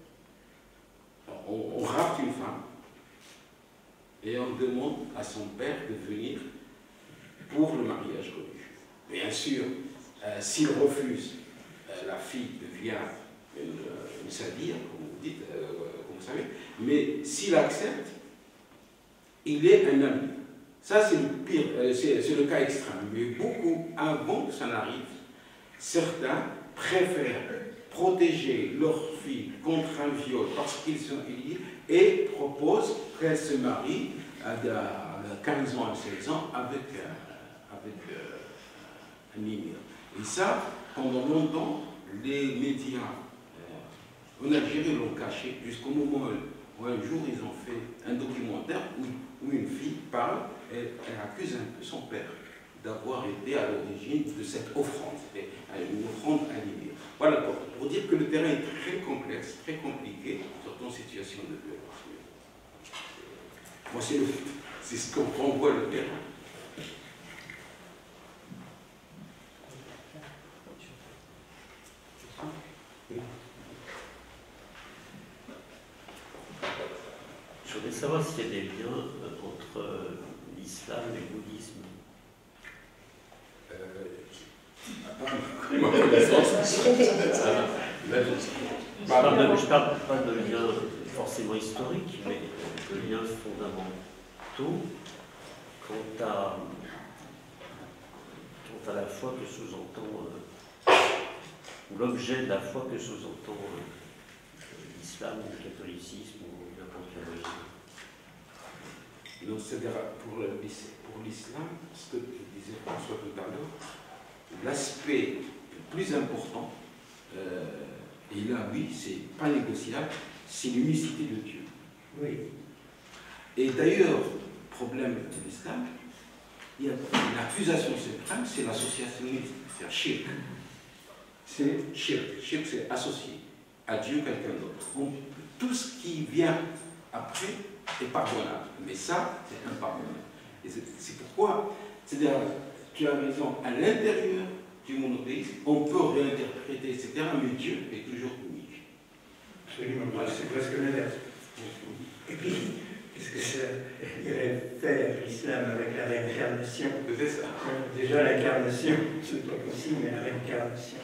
on, on rapte une femme et on demande à son père de venir pour le mariage religieux. Bien sûr, euh, s'il refuse, euh, la fille devient une, une sabia, comme vous dites, euh, comme vous savez, mais s'il accepte, il est un ami. Ça, c'est le pire, euh, c'est le cas extrême. Mais beaucoup, avant que ça n'arrive, certains préfèrent protéger leur fille contre un viol parce qu'ils sont liés et proposent qu'elle se marie à quinze ans, à seize ans avec, euh, avec euh, un émir. Et ça, pendant longtemps, les médias euh, en Algérie l'ont caché jusqu'au moment où un jour ils ont fait un documentaire où, où une fille parle et elle accuse un peu son père d'avoir été à l'origine de cette offrande, une offrande à l'émir. Voilà, pour, pour dire que le terrain est très complexe, très compliqué, surtout en situation de violence. Moi, c'est le c'est ce qu'on renvoie le terrain. Je voudrais savoir s'il y a des liens entre l'islam et le bouddhisme. Je parle, de, je parle pas de liens forcément historiques, mais de liens fondamentaux quant à, quant à la foi que sous-entend, euh, ou l'objet de la foi que sous-entend euh, l'islam ou le catholicisme ou n'importe quelle religion. Donc, c'est-à-dire pour l'islam, ce que disait François tout à l'heure, l'aspect le plus important, euh, et là, oui, c'est pas négociable, c'est l'unicité de Dieu. Oui. Et d'ailleurs, problème de l'islam, il y a l'accusation suprême, c'est l'associationnisme, c'est shirk. C'est shirk. Shirk, c'est associé à Dieu quelqu'un d'autre. Donc, tout ce qui vient après est pardonnable. Mais ça, c'est impardonnable. Et c'est pourquoi, c'est-à-dire, tu as raison, à l'intérieur du monothéisme, on peut réinterpréter, et cetera, mais Dieu est toujours unique. Absolument, voilà. C'est presque l'inverse. Et puis, qu'est-ce que ça irait faire l'islam avec la réincarnation? C'est ça. Déjà, l'incarnation, c'est pas possible, mais la réincarnation.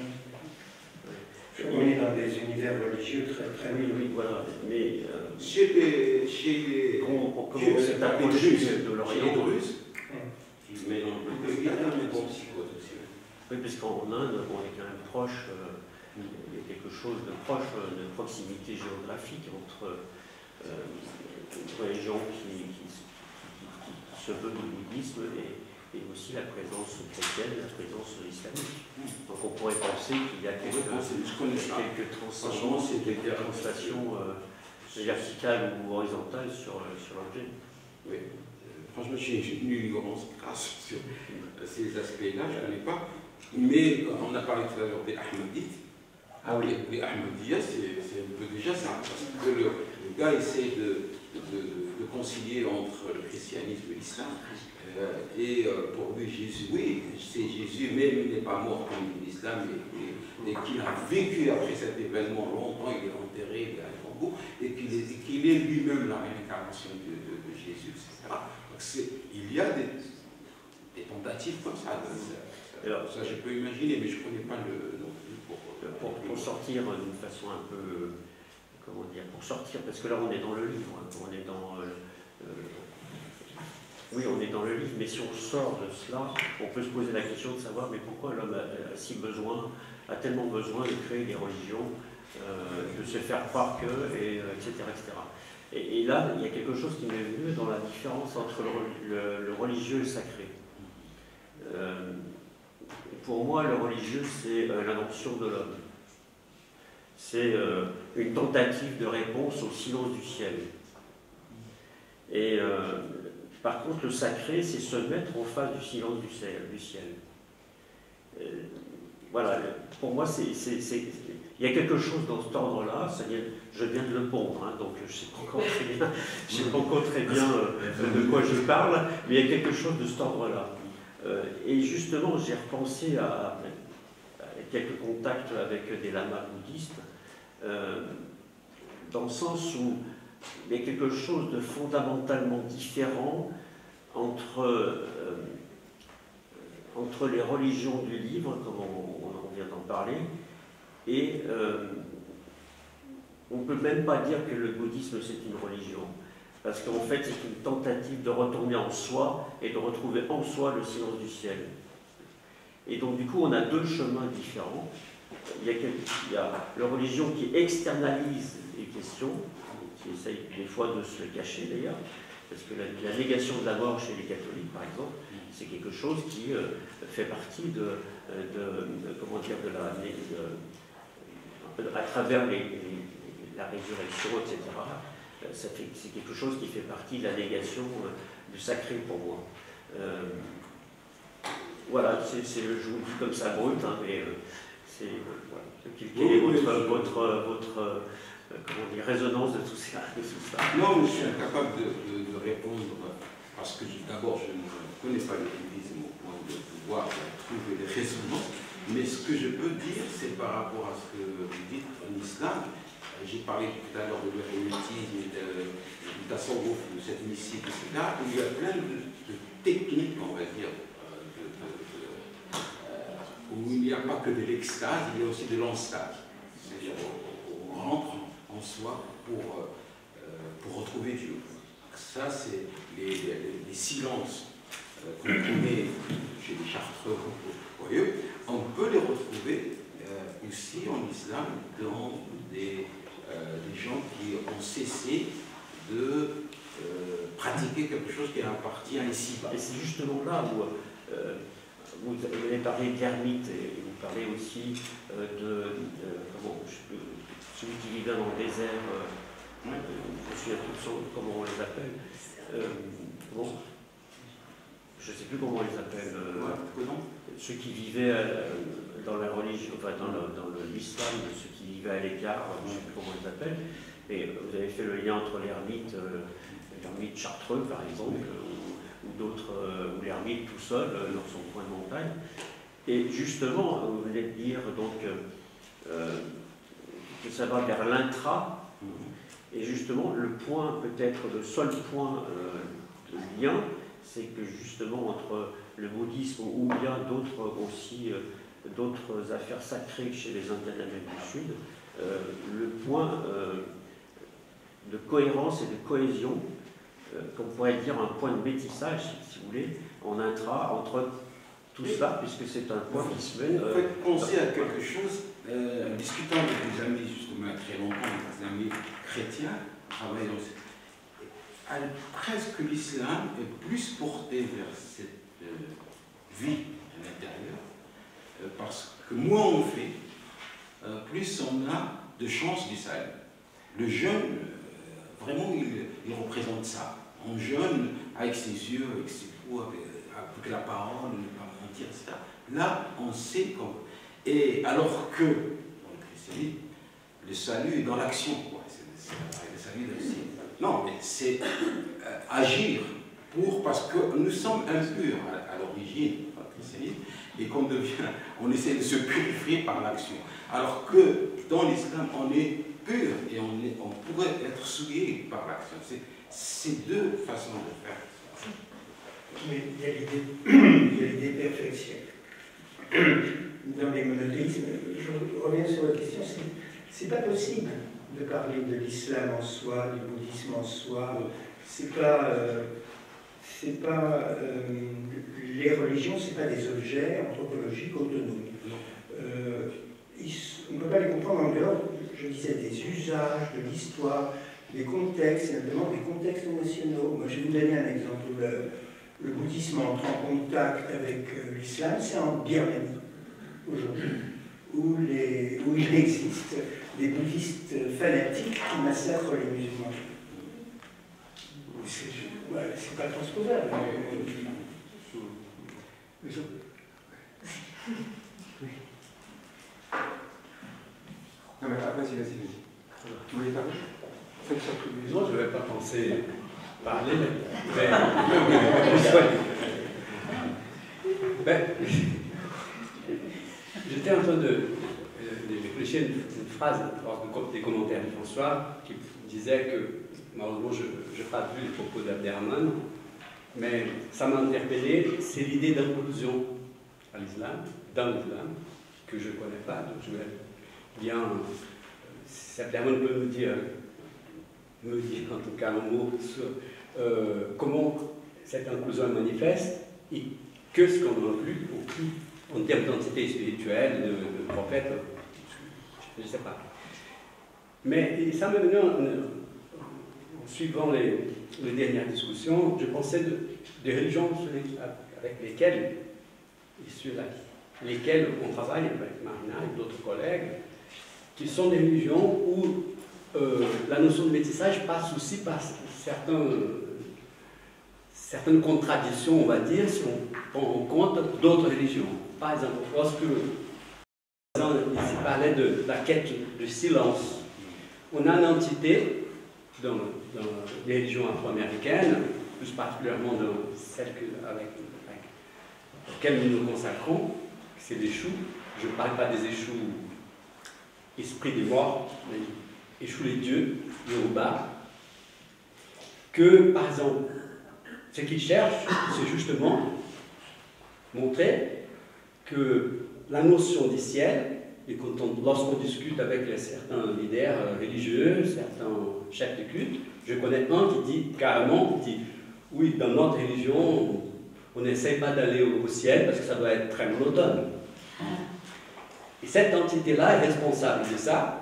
On est dans des univers religieux très très oui, oui, voilà. Mais euh, chez les chez les on, on commence à approcher de l'Orient russe, mais il y a un bon psychose aussi. Oui, parce qu'en Inde, on est quand même proche. Euh, il y a quelque chose de proche, de proximité géographique entre euh, une religion qui, qui, qui, qui se veut du bouddhisme et et aussi la présence chrétienne, la présence islamique. Donc on pourrait penser qu'il y a quelques, quelques transcendances et quelques translations euh, verticales ou horizontales sur, sur l'objet. Oui, franchement, j'ai une ignorance grâce sur ces aspects-là, je ne connais pas. Mais on a parlé tout à l'heure des Ahmadites. Ah oui. Les, les Ahmadiyas, c'est un peu déjà ça, parce que le, le gars essaie de, de, de concilier entre le christianisme et l'islam. Euh, et euh, pour lui, Jésus, oui, c'est Jésus, même il n'est pas mort comme l'islam, et, et, et qu'il a vécu après cet événement longtemps, il est enterré, il est à Congo, et qu'il est, qu'il est lui-même la réincarnation de, de, de Jésus, et cetera. Donc il y a des, des tentatives comme ça. De, ça, Alors, ça, je peux imaginer, mais je ne connais pas le nom. Pour, pour, pour sortir d'une façon un peu, comment dire, pour sortir, parce que là on est dans le livre, on est dans... Euh, euh, Oui, on est dans le livre, mais si on sort de cela, on peut se poser la question de savoir mais pourquoi l'homme a, a si besoin, a tellement besoin de créer des religions, euh, de se faire croire que, et, euh, et cetera, et cetera. Et, et là, il y a quelque chose qui m'est venu dans la différence entre le, le, le religieux et le sacré. Euh, pour moi, le religieux, c'est euh, l'invention de l'homme. C'est euh, une tentative de réponse au silence du ciel. Et... Euh, Par contre, le sacré, c'est se mettre en face du silence du ciel. Du ciel. Euh, voilà, pour moi, c'est, c'est, c'est, il y a quelque chose dans cet ordre-là, je viens de le pondre, hein, donc je ne sais pas encore très bien, je sais pas encore très bien euh, de quoi je parle, mais il y a quelque chose de cet ordre-là. Euh, et justement, j'ai repensé à, à quelques contacts avec des lamas bouddhistes, euh, dans le sens où il y a quelque chose de fondamentalement différent entre, euh, entre les religions du livre, comme on, on vient d'en parler, et euh, on ne peut même pas dire que le bouddhisme c'est une religion, parce qu'en fait c'est une tentative de retourner en soi et de retrouver en soi le silence du ciel. Et donc du coup on a deux chemins différents. Il y a, il y a la religion qui externalise les questions, qui essaye des fois de se le cacher d'ailleurs, parce que la, la négation de la mort chez les catholiques par exemple, c'est quelque chose qui euh, fait partie de, de, de, comment dire, de la, de, à travers les, les, la résurrection, et cetera. Ça fait, c'est quelque chose qui fait partie de la négation euh, du sacré pour moi. Euh, voilà, c'est, c'est, je vous le dis comme ça brut, hein, mais euh, c'est, euh, voilà. Quelle est votre, votre, votre euh, comment dire, résonance de tout ça, de tout ça? Non, je suis incapable de, de, de répondre parce que d'abord je ne connais pas le bouddhisme au point de pouvoir trouver des résonances, mais ce que je peux dire, c'est par rapport à ce que vous dites en islam. J'ai parlé tout à l'heure de l'hermétisme, de, du tasawwuf, de cette mystique, et cetera, où il y a plein de, de techniques, on va dire, de, de, de, euh, où il n'y a pas que de l'extase, il y a aussi de l'enstase. C'est-à-dire on, on rentre en soi pour, euh, pour retrouver Dieu. Ça, c'est les, les, les silences euh, qu'on connaît chez les Chartreux, vous voyez, on peut les retrouver euh, aussi en islam dans des... Euh, des gens qui ont cessé de euh, pratiquer quelque chose qui appartient à ici-bas. Et c'est justement là où euh, vous avez parlé de l'ermite et vous parlez aussi euh, de, euh, comment, je, celui qui vivait dans le désert, euh, je me souviens plus de comment on les appelle. Euh, bon, je ne sais plus comment on les appelle. Euh, ouais, ceux qui vivaient euh, dans la religion, enfin dans, le, dans le, l'islam, ceux qui vivaient à l'écart, je ne sais plus comment ils appellent. Et vous avez fait le lien entre l'ermite, euh, l'ermite chartreux par exemple, euh, ou, ou d'autres, euh, ou l'ermite tout seul euh, dans son coin de montagne. Et justement, vous venez de dire donc euh, que ça va vers l'intra, et justement le point, peut-être le seul point euh, de lien, c'est que justement entre le bouddhisme ou bien d'autres aussi, euh, d'autres affaires sacrées chez les Indiens d'Amérique du Sud, euh, le point euh, de cohérence et de cohésion, euh, qu'on pourrait dire un point de métissage, si, si vous voulez, en intra, entre tout cela, puisque c'est un point qui se met... Vous faites penser à quelque chose, euh, en discutant avec des amis, justement, il y a très longtemps, des amis chrétiens, travaillant aussi. Presque l'islam est plus porté vers cette euh, vie à l'intérieur, euh, parce que moins on fait, euh, plus on a de chances du salut. Le jeûne, euh, vraiment, il, il représente ça. On jeûne avec ses yeux, avec ses peaux, avec, avec la parole, ne pas mentir, et cetera. Là, on sait comment. Et alors que, dans le christianisme, le salut est dans l'action. C'est le salut dans le ciel. Non, mais c'est euh, agir pour, parce que nous sommes impurs à, à l'origine du christianisme et qu'on devient, on essaie de se purifier par l'action. Alors que dans l'islam, on est pur et on, est, on pourrait être souillé par l'action. C'est ces deux façons de faire. Mais il y a l'idée perfection. Dans les monothéismes, je reviens sur la question, c'est pas possible de parler de l'islam en soi, du bouddhisme en soi. C'est pas, euh, c'est pas euh, les religions, c'est pas des objets anthropologiques autonomes. Euh, ils, on ne peut pas les comprendre en dehors, je disais, des usages, de l'histoire, des contextes, et notamment des contextes nationaux. Moi, je vais vous donner un exemple. Le, le bouddhisme entre en contact avec euh, l'islam, c'est en Birmanie, aujourd'hui, où, les, où il existe des bouddhistes fanatiques qui massacrent les musulmans. C'est ouais, pas transposable. Mais je... Non mais ah, vas-y, vas-y, vas-y. Vous voulez parler? Faites ça tous les Non, je n'avais pas pensé parler, mais... ben, j'étais en train de, de, de réfléchir une, une phrase lors des commentaires de François qui disait que, malheureusement, je n'ai pas vu les propos d'Abderrahmane, mais ça m'a interpellé, c'est l'idée d'inclusion à l'islam, dans l'islam, que je ne connais pas, donc je voulais bien, si Abderrahmane peut me dire, me dire en tout cas un mot sur euh, comment cette inclusion est manifeste et que ce qu'on inclut en termes d'identité spirituelle, de, de prophète, je ne sais pas. Mais ça m'est venu en, en suivant les, les dernières discussions, je pensais de, des religions avec lesquelles, et sur lesquelles on travaille avec Marina et d'autres collègues, qui sont des religions où euh, la notion de métissage passe aussi par certains, certaines contradictions, on va dire, si on prend en compte d'autres religions. Par exemple, lorsque ici parlait de la quête de silence, on a une entité dans, dans les religions afro-américaines, plus particulièrement dans celle que, avec, avec laquelle nous nous consacrons, c'est l'échou. Je ne parle pas des échous esprit des morts, mais échou les dieux, Yoruba, que, par exemple, ce qu'ils cherchent, c'est justement montrer que la notion du ciel, et lorsqu'on discute avec certains leaders religieux, certains chefs de culte, je connais un qui dit carrément, qui dit, oui, dans notre religion, on n'essaie pas d'aller au ciel parce que ça doit être très monotone. Et cette entité-là est responsable de ça,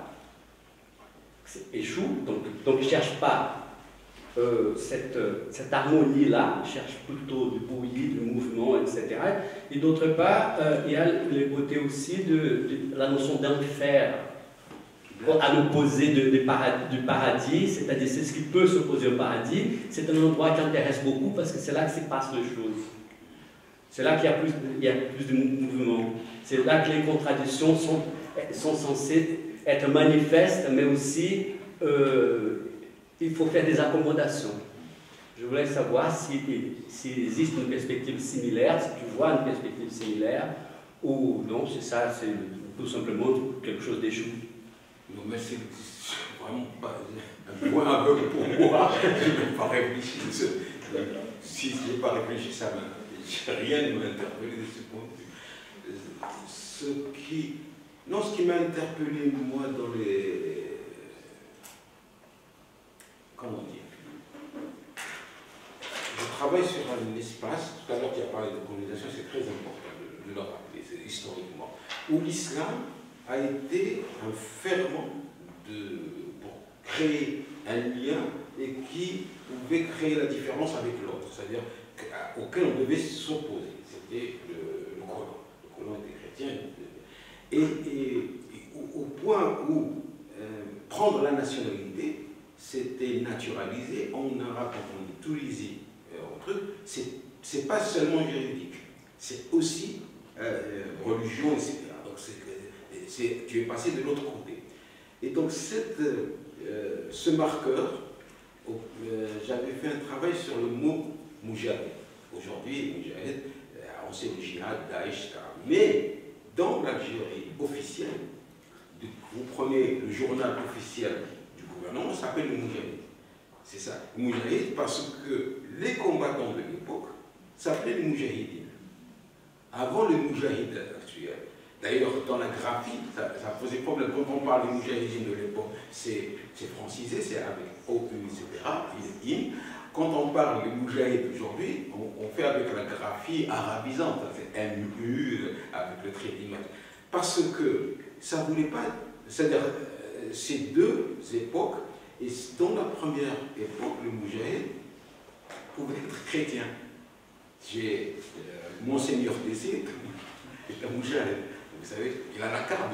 échoue, donc, donc il ne cherche pas euh, cette, cette harmonie-là, il cherche plutôt du bruit, du mouvement, et cetera. Et d'autre part, euh, il y a le côté aussi de, de la notion d'enfer, à l'opposé de, de paradis, du paradis, c'est-à-dire c'est ce qui peut s'opposer au paradis, c'est un endroit qui intéresse beaucoup parce que c'est là que se passent les choses. C'est là qu'il y a plus, il y a plus de mouvement. C'est là que les contradictions sont, sont censées être manifestes, mais aussi euh, il faut faire des accommodations. Je voulais savoir s'il si, si existe une perspective similaire, si tu vois une perspective similaire, ou non, c'est ça, c'est tout simplement quelque chose d'échoué. Non, mais c'est vraiment pas un point aveugle pour moi. Je n'ai pas réfléchi. Si je n'ai pas réfléchi, ça m'a. Rien ne m'a interpellé de ce point de vue. Ce qui, non, ce qui m'a interpellé, moi, dans les. Comment dire? Je travaille sur un espace, tout à l'heure tu as parlé de colonisation, c'est très important de, de le rappeler, c'est historiquement, où l'islam a été un ferment de, pour créer un lien et qui pouvait créer la différence avec l'autre, c'est-à-dire auquel on devait s'opposer. C'était le, le colon. Le colon était chrétien. Et, et, et au, au point où euh, prendre la nationalité, c'était naturalisé. En arabe, quand on dit Tunisie, euh, c'est pas seulement juridique, c'est aussi euh, religion, et cetera. Donc c'est, c'est, tu es passé de l'autre côté. Et donc cette, euh, ce marqueur, euh, j'avais fait un travail sur le mot Moujahid. Aujourd'hui, Moujahid, on sait le djihad, Daesh, et cetera. Mais dans l'Algérie officielle, vous prenez le journal officiel du gouvernement, ça s'appelle le Moujahid. C'est ça, le Moujahid, parce que les combattants de l'époque s'appelaient les Moujahidines. Avant le Moujahid actuel. D'ailleurs, dans la graphie, ça, ça posait problème. Quand on parle des Moujahidines de l'époque, c'est francisé, c'est avec O U, et cetera. Quand on parle des Moujahid aujourd'hui, on, on fait avec la graphie arabisante, c'est M U avec le trait d'image. Parce que ça ne voulait pas. C'est-à-dire, euh, ces deux époques, et dans la première époque, le Moujahid pouvait être chrétien. J'ai euh, Monseigneur Dessé est un Moujahid. Vous savez, il a la carte de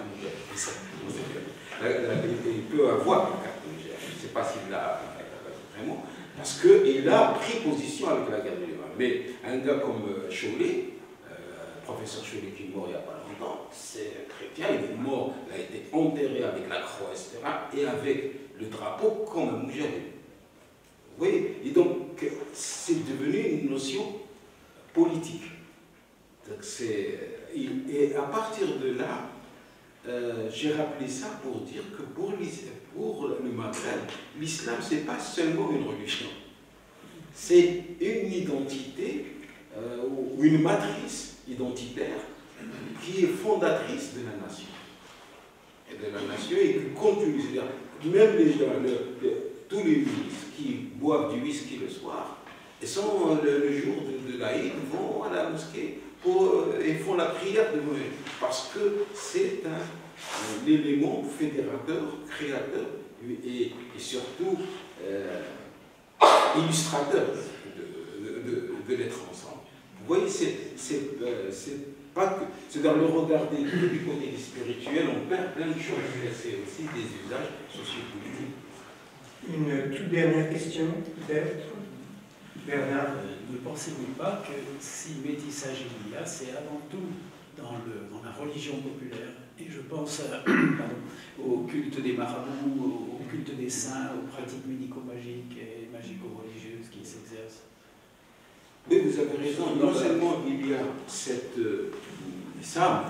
Moujahid. Il peut avoir une carte de Moujahid. Je ne sais pas s'il l'a vraiment. Parce qu'il a pris position avec la guerre de l'Iran. Mais un gars comme Cholet, euh, professeur Cholet qui est mort il n'y a pas longtemps, c'est chrétien, il est mort, il a été enterré avec la croix, et cetera, et avec le drapeau comme un moujahid. Vous voyez? Et donc, c'est devenu une notion politique. Et à partir de là, euh, j'ai rappelé ça pour dire que pour, pour le Maghreb, l'islam, ce n'est pas seulement une religion. C'est une identité euh, ou une matrice identitaire qui est fondatrice de la nation. Et de la nation et qui continue. C'est-à-dire, même les gens, le, le, tous les ministres qui boivent du whisky le soir, et sont, le, le jour de, de l'Aïd, vont à la mosquée pour, et font la prière de Noël. Parce que c'est un, un élément fédérateur, créateur et, et surtout euh, illustrateur de, de, de, de l'être ensemble. Vous voyez, c'est euh, pas que c'est dans le regarder du côté spirituel, on perd plein de choses. C'est aussi des usages sociopolitiques. Une toute dernière question, peut-être, Bernard. Euh, ne pensez-vous pas que si métissage il y a, c'est avant tout dans, le, dans la religion populaire, et je pense à, pardon, au culte des marabouts, au, au culte des saints, aux pratiques médico-magiques et magico-religieuses qui s'exercent. Oui, vous avez raison. Non seulement il y a cette... Euh, ça,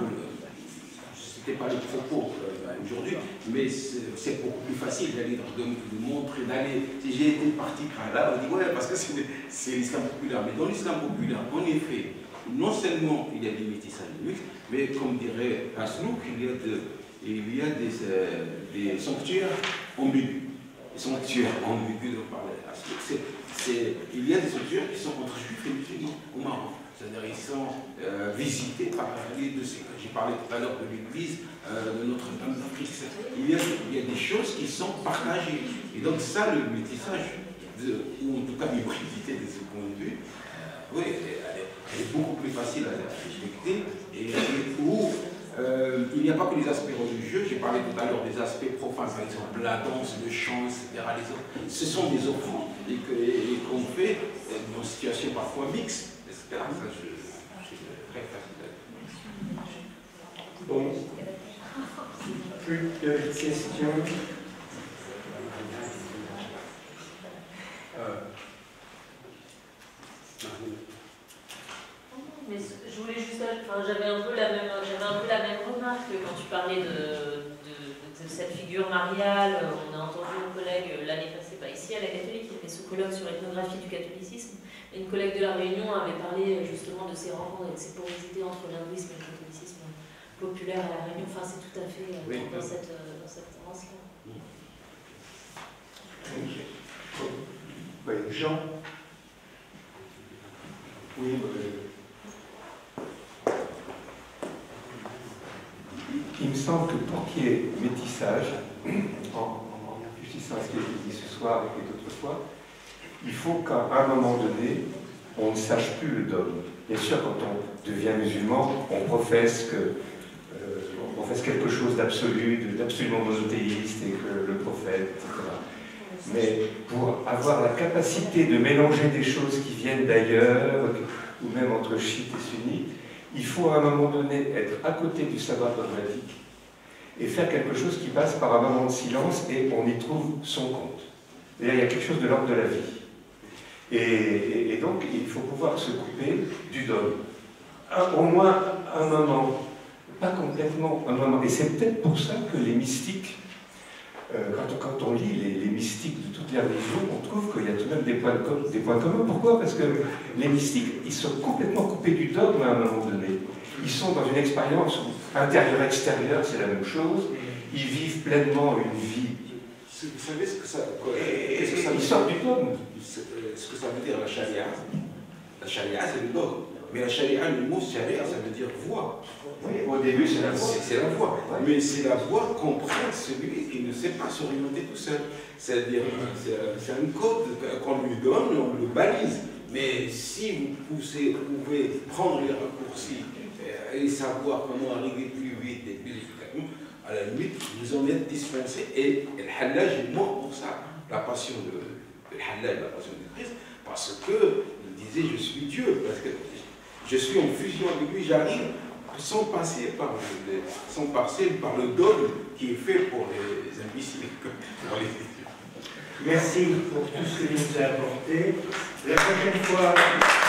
ce n'était pas le propos euh, aujourd'hui, mais c'est beaucoup plus facile d'aller de, de montrer, d'aller... Si j'ai été parti là, on dit ouais, parce que c'est l'islam populaire. Mais dans l'islam populaire, en effet, non seulement il y a des métissages mixtes, mais comme dirait Aslouk, il y a, de, il y a des, euh, des sanctuaires ambigus. Des sanctuaires ambigus de parler Aslouk. Il y a des sanctuaires qui sont entre juifs et musulmans au Maroc. C'est-à-dire ils sont euh, visités par les deux sectes. J'ai parlé tout à l'heure de l'église euh, de Notre-Dame d'Afrique. Il, il y a des choses qui sont partagées. Et donc ça, le métissage, de, ou en tout cas l'hybridité de ce point de vue, euh, oui, elle est, elle, est, elle est beaucoup plus facile à respecter. Et, et où euh, il n'y a pas que les aspects religieux. J'ai parlé tout à l'heure des aspects profanes, par exemple la danse, le chant, et cetera. Les autres. Ce sont des offrandes et qu'on fait dans une situation parfois mixte. Ça, je, je suis très facile. Bon. Plus de questions. Euh. Mais je voulais juste, enfin, j'avais un peu la même, j'avais un peu la même remarque quand tu parlais de, de, de cette figure mariale. On a entendu une collègue l'année passée, pas ici à la catholique, qui a fait ce colloque sur l'ethnographie du catholicisme. Une collègue de la Réunion avait parlé justement de ces rencontres et de ces porosités entre l'hindouisme et le catholicisme populaire à la Réunion. Enfin, c'est tout à fait oui, dans, oui. Cette, dans cette tendance-là. Oui, Jean. Oui, euh... il me semble que pour qu'il y ait métissage, en, en réfléchissant à ce qui a été dit ce soir et d'autres fois, il faut qu'à un moment donné, on ne sache plus le dogme. Bien sûr, quand on devient musulman, on professe, que, euh, on professe quelque chose d'absolu, d'absolument monothéiste, et que le prophète, et cetera. Mais pour avoir la capacité de mélanger des choses qui viennent d'ailleurs, ou même entre chiites et sunnites, il faut à un moment donné être à côté du savoir dogmatique et faire quelque chose qui passe par un moment de silence et on y trouve son compte. Et là, il y a quelque chose de l'ordre de la vie. Et, et, et donc, il faut pouvoir se couper du dogme. Un, au moins un moment, pas complètement un moment. Et c'est peut-être pour ça que les mystiques, euh, quand, quand on lit les, les mystiques de toutes les religions, on trouve qu'il y a tout de même des points, de, des points communs. Pourquoi? Parce que les mystiques, ils sont complètement coupés du dogme à un moment donné. Ils sont dans une expérience intérieure-extérieure, c'est la même chose. Ils vivent pleinement une vie. Vous savez ce que ça, et, que ça veut ils dire? sortent du dogme. Ce que ça veut dire la charia. La charia, c'est le dogme. Mais la charia, le mot charia, ça veut dire voie. Oui, au début, c'est la voie. C'est la voie. Mais c'est la voie qu'on prend celui qui ne sait pas s'orienter tout seul. C'est-à-dire, c'est un code qu'on lui donne, on le balise. Mais si vous, poussez, vous pouvez prendre les raccourcis et savoir comment arriver plus vite et plus efficacement, à la limite, vous en êtes dispensé. Et le halaj est mort pour ça. La passion de, de halaj, la passion du Christ, parce qu'il disait je suis Dieu, parce que je suis en fusion avec lui, j'arrive sans passer par le, sans passer par le dogme qui est fait pour les imbéciles. Pour les... Merci pour tout ce que vous nous avez apporté. La prochaine fois.